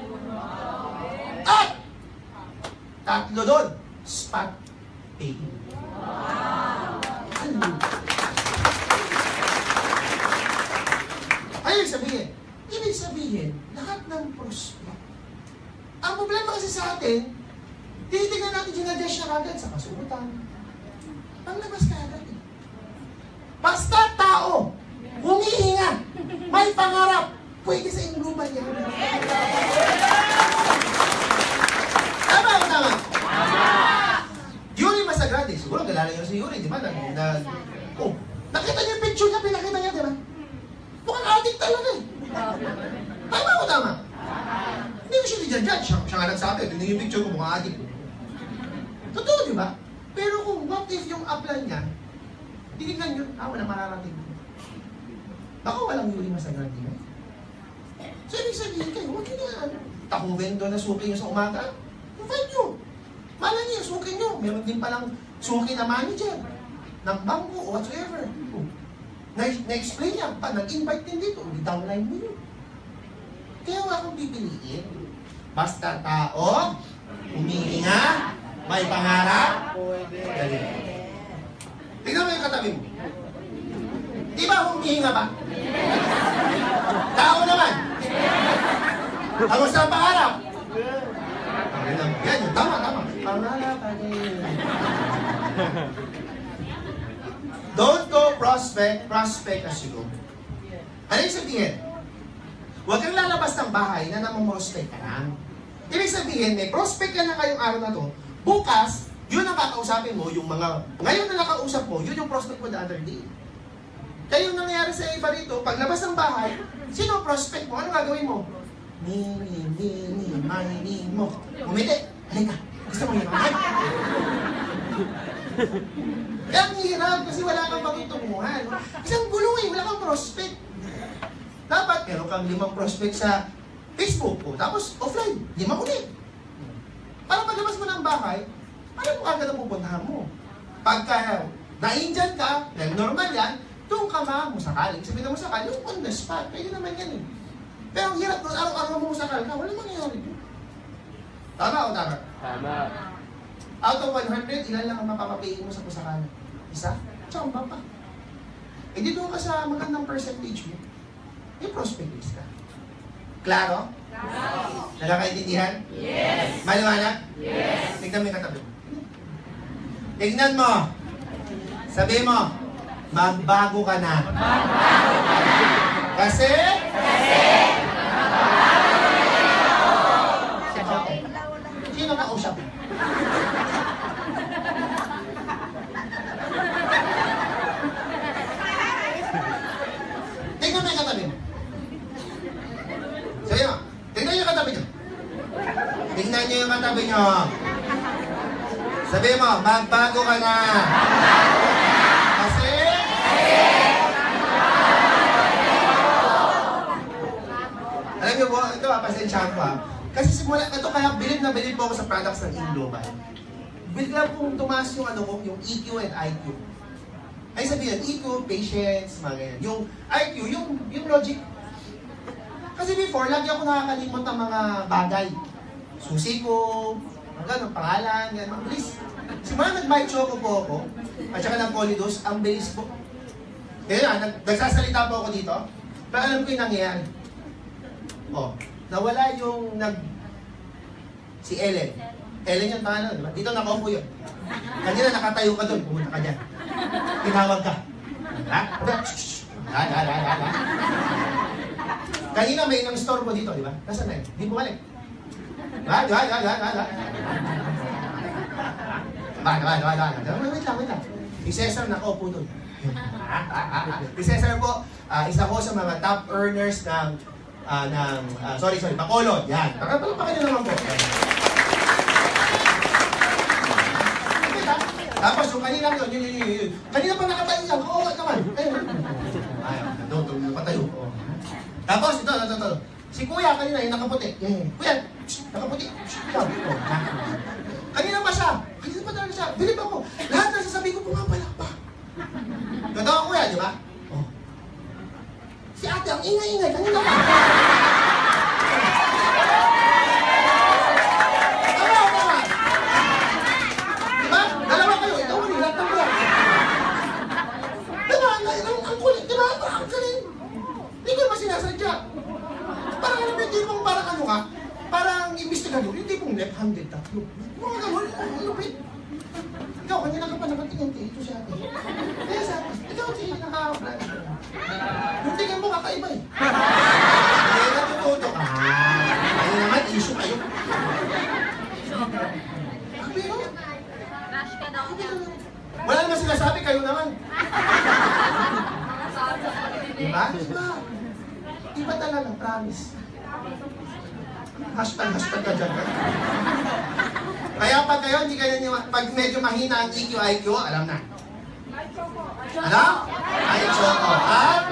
A: At 3 doon, spot pay. Ano? Ay, ibig sabihin, lahat ng prospect. Ang problema kasi sa atin, titignan natin ginadjust siya kagad sa kasuotan. Panglabas ka agad eh. Basta tao, humihinga, may pangarap, pwede sa ingluban niya. Tama o tama? Yuri Masagrande, siguro galala niyo si Yuri, di ba? Nakita niyo yung picture niya, pinakita niya, di ba? Mukhang addict talaga eh. Tama o tama? usually dyan, siya nga nagsabi, ito yung picture ko, mukha adik. Totoo, di ba? Pero kung what if yung upline niya, tinignan nyo, walang mararating. Baka walang yuri masagad din. So, ibig sabihin kayo, huwag nyo na takubin doon na suki nyo sa umaga. Invite nyo. Malay niyo, suki nyo. Meron din palang suki na manager ng bangko o whatsoever. Na-explain niya, nag-invite din dito, downline mo yun. Kaya wala akong pipiliin. Basta tao, humihinga, may pangarap, dali. Tignan mo yung katabi mo. Di ba humihinga ba? Tao naman. Kamusta ang pangarap? Yan, tama. Pangarap, don't go prospect as you go. Ano yung sabihin? Huwag kang lalabas ng bahay na namang-prospect ka lang. Ibig sabihin, may prospect ka na ngayong araw na to, bukas, yun ang kakausapin mo, yung mga, ngayon na nakausap mo, yun yung prospect mo the other day. Kaya yung nangyayari sa iba rito, paglabas ng bahay, sino prospect mo? Ano gagawin mo? Mini mo. Umiti. Halika. Gusto mo yun? Kaya ang hirap kasi wala kang patutunguhan. Isang gulo wala kang prospect. Dapat meron kang 5 prospect sa Facebook o tapos offline, 5 ulit. Para paglabas mo ng bahay, alam mo agad ang pupuntahan mo. Pagka na-injan ka, dahil normal yan, doon ka mamusakal. Sabihin na musakal, yung on the spot, pwede naman yan eh. Pero ang hirap doon, araw-araw mo musakal ka, wala mangyayari doon. Tama o tama?
C: Tama.
A: Out of 100, ilan lang ang mapapapiin mo sa pusakalan? Isa? Tsamba pa. E di doon ka sa magandang percentage mo. May prospect list ka. Klaro? Klaro. Nakakaintindihan? Yes. Maliwanag? Yes. Tignan mo yung katabi mo. Tignan mo. Sabi mo, magbago ka na. Magbago ka na. Kasi? Sino kausap? Tignan mo yung katabi mo. Sabi mo, tignan yung katabi nyo. Tignan nyo yung katabi nyo. Sabi mo, magbago ka na. Kasi? Alam nyo po, ito pasensyahan ko ha. Kasi simula, ito kaya bilib na bilib po ako sa products ng Global. Bigla pong tumaas yung ano ko, yung EQ and IQ. Ay sabihin, EQ, patience, mga ganyan. Yung IQ, yung logic. Kasi before, lagi ako nakakalimot ng mga bagay. Susi ko, ang pangalan, gano'n. Ang bilis. Simula nag-buy choco po ako, at saka ng Colidos, ang bilis po. Kaya na, nagsasalita po ako dito, pero alam ko yung nangyayari. Oh, nawala yung si Ellen. Ellen yung pangalan, di ba? Dito nakaupo yun. Kanina nakatayo ka doon, pumunta ka dyan. Tinawag ka. Ha? Kanina may inang store mo dito, di ba? Nasaan na yun? Di bumalik. Wait lang. Si Cesar nakaupo doon. Si Cesar po, isa ko sa mga top earners ng Bacolod. Yan. Pakapalapakanya naman po. Tapos yung kanina yun. Kanina pa nakatayo yan. Oo, naman. Ayun. Napatayo. Tapos ito. Si Kuya kanina yung nakaputi. Kuya, nakaputi. Kanina pa siya. Kanina pa talaga siya. Bilib ako. Lahat na sasabihin ko pumapalak pa. Ganda Kuya, di ba? Oh. Si ate, ang ingay-ingay. Kanina pa. Tama. Diba? Dalawa kayo. Ito ulit. Lahat ng buwan. Diba? Ang kulit. Diba? Ang galing. Hindi ko naman sinasadya. Parang alam mo, hindi mong parang ano ka. Parang investigador. Hindi mong left-handed tatlo. Mga gano'n. Ang lupit. Ikaw, kanina ka pa nakatingin. Ito siya. Kaya sa akin. Ikaw, sige, naka-apply. Yung tingin mo kakaiba eh. Hindi natututo ka. Ano naman, issue kayo. Pero, wala naman sinasabi, kayo naman. Diba? Iba talaga, promise. Hashtag ka dyan. Kaya pag kayo, hindi kayo, pag medyo mahina ang EQ, IQ, alam na. Ano? Ay, choco. At?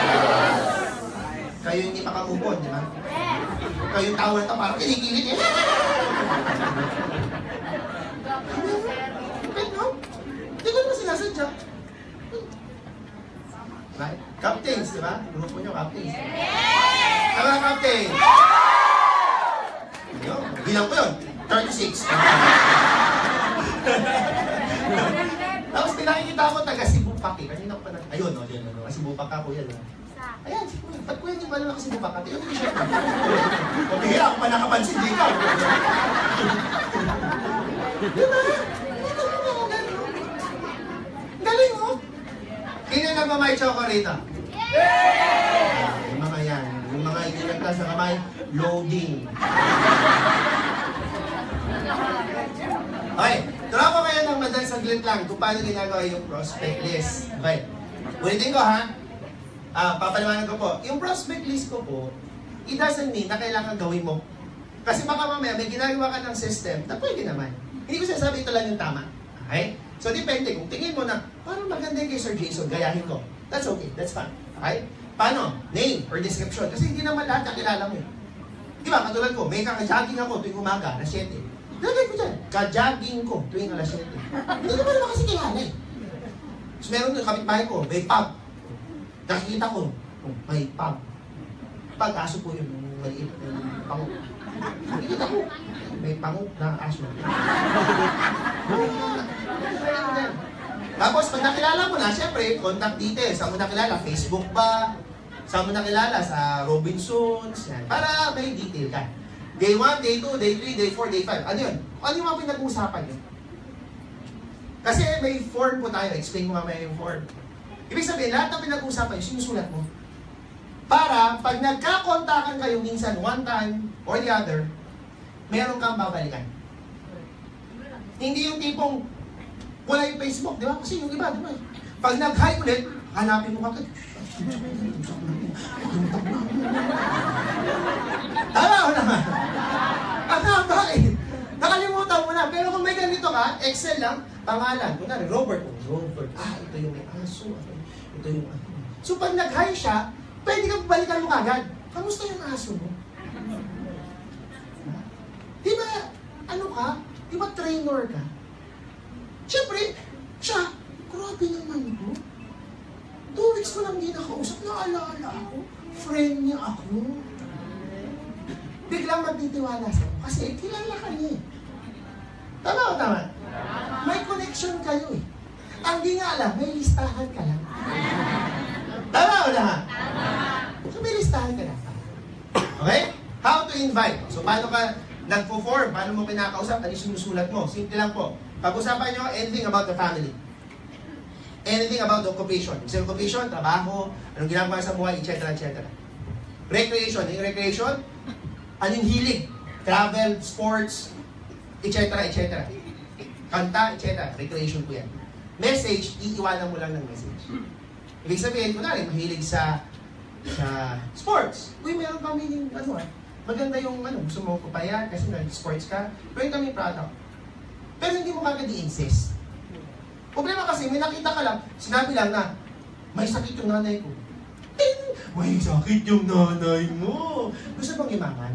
A: Kayo hindi makamupon, di ba? Kayo yung tawa na ito, parang kinikilit eh. No? Hindi ko naman sinasadya. Right? Captains, di ba? Grupo nyo, captains. Tama, captain. Bilang ko yun, 36. Tapos pinakikita ko taga Sibupak eh. Kanina ko pa nag... Ayun, no, yun, no. Sibupak ako yan. No. Ayan, ba't ko yan yung malamang kasi Sibupak? At yun, siya. O, bihira ako pa nakapansin din ka. Diba? Galing mo. Sino nagmamay choco rito? Yung mga yan. Yung mga ikinagta sa kamay, loading. Okay, turo ko kayo ng madaling saglit lang kung paano ginagawa yung prospect list. Okay, ulitin ko ha. Papaliwanag ko po. Yung prospect list ko po, it doesn't mean na kailangan gawin mo. Kasi baka mamaya may ginagawa ka ng system na pwede naman. Hindi ko sinasabi ito lang yung tama. Okay? So depende. Kung tingin mo na, parang maganda kay Sir Jason, gayahin ko. That's okay. That's fine. Okay? Paano? Name or description. Kasi hindi naman lahat nakilala mo eh. Di ba? Katulad ko, may kaka-jogging ako tuwing umaga, alas 7. Lagay ko dyan, ka-jogging ko tuwing alas 7. Hindi ko pa naman kasi kilala eh. So meron doon, kapitbahay ko, may pub. Nakikita ko, may pub. Pag-aso po yun, maliit, pango. Nakikita ko, may pango na aso. Tapos pag nakilala mo na, syempre, contact details. Saan mo nakilala? Facebook ba? Saan mo nakilala? Sa Robinsons? Yan. Para may detail ka. Day 1, Day 2, Day 3, Day 4, Day 5. Ano yun? Ano yung mga pinag-uusapan yun? Kasi may form po tayo. Explain ko mamaya yung form. Ibig sabihin, lahat ng pinag-uusapan yun, sinusulat mo. Para pag nagkakontakan kayo minsan, one time or the other, meron kang babalikan. Hindi yung tipong wala yung Facebook, di ba? Kasi yung iba, di ba? Pag nag-hi ulit, hanapin mo kagad. Tama ko naman. Ang haba eh. Nakalimutan mo na. Pero kung may ganito ka, Excel lang, pangalan. Kunwari, Robert. Robert. Ito yung may aso. Ito yung ano. So pag nag-hi siya, pwede kang balikan mo kagad. Kamusta yung aso mo? Di ba, ano ka? Di ba trainer ka? Siyempre, siya, grabe naman ko. 2 weeks ko lang din nakausap, naalala ako. Friend niya ako. Biglang magtitiwala sa'yo. Kasi kilala ka niya eh. Tama o tama? May connection kayo eh. Ang di nga alam, may listahan ka lang. Tama o tama? So may listahan ka lang. Okay? How to invite. So paano ka nagpo-form? Paano mo kinakausap? Ano yung sinusulat mo? Simple lang po. Pag-usapan nyo anything about the family. Anything about the occupation. Sa occupation, trabaho, anong ginagawa sa buhay, etc. etc. Recreation. Yung recreation, anong hilig? Travel, sports, etc. etc. Kanta, etc. Recreation po yan. Message, iiwanan mo lang ng message. Ibig sabihin, kunwari, mahilig sa sports. Uy, meron kami yung, maganda yung, gusto mo papayan kasi sports ka. Pwede kami product. Pero hindi mo kagad i-insist. Problema kasi, may nakita ka lang, sinabi lang na, may sakit yung nanay ko. May sakit yung nanay mo. Gusto bang imangan?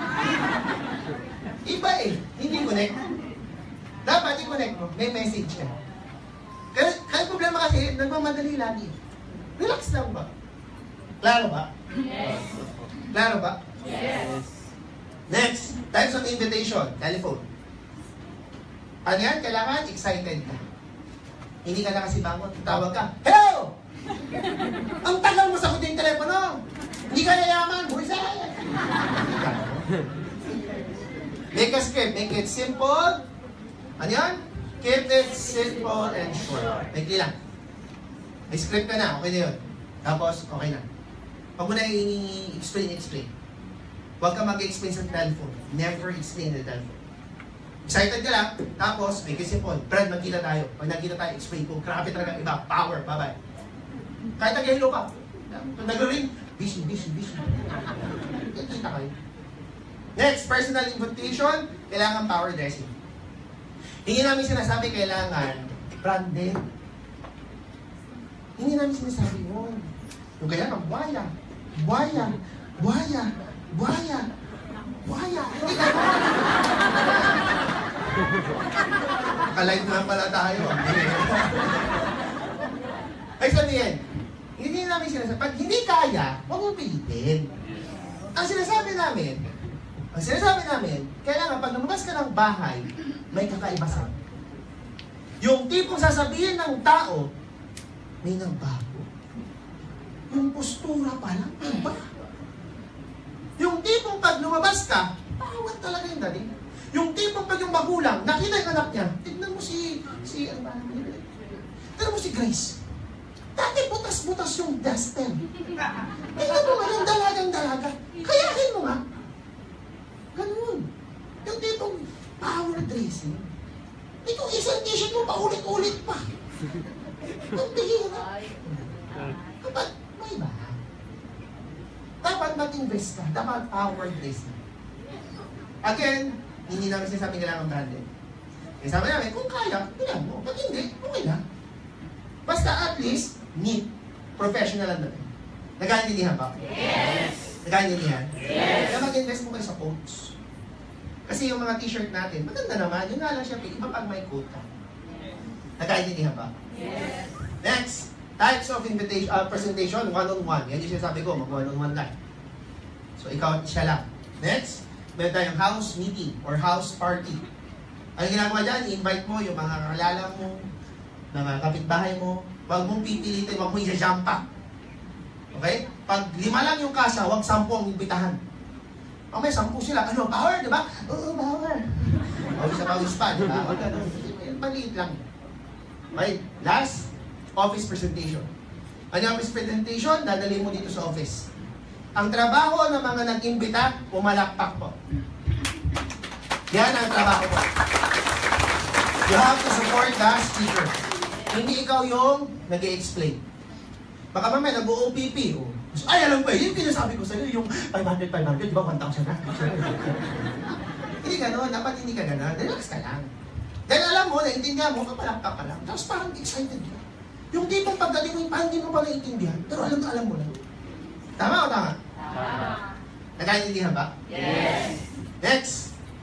A: Iba eh, hindi connect. Dapat i-connect mo, may message ka. Kaya problema kasi, nagmamadali lagi. Relax lang ba? Klaro ba?
B: Yes.
A: Klaro ba?
B: Yes.
A: Next, types of invitation, telephone. Ano yan? Kailangan excited ka. Hindi ka na kasi bangon, tawag ka, hello! Ang tagal mo sagutin yung telepono! Hindi ka yayaman, buwisa! Make a script, make it simple. Ano yan? Keep it simple and short. Maikli lang. May script ka na, okay na yun. Tapos, okay na. Pag mo na i-explain. Huwag ka mag-explain sa telephone. Never explain the telephone. Excited ka lang, tapos make it simple. Brad, magkita tayo. Pag nagkita tayo, explain ko. Grabe talaga iba. Power, bye-bye. Kahit nag-hello pa. Pag nag-ring, busy. Kita kayo. Next, personal invitation, kailangan power dressing. Hindi namin sinasabi kailangan branded. Hindi namin sinasabi yun. Yung kailangan buhaya, buhaya, buhaya, buhaya, buhaya. Hindi ka Naka-live na pala tayo. Ay sabihin, hindi namin sinasabi, pag hindi kaya, huwag mong pilitin. Ang sinasabi namin, kailangan pag lumabas ka ng bahay, may kakaibasan. Yung tipong sasabihin ng tao, may nagbago. Yung postura pa lang, iba. Yung tipong pag lumabas ka, bawat talaga yung dating. Yung tipong pag yung magulang, nakita yung anak niya, tignan mo tignan mo si Grace. Dati butas-butas yung duster. Tignan mo ngayon, dalagang-dalaga. Kayahin mo nga. Ganun. Yung tipong power dressing. Itong isang t-shirt mo, paulit-ulit pa. Ang bihira. Kapag may iba, dapat mag-invest ka. Dapat power dressing. Again, hindi namin sinasabi kailangan branded. Kaya sabi namin, kung kaya, bilang mo. Pag hindi, okay lang. Basta at least, neat, professional ang dating. Nagkaintindihan ba?
B: Yes!
A: Nagkaintindihan?
B: Yes!
A: Kaya mag-invest mo kayo sa coats. Kasi yung mga t-shirt natin, maganda naman. Yun nga lang syempre, iba pag may coat ka. Nagkaintindihan ba?
B: Yes!
A: Next, types of invitation, presentation, one-on-one. Yan yung sinasabi ko, mag-one-on-one lang. So, ikaw at siya lang. Next, meron tayong house meeting or house party. Ang ginagawa dyan, i-invite mo yung mga kakalala mo, mga kapitbahay mo. Huwag mong pipilitin, huwag mong isa-jampa. Okay? Pag 5 lang yung kasa, huwag 10 ang imbitahan. Pag may 10 sila, ano, power, di ba? Oo, power. Pawis sa pawis pa, di ba? Maliit lang. Okay? Last, office presentation. Ano yung office presentation? Dadalhin mo dito sa office. Ang trabaho ng mga nag-imbita, pumalakpak po. Yan ang trabaho po. You have to support the speaker. Hindi ikaw yung nag-i-explain. Baka mamaya nag-OPP. Oh. Ay, alam ko eh, yung pinasabi ko sa'yo, yung 500, di ba? 1,000 na. Hindi gano'n, dapat hindi ka gano'n. Relax ka lang. Dahil alam mo, naintindihan mo, kapalakpak ka lang. Tapos parang excited ka. Yung tipong pagdating mo, parang hindi mo pa naintindihan. Pero alam mo lang. Tama o tama?
B: Tama.
A: Nagkaintindihan ba?
B: Yes!
A: Next.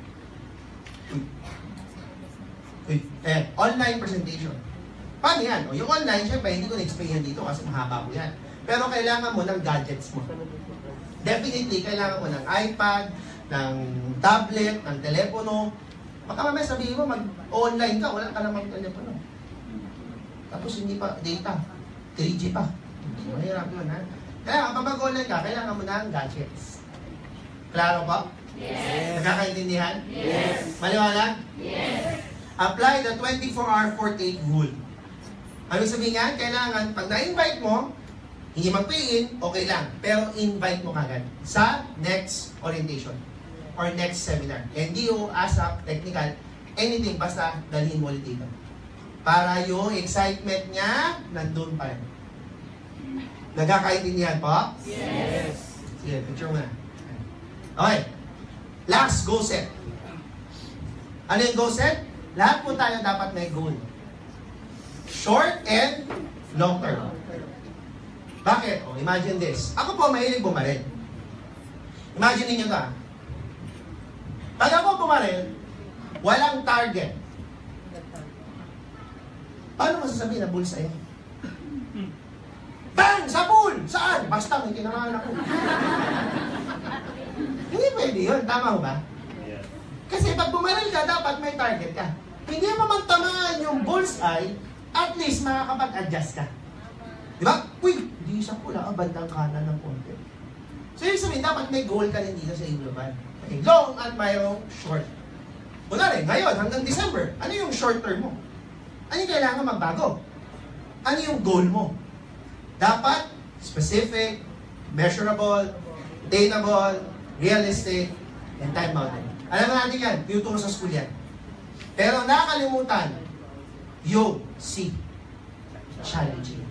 A: Online presentation. Paano yan? O, yung online, syempre, hindi ko na-explain yan dito kasi mahaba ko yan. Pero kailangan mo ng gadgets mo. Definitely, kailangan mo ng iPad, ng tablet, ng telepono. Baka mamaya sabihin mo, mag-online ka, wala ka namang telepono. Tapos hindi pa, data. 3G pa. Mahirap yun, ha? Kaya kapag mag-online ka, kailangan mo ng gadgets. Klaro pa?
B: Yes!
A: Nagkakaintindihan?
B: Yes!
A: Maliwanag?
B: Yes!
A: Apply the 24-hour 48 rule. Ano sabihin nga? Kailangan, pag na-invite mo, hindi mag-pay-in, okay lang. Pero invite mo kagad sa next orientation or next seminar. NDO, ASAP, technical, anything, basta dalhin mo ulit dito. Para yung excitement niya, nandun pa rin. Nagkakaintindihan po?
B: Yes!
A: Sige, picture mo na. Okay. Last, goal set. Ano yung goal set? Lahat po tayo dapat may goal. Short and long term. Bakit? Oh, imagine this. Ako po, mahilig bumaril. Imagine ninyo ito. Pag ako bumaril, walang target. Paano masasabihin na bullseye? Bang! Sa pool! Saan? Basta may tinamaan ako. Hindi pwede yun. Tama ho ba? Kasi pag bumaril ka, dapat may target ka. Hindi mo man tamaan yung bullseye, at least makakapag-adjust ka. Di ba? Uy, hindi sa pula, bandang kanan ng konti. So, yung sabihin, dapat may goal ka rin dito sa igloban. Okay, long at mayroong short. Muna rin, ngayon, hanggang December, ano yung short term mo? Ano yung kailangan magbago? Ano yung goal mo? Dapat specific, measurable, attainable, realistic, and time-bounded. Alam natin yan, tinuturo sa school yan. Pero nakalimutan, yung C, challenging.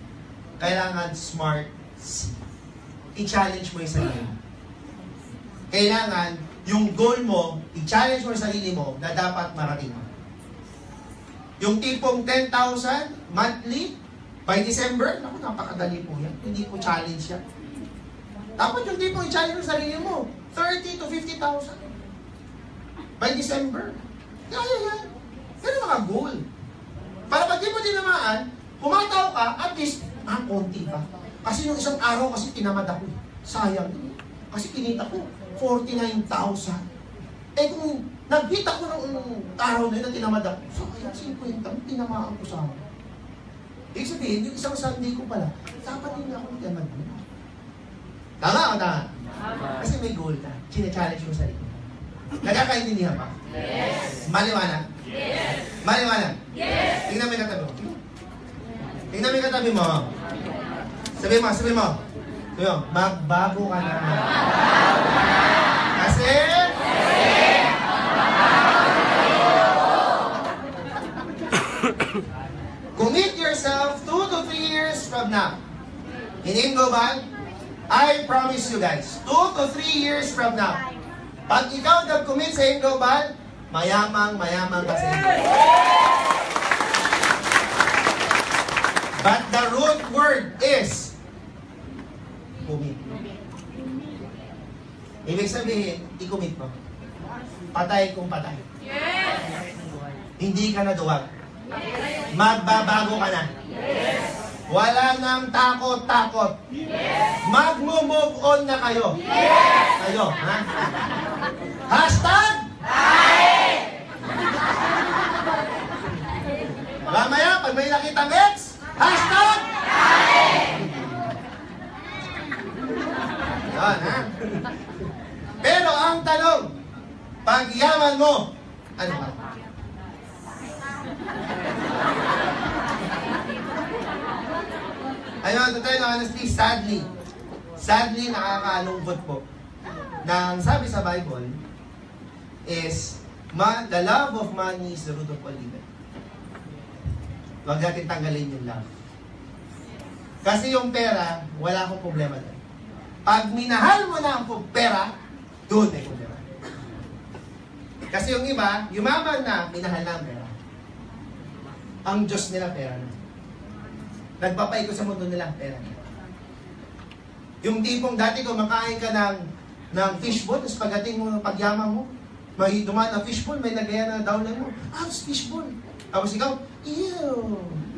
A: Kailangan smart C. I-challenge mo yung sarili mo. kailangan yung goal mo, i-challenge mo sa sarili mo na dapat marating mo. Yung tipong 10,000 monthly, by December, naku, napakadali po yan. Hindi po challenge yan. Dapat yung tipong i-challenge mo sa sarili mo, 30 to 50,000. By December. Kaya yan. Yan ang mga goal. Para pag di mo tinamaan, kumataw ka, at least, konti ba? Kasi yung isang araw kasi tinamad ako. Sayang. Kasi kinita ko, 49,000. Eh kung nagkita ko ng araw na yun na tinamad ako, so kaya 50, tinamaan ko sa akin. Ibig sabihin, yung isang Sunday ko pala, dapat hindi ako tinamad mo. Tama o tama? Kasi may goal ka. Chine-challenge mo sa sarili. Nagkakaintindihan ba?
B: Yes.
A: Maliwanag?
B: Yes.
A: Maliwanag?
B: Yes.
A: Tingnan mo yung katabi mo. Tingnan mo yung katabi mo. Sabi mo. Sabi mo, magbago ka na. Kasi? Commit yourself 2 to 3 years from now. In global, I promise you guys, 2 to 3 years from now, pag ikaw nag-commit sa global, mayamang ka sa inyo. But the root word is commit. Ibig sabihin, i-commit mo. Patay kung patay.
B: Yes.
A: Hindi ka na duwag. Magbabago ka na.
B: Yes.
A: Wala nang takot-takot.
B: Yes.
A: Mag-move on na kayo.
B: Yes.
A: Kayo, ha? Hashtag? Mamaya, pag may nakita Mex, hashtag? Yan, ha? Pero ang tanong, pag yaman mo, ano ba? Ayun, to tell you honestly, sadly nakakalungkot po na ang sabi sa Bible is, the love of money is the root of all evil. Huwag natin tanggalin yung love. Kasi yung pera, wala akong problema doon. Pag minahal mo na ang pera, doon may problema. Kasi yung iba, yumaman na, minahal na ang pera. Ang Diyos nila, pera na. Nagpapay ko sa mundo nila, pera na. Yung tipong dati ko, makain ka ng fishball, tapos pagdating mo ng pagyaman mo, may dumaan na fishball, may nagaya na downline mo, fishball. Tapos ikaw, ew!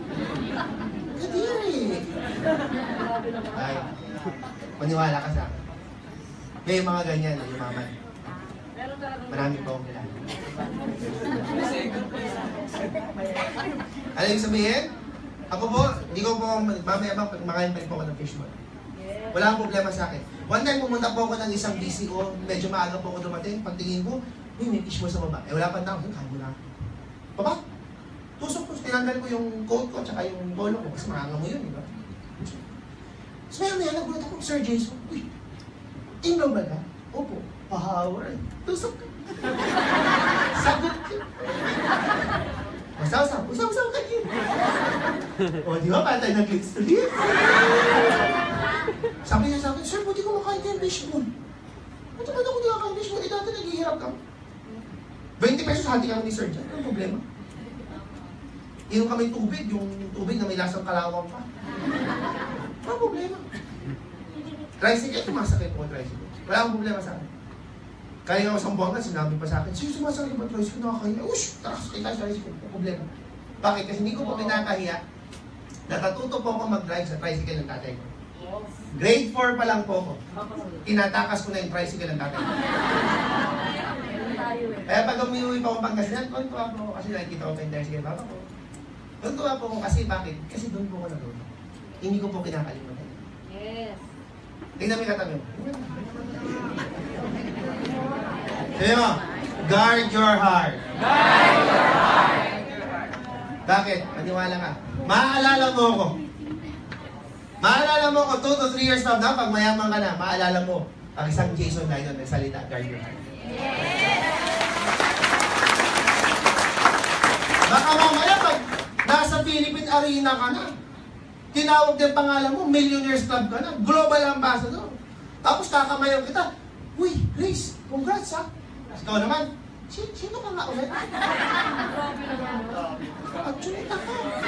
A: Kadiri! Ay, maniwala ka sa akin. May mga ganyan na yumaman. Marami pa akong kilala. Ano yung sabihin? Ako po, hindi ko po, mamaya makain pa rin po ako ng fishball. Wala akong problema sa akin. One time pumunta po ako ng isang BCO, medyo maaga po ako dumating, pagtingin ko, may fishball sa baba. Eh wala pa tao, kago na. Baba? Tusok ko, tinanggal ko yung coat ko, tsaka yung polo ko, kasi maanga mo yun, di ba? So maya nagulat ako, Sir Jason, uy, tingnan ba ka? Opo, power. Tusok ka. Sagot ka. Usaw ka yun. O, di ba, patay na clicks to live? Sabi niya sa akin, Sir, buti ko makain kayo fishball. Ba't naman ako nakakain fishball? Eh, dati naghihirap ka. 20 pesos hati kami ni Sir dyan. Anong problema? Inom kami tubig, yung tubig na may lasang kalawang pa. Anong problema? Tricycle, sumasakit ko tricycle. Wala akong problema sa akin. Kaya nga isang buwan na, sinabi pa sa akin, sino sumasakit ba tricycle? Nakakahiya. Ush! Tara, sakit tayo sa tricycle. Anong problema? Bakit? Kasi hindi ko po pinakahiya. Natuto po ako mag-drive sa tricycle ng tatay ko. Grade 4 pa lang po ako. Tinatakas ko na yung tricycle ng tatay ko. Kaya pag umiuwi pa akong Pangasinan, tuwa po ako kasi nakikita ko pa yung tricycle papa ko. Tuwa po ako kasi bakit? Kasi doon po ako natuto. Hindi ko po kinakalimutan.
B: Yes.
A: Tingnan mo yung katabi mo. Sabi mo, guard your heart.
B: Guard your heart.
A: Bakit? Maniwala ka. Maaalala mo ako. Maaalala mo ako 2 to 3 years from now, pag mayaman ka na, maalala mo ang isang Jason Layno na salita, guard your heart. Baka mamaya pag nasa Philippine Arena ka na, tinawag din pangalan mo, Millionaires Club ka na, Global Ambassador. Tapos kakamayaw kita, Uy, Grace, congrats ha. Ikaw naman, sino ka nga ulit? Actually, ako.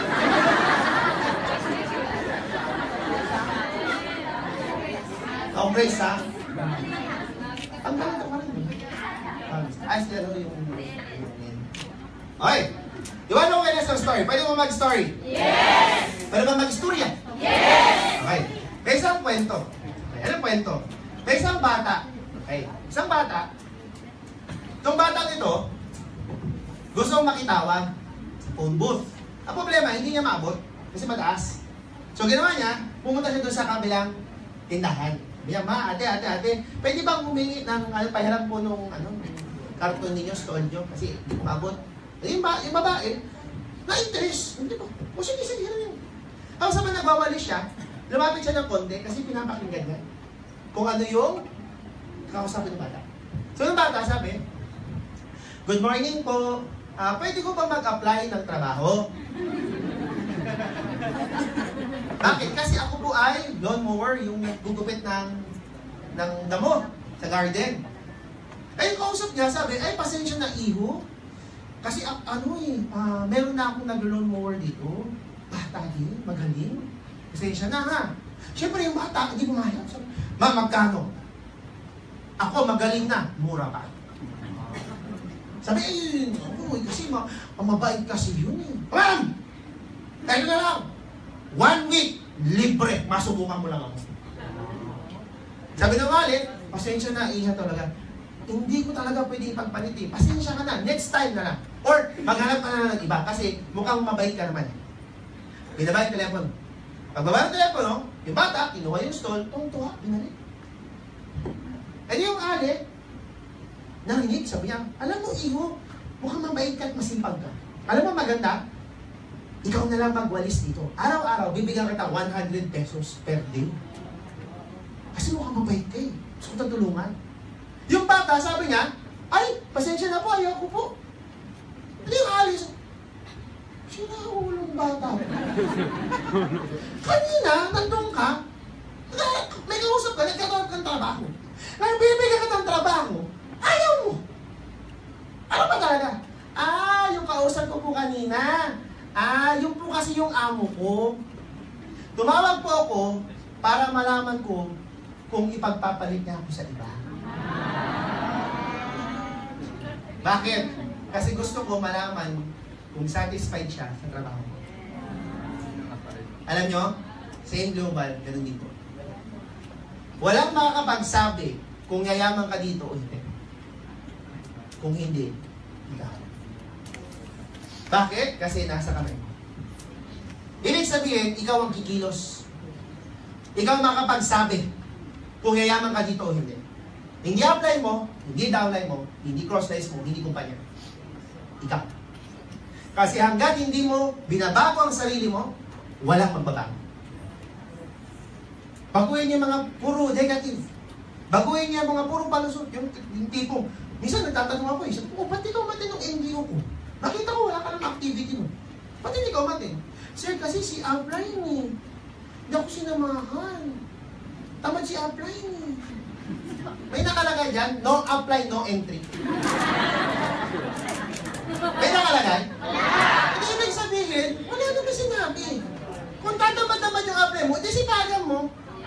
A: Oh, Grace ha? Ang galing ka pa rin. Ayos na yung... Okay. Iwan mo kayo sa story. Pwede mo mag-story? Yes! Pwede mo mag-istorya? Yes! Okay. May isang kwento. Okay, anong kwento? May isang bata. Okay. Isang bata. Itong bata nito, gusto makitawag sa phone booth. Ang problema, hindi niya maabot kasi mataas. So ginawa niya, pumunta siya doon sa kabilang tindahan. Biya, ma, ate, pwede bang humingi ng pahiram po nung karton ninyo, stall nyo? Kasi hindi ko maabot. Yung babae, na-interest. Hindi ba? O sige, hiram yun. Tapos naman nagwawalis siya, lumapit siya ng konti kasi pinapakinggan niya kung ano yung kausapin ng bata. So yung bata sabi, good morning po, pwede ko ba mag-apply ng trabaho? Bakit? Kasi ako po ay lawnmower, yung gugupit ng damo sa garden. Ay, yung kausap niya, sabi, ay, pasensya na iho. Kasi meron na akong nag-lawnmower dito. Bata din, magaling. Pasensya na ha. Siyempre yung bata, hindi pumayag. Ma, magkano? Ako magaling na, mura pa. Sabi, kasi mabait kasi yun eh. Ma'am! Tayo na lang. 1 week, libre. Masubukan mo lang ako. Sabi ng wallet, pasensya na, iha talaga. Hindi ko talaga pwede ipagpalit eh. Pasensya ka na, next time na lang. Or, maghanap ka na ng iba kasi mukhang mabait ka naman. Binaba yung telepono. Pagbaba yung telepono, yung bata, kinuha yung stall, tungtuha, binalik. Eh yung ali, narinig, sabi niya, alam mo, iho, mukhang mabait ka at masimpag ka. Alam mo maganda, ikaw na lang magwalis dito. Araw-araw, bibigyan kita 100 pesos per day. Kasi mukhang mabait ka eh. Gusto ko tutulungan. Yung bata, sabi niya, ay, pasensya na po, ayaw ko po. Hindi yung alis. Sinahulong bata. Kanina, nandun ka, may kausap ka, nagkatawag kang trabaho. Nagbibigyan ka ng trabaho, ayaw mo. Ano ba talaga? Yung kausap ko po kanina. Yung po kasi yung amo ko. Tumawag po ako para malaman ko kung ipagpapalit niya ako sa iba. Bakit? Kasi gusto ko malaman kung satisfied siya sa trabaho. Alam nyo, same global, ganun dito. Walang makakapagsabi kung yayaman ka dito o hindi. Kung hindi, ikaw. Bakit? Kasi nasa kamay mo. Ibig sabihin, ikaw ang kikilos. Ikaw makapagsabi kung yayaman ka dito o hindi. Hindi apply mo, hindi downline mo, hindi cross-lines mo, hindi kumpanya. Ikaw. Kasi hanggat hindi mo binabago ang sarili mo, walang magbabago. Baguhin niyo mga puro negative. Baguhin niyo mga puro palusot. Yung tipo, minsan nagtatanong ako sabi ko, ba't ikaw matin ng NGO ko? Nakita ko wala ka ng activity mo. Ba't hindi ikaw matin? Sir, kasi si upline eh. Hindi ako sinamahan. Tamad si upline eh. May nakalagay dyan, no apply, no entry. May nakalagay? Hindi ibig sabihin, wala naman sinabi. Kung tatamad-tamad yung apply mo, di sipagan mo.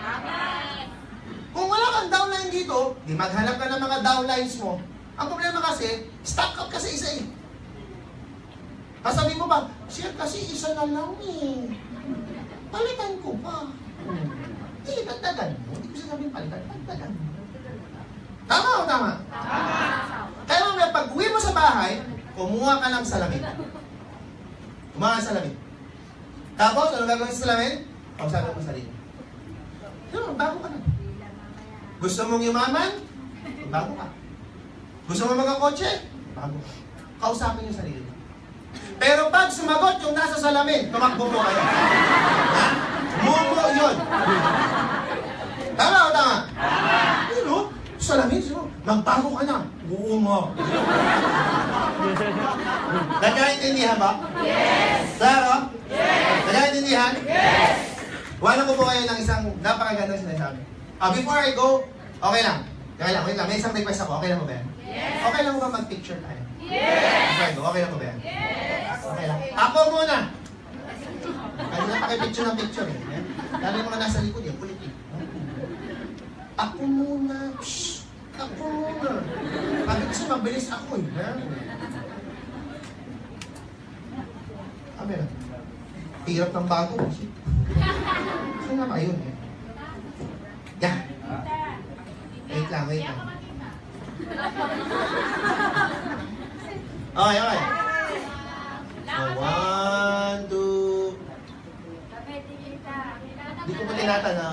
A: Kung wala kang downline dito, di maghanap ka ng mga downlines mo. Ang problema kasi, stuck up kasi isa eh. Kasabi mo ba, sir, kasi isa na lang eh. Palitan ko pa. Hindi, dagdagan mo. Hindi ko sinabing palitan, dagdagan mo. Tama o tama? Tama. Kaya mamaya, pag uwi mo sa bahay, kumuha ka ng salamin. Kumuha ka ng salamin. Tapos, ano gagawin sa salamin? Kausapin mo sarili. Yun, bago ka na. Gusto mong yumaman? Bago ka. Gusto mo magkakotse? Bago ka. Kausapin yung sarili. Pero pag sumagot yung nasa salamin, tumakbo mo kayo. Ha? Mumo yun. Tama o tama? Tama. Yun o, salamin, sino? Magbago ka na. Oo mo. Nagkaintindihan ba? Yes. Claro? Yes. Nagkaintindihan? Yes. Wala ko po kayo ng isang napakagandang sinasabi. Before I go, okay lang. Okay lang, wait lang. May isang request ako. Okay lang mo ba yan?
B: Yes.
A: Okay lang mo ba mag-picture tayo?
B: Yes.
A: Okay lang mo ba yan?
B: Yes.
A: Okay lang. Ako muna! Ano na pakipicture ng picture eh. Dami mga nasa likod yan, kulit eh. Ako muna. Shhh! Ako muna. Sabi kasi mabilis ako eh. Meron. Hirap ng bago. Saan na ba yun eh? Yeah. Wait lang, wait lang. Okay, okay. So, 1, 2... Hindi ko pa tinatanong.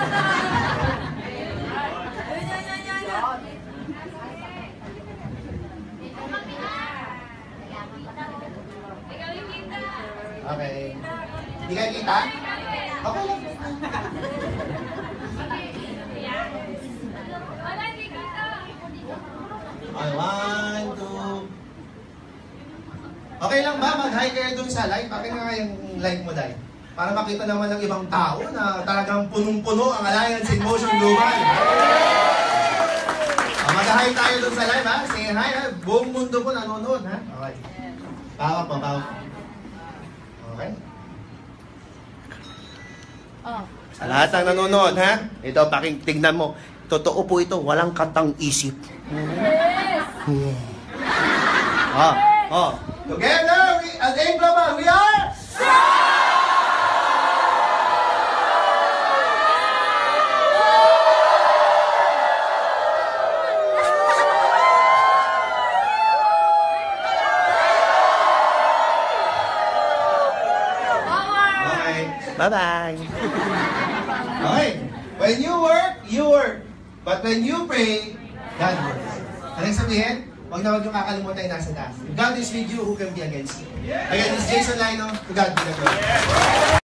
A: Okay. Hindi kayo kita? Okay lang. Okay, 1, 2... Okay lang ba? Mag-hi kayo dun sa live? Bakit nga yung live mo, Day? Para makita naman ng ibang tao na talagang punong-puno ang Alliance in Motion Global. Mag-hi tayo dun sa live, ha? Say hi, ha? Buong mundo po nanonood, ha? Okay. Bawak pa, bawak. Okay? Sa lahat ng nanonood, ha? Ito, tignan mo. Totoo po ito, walang katang isip. Together, as AIM Global, we are... Bye-bye. Okay. When you work. But when you pray, God works. Anong sabihin? Huwag na huwag yung kakalimutan yung nasa taas. If God is with you, who can be against you? Again, this is Layno. To God be the glory.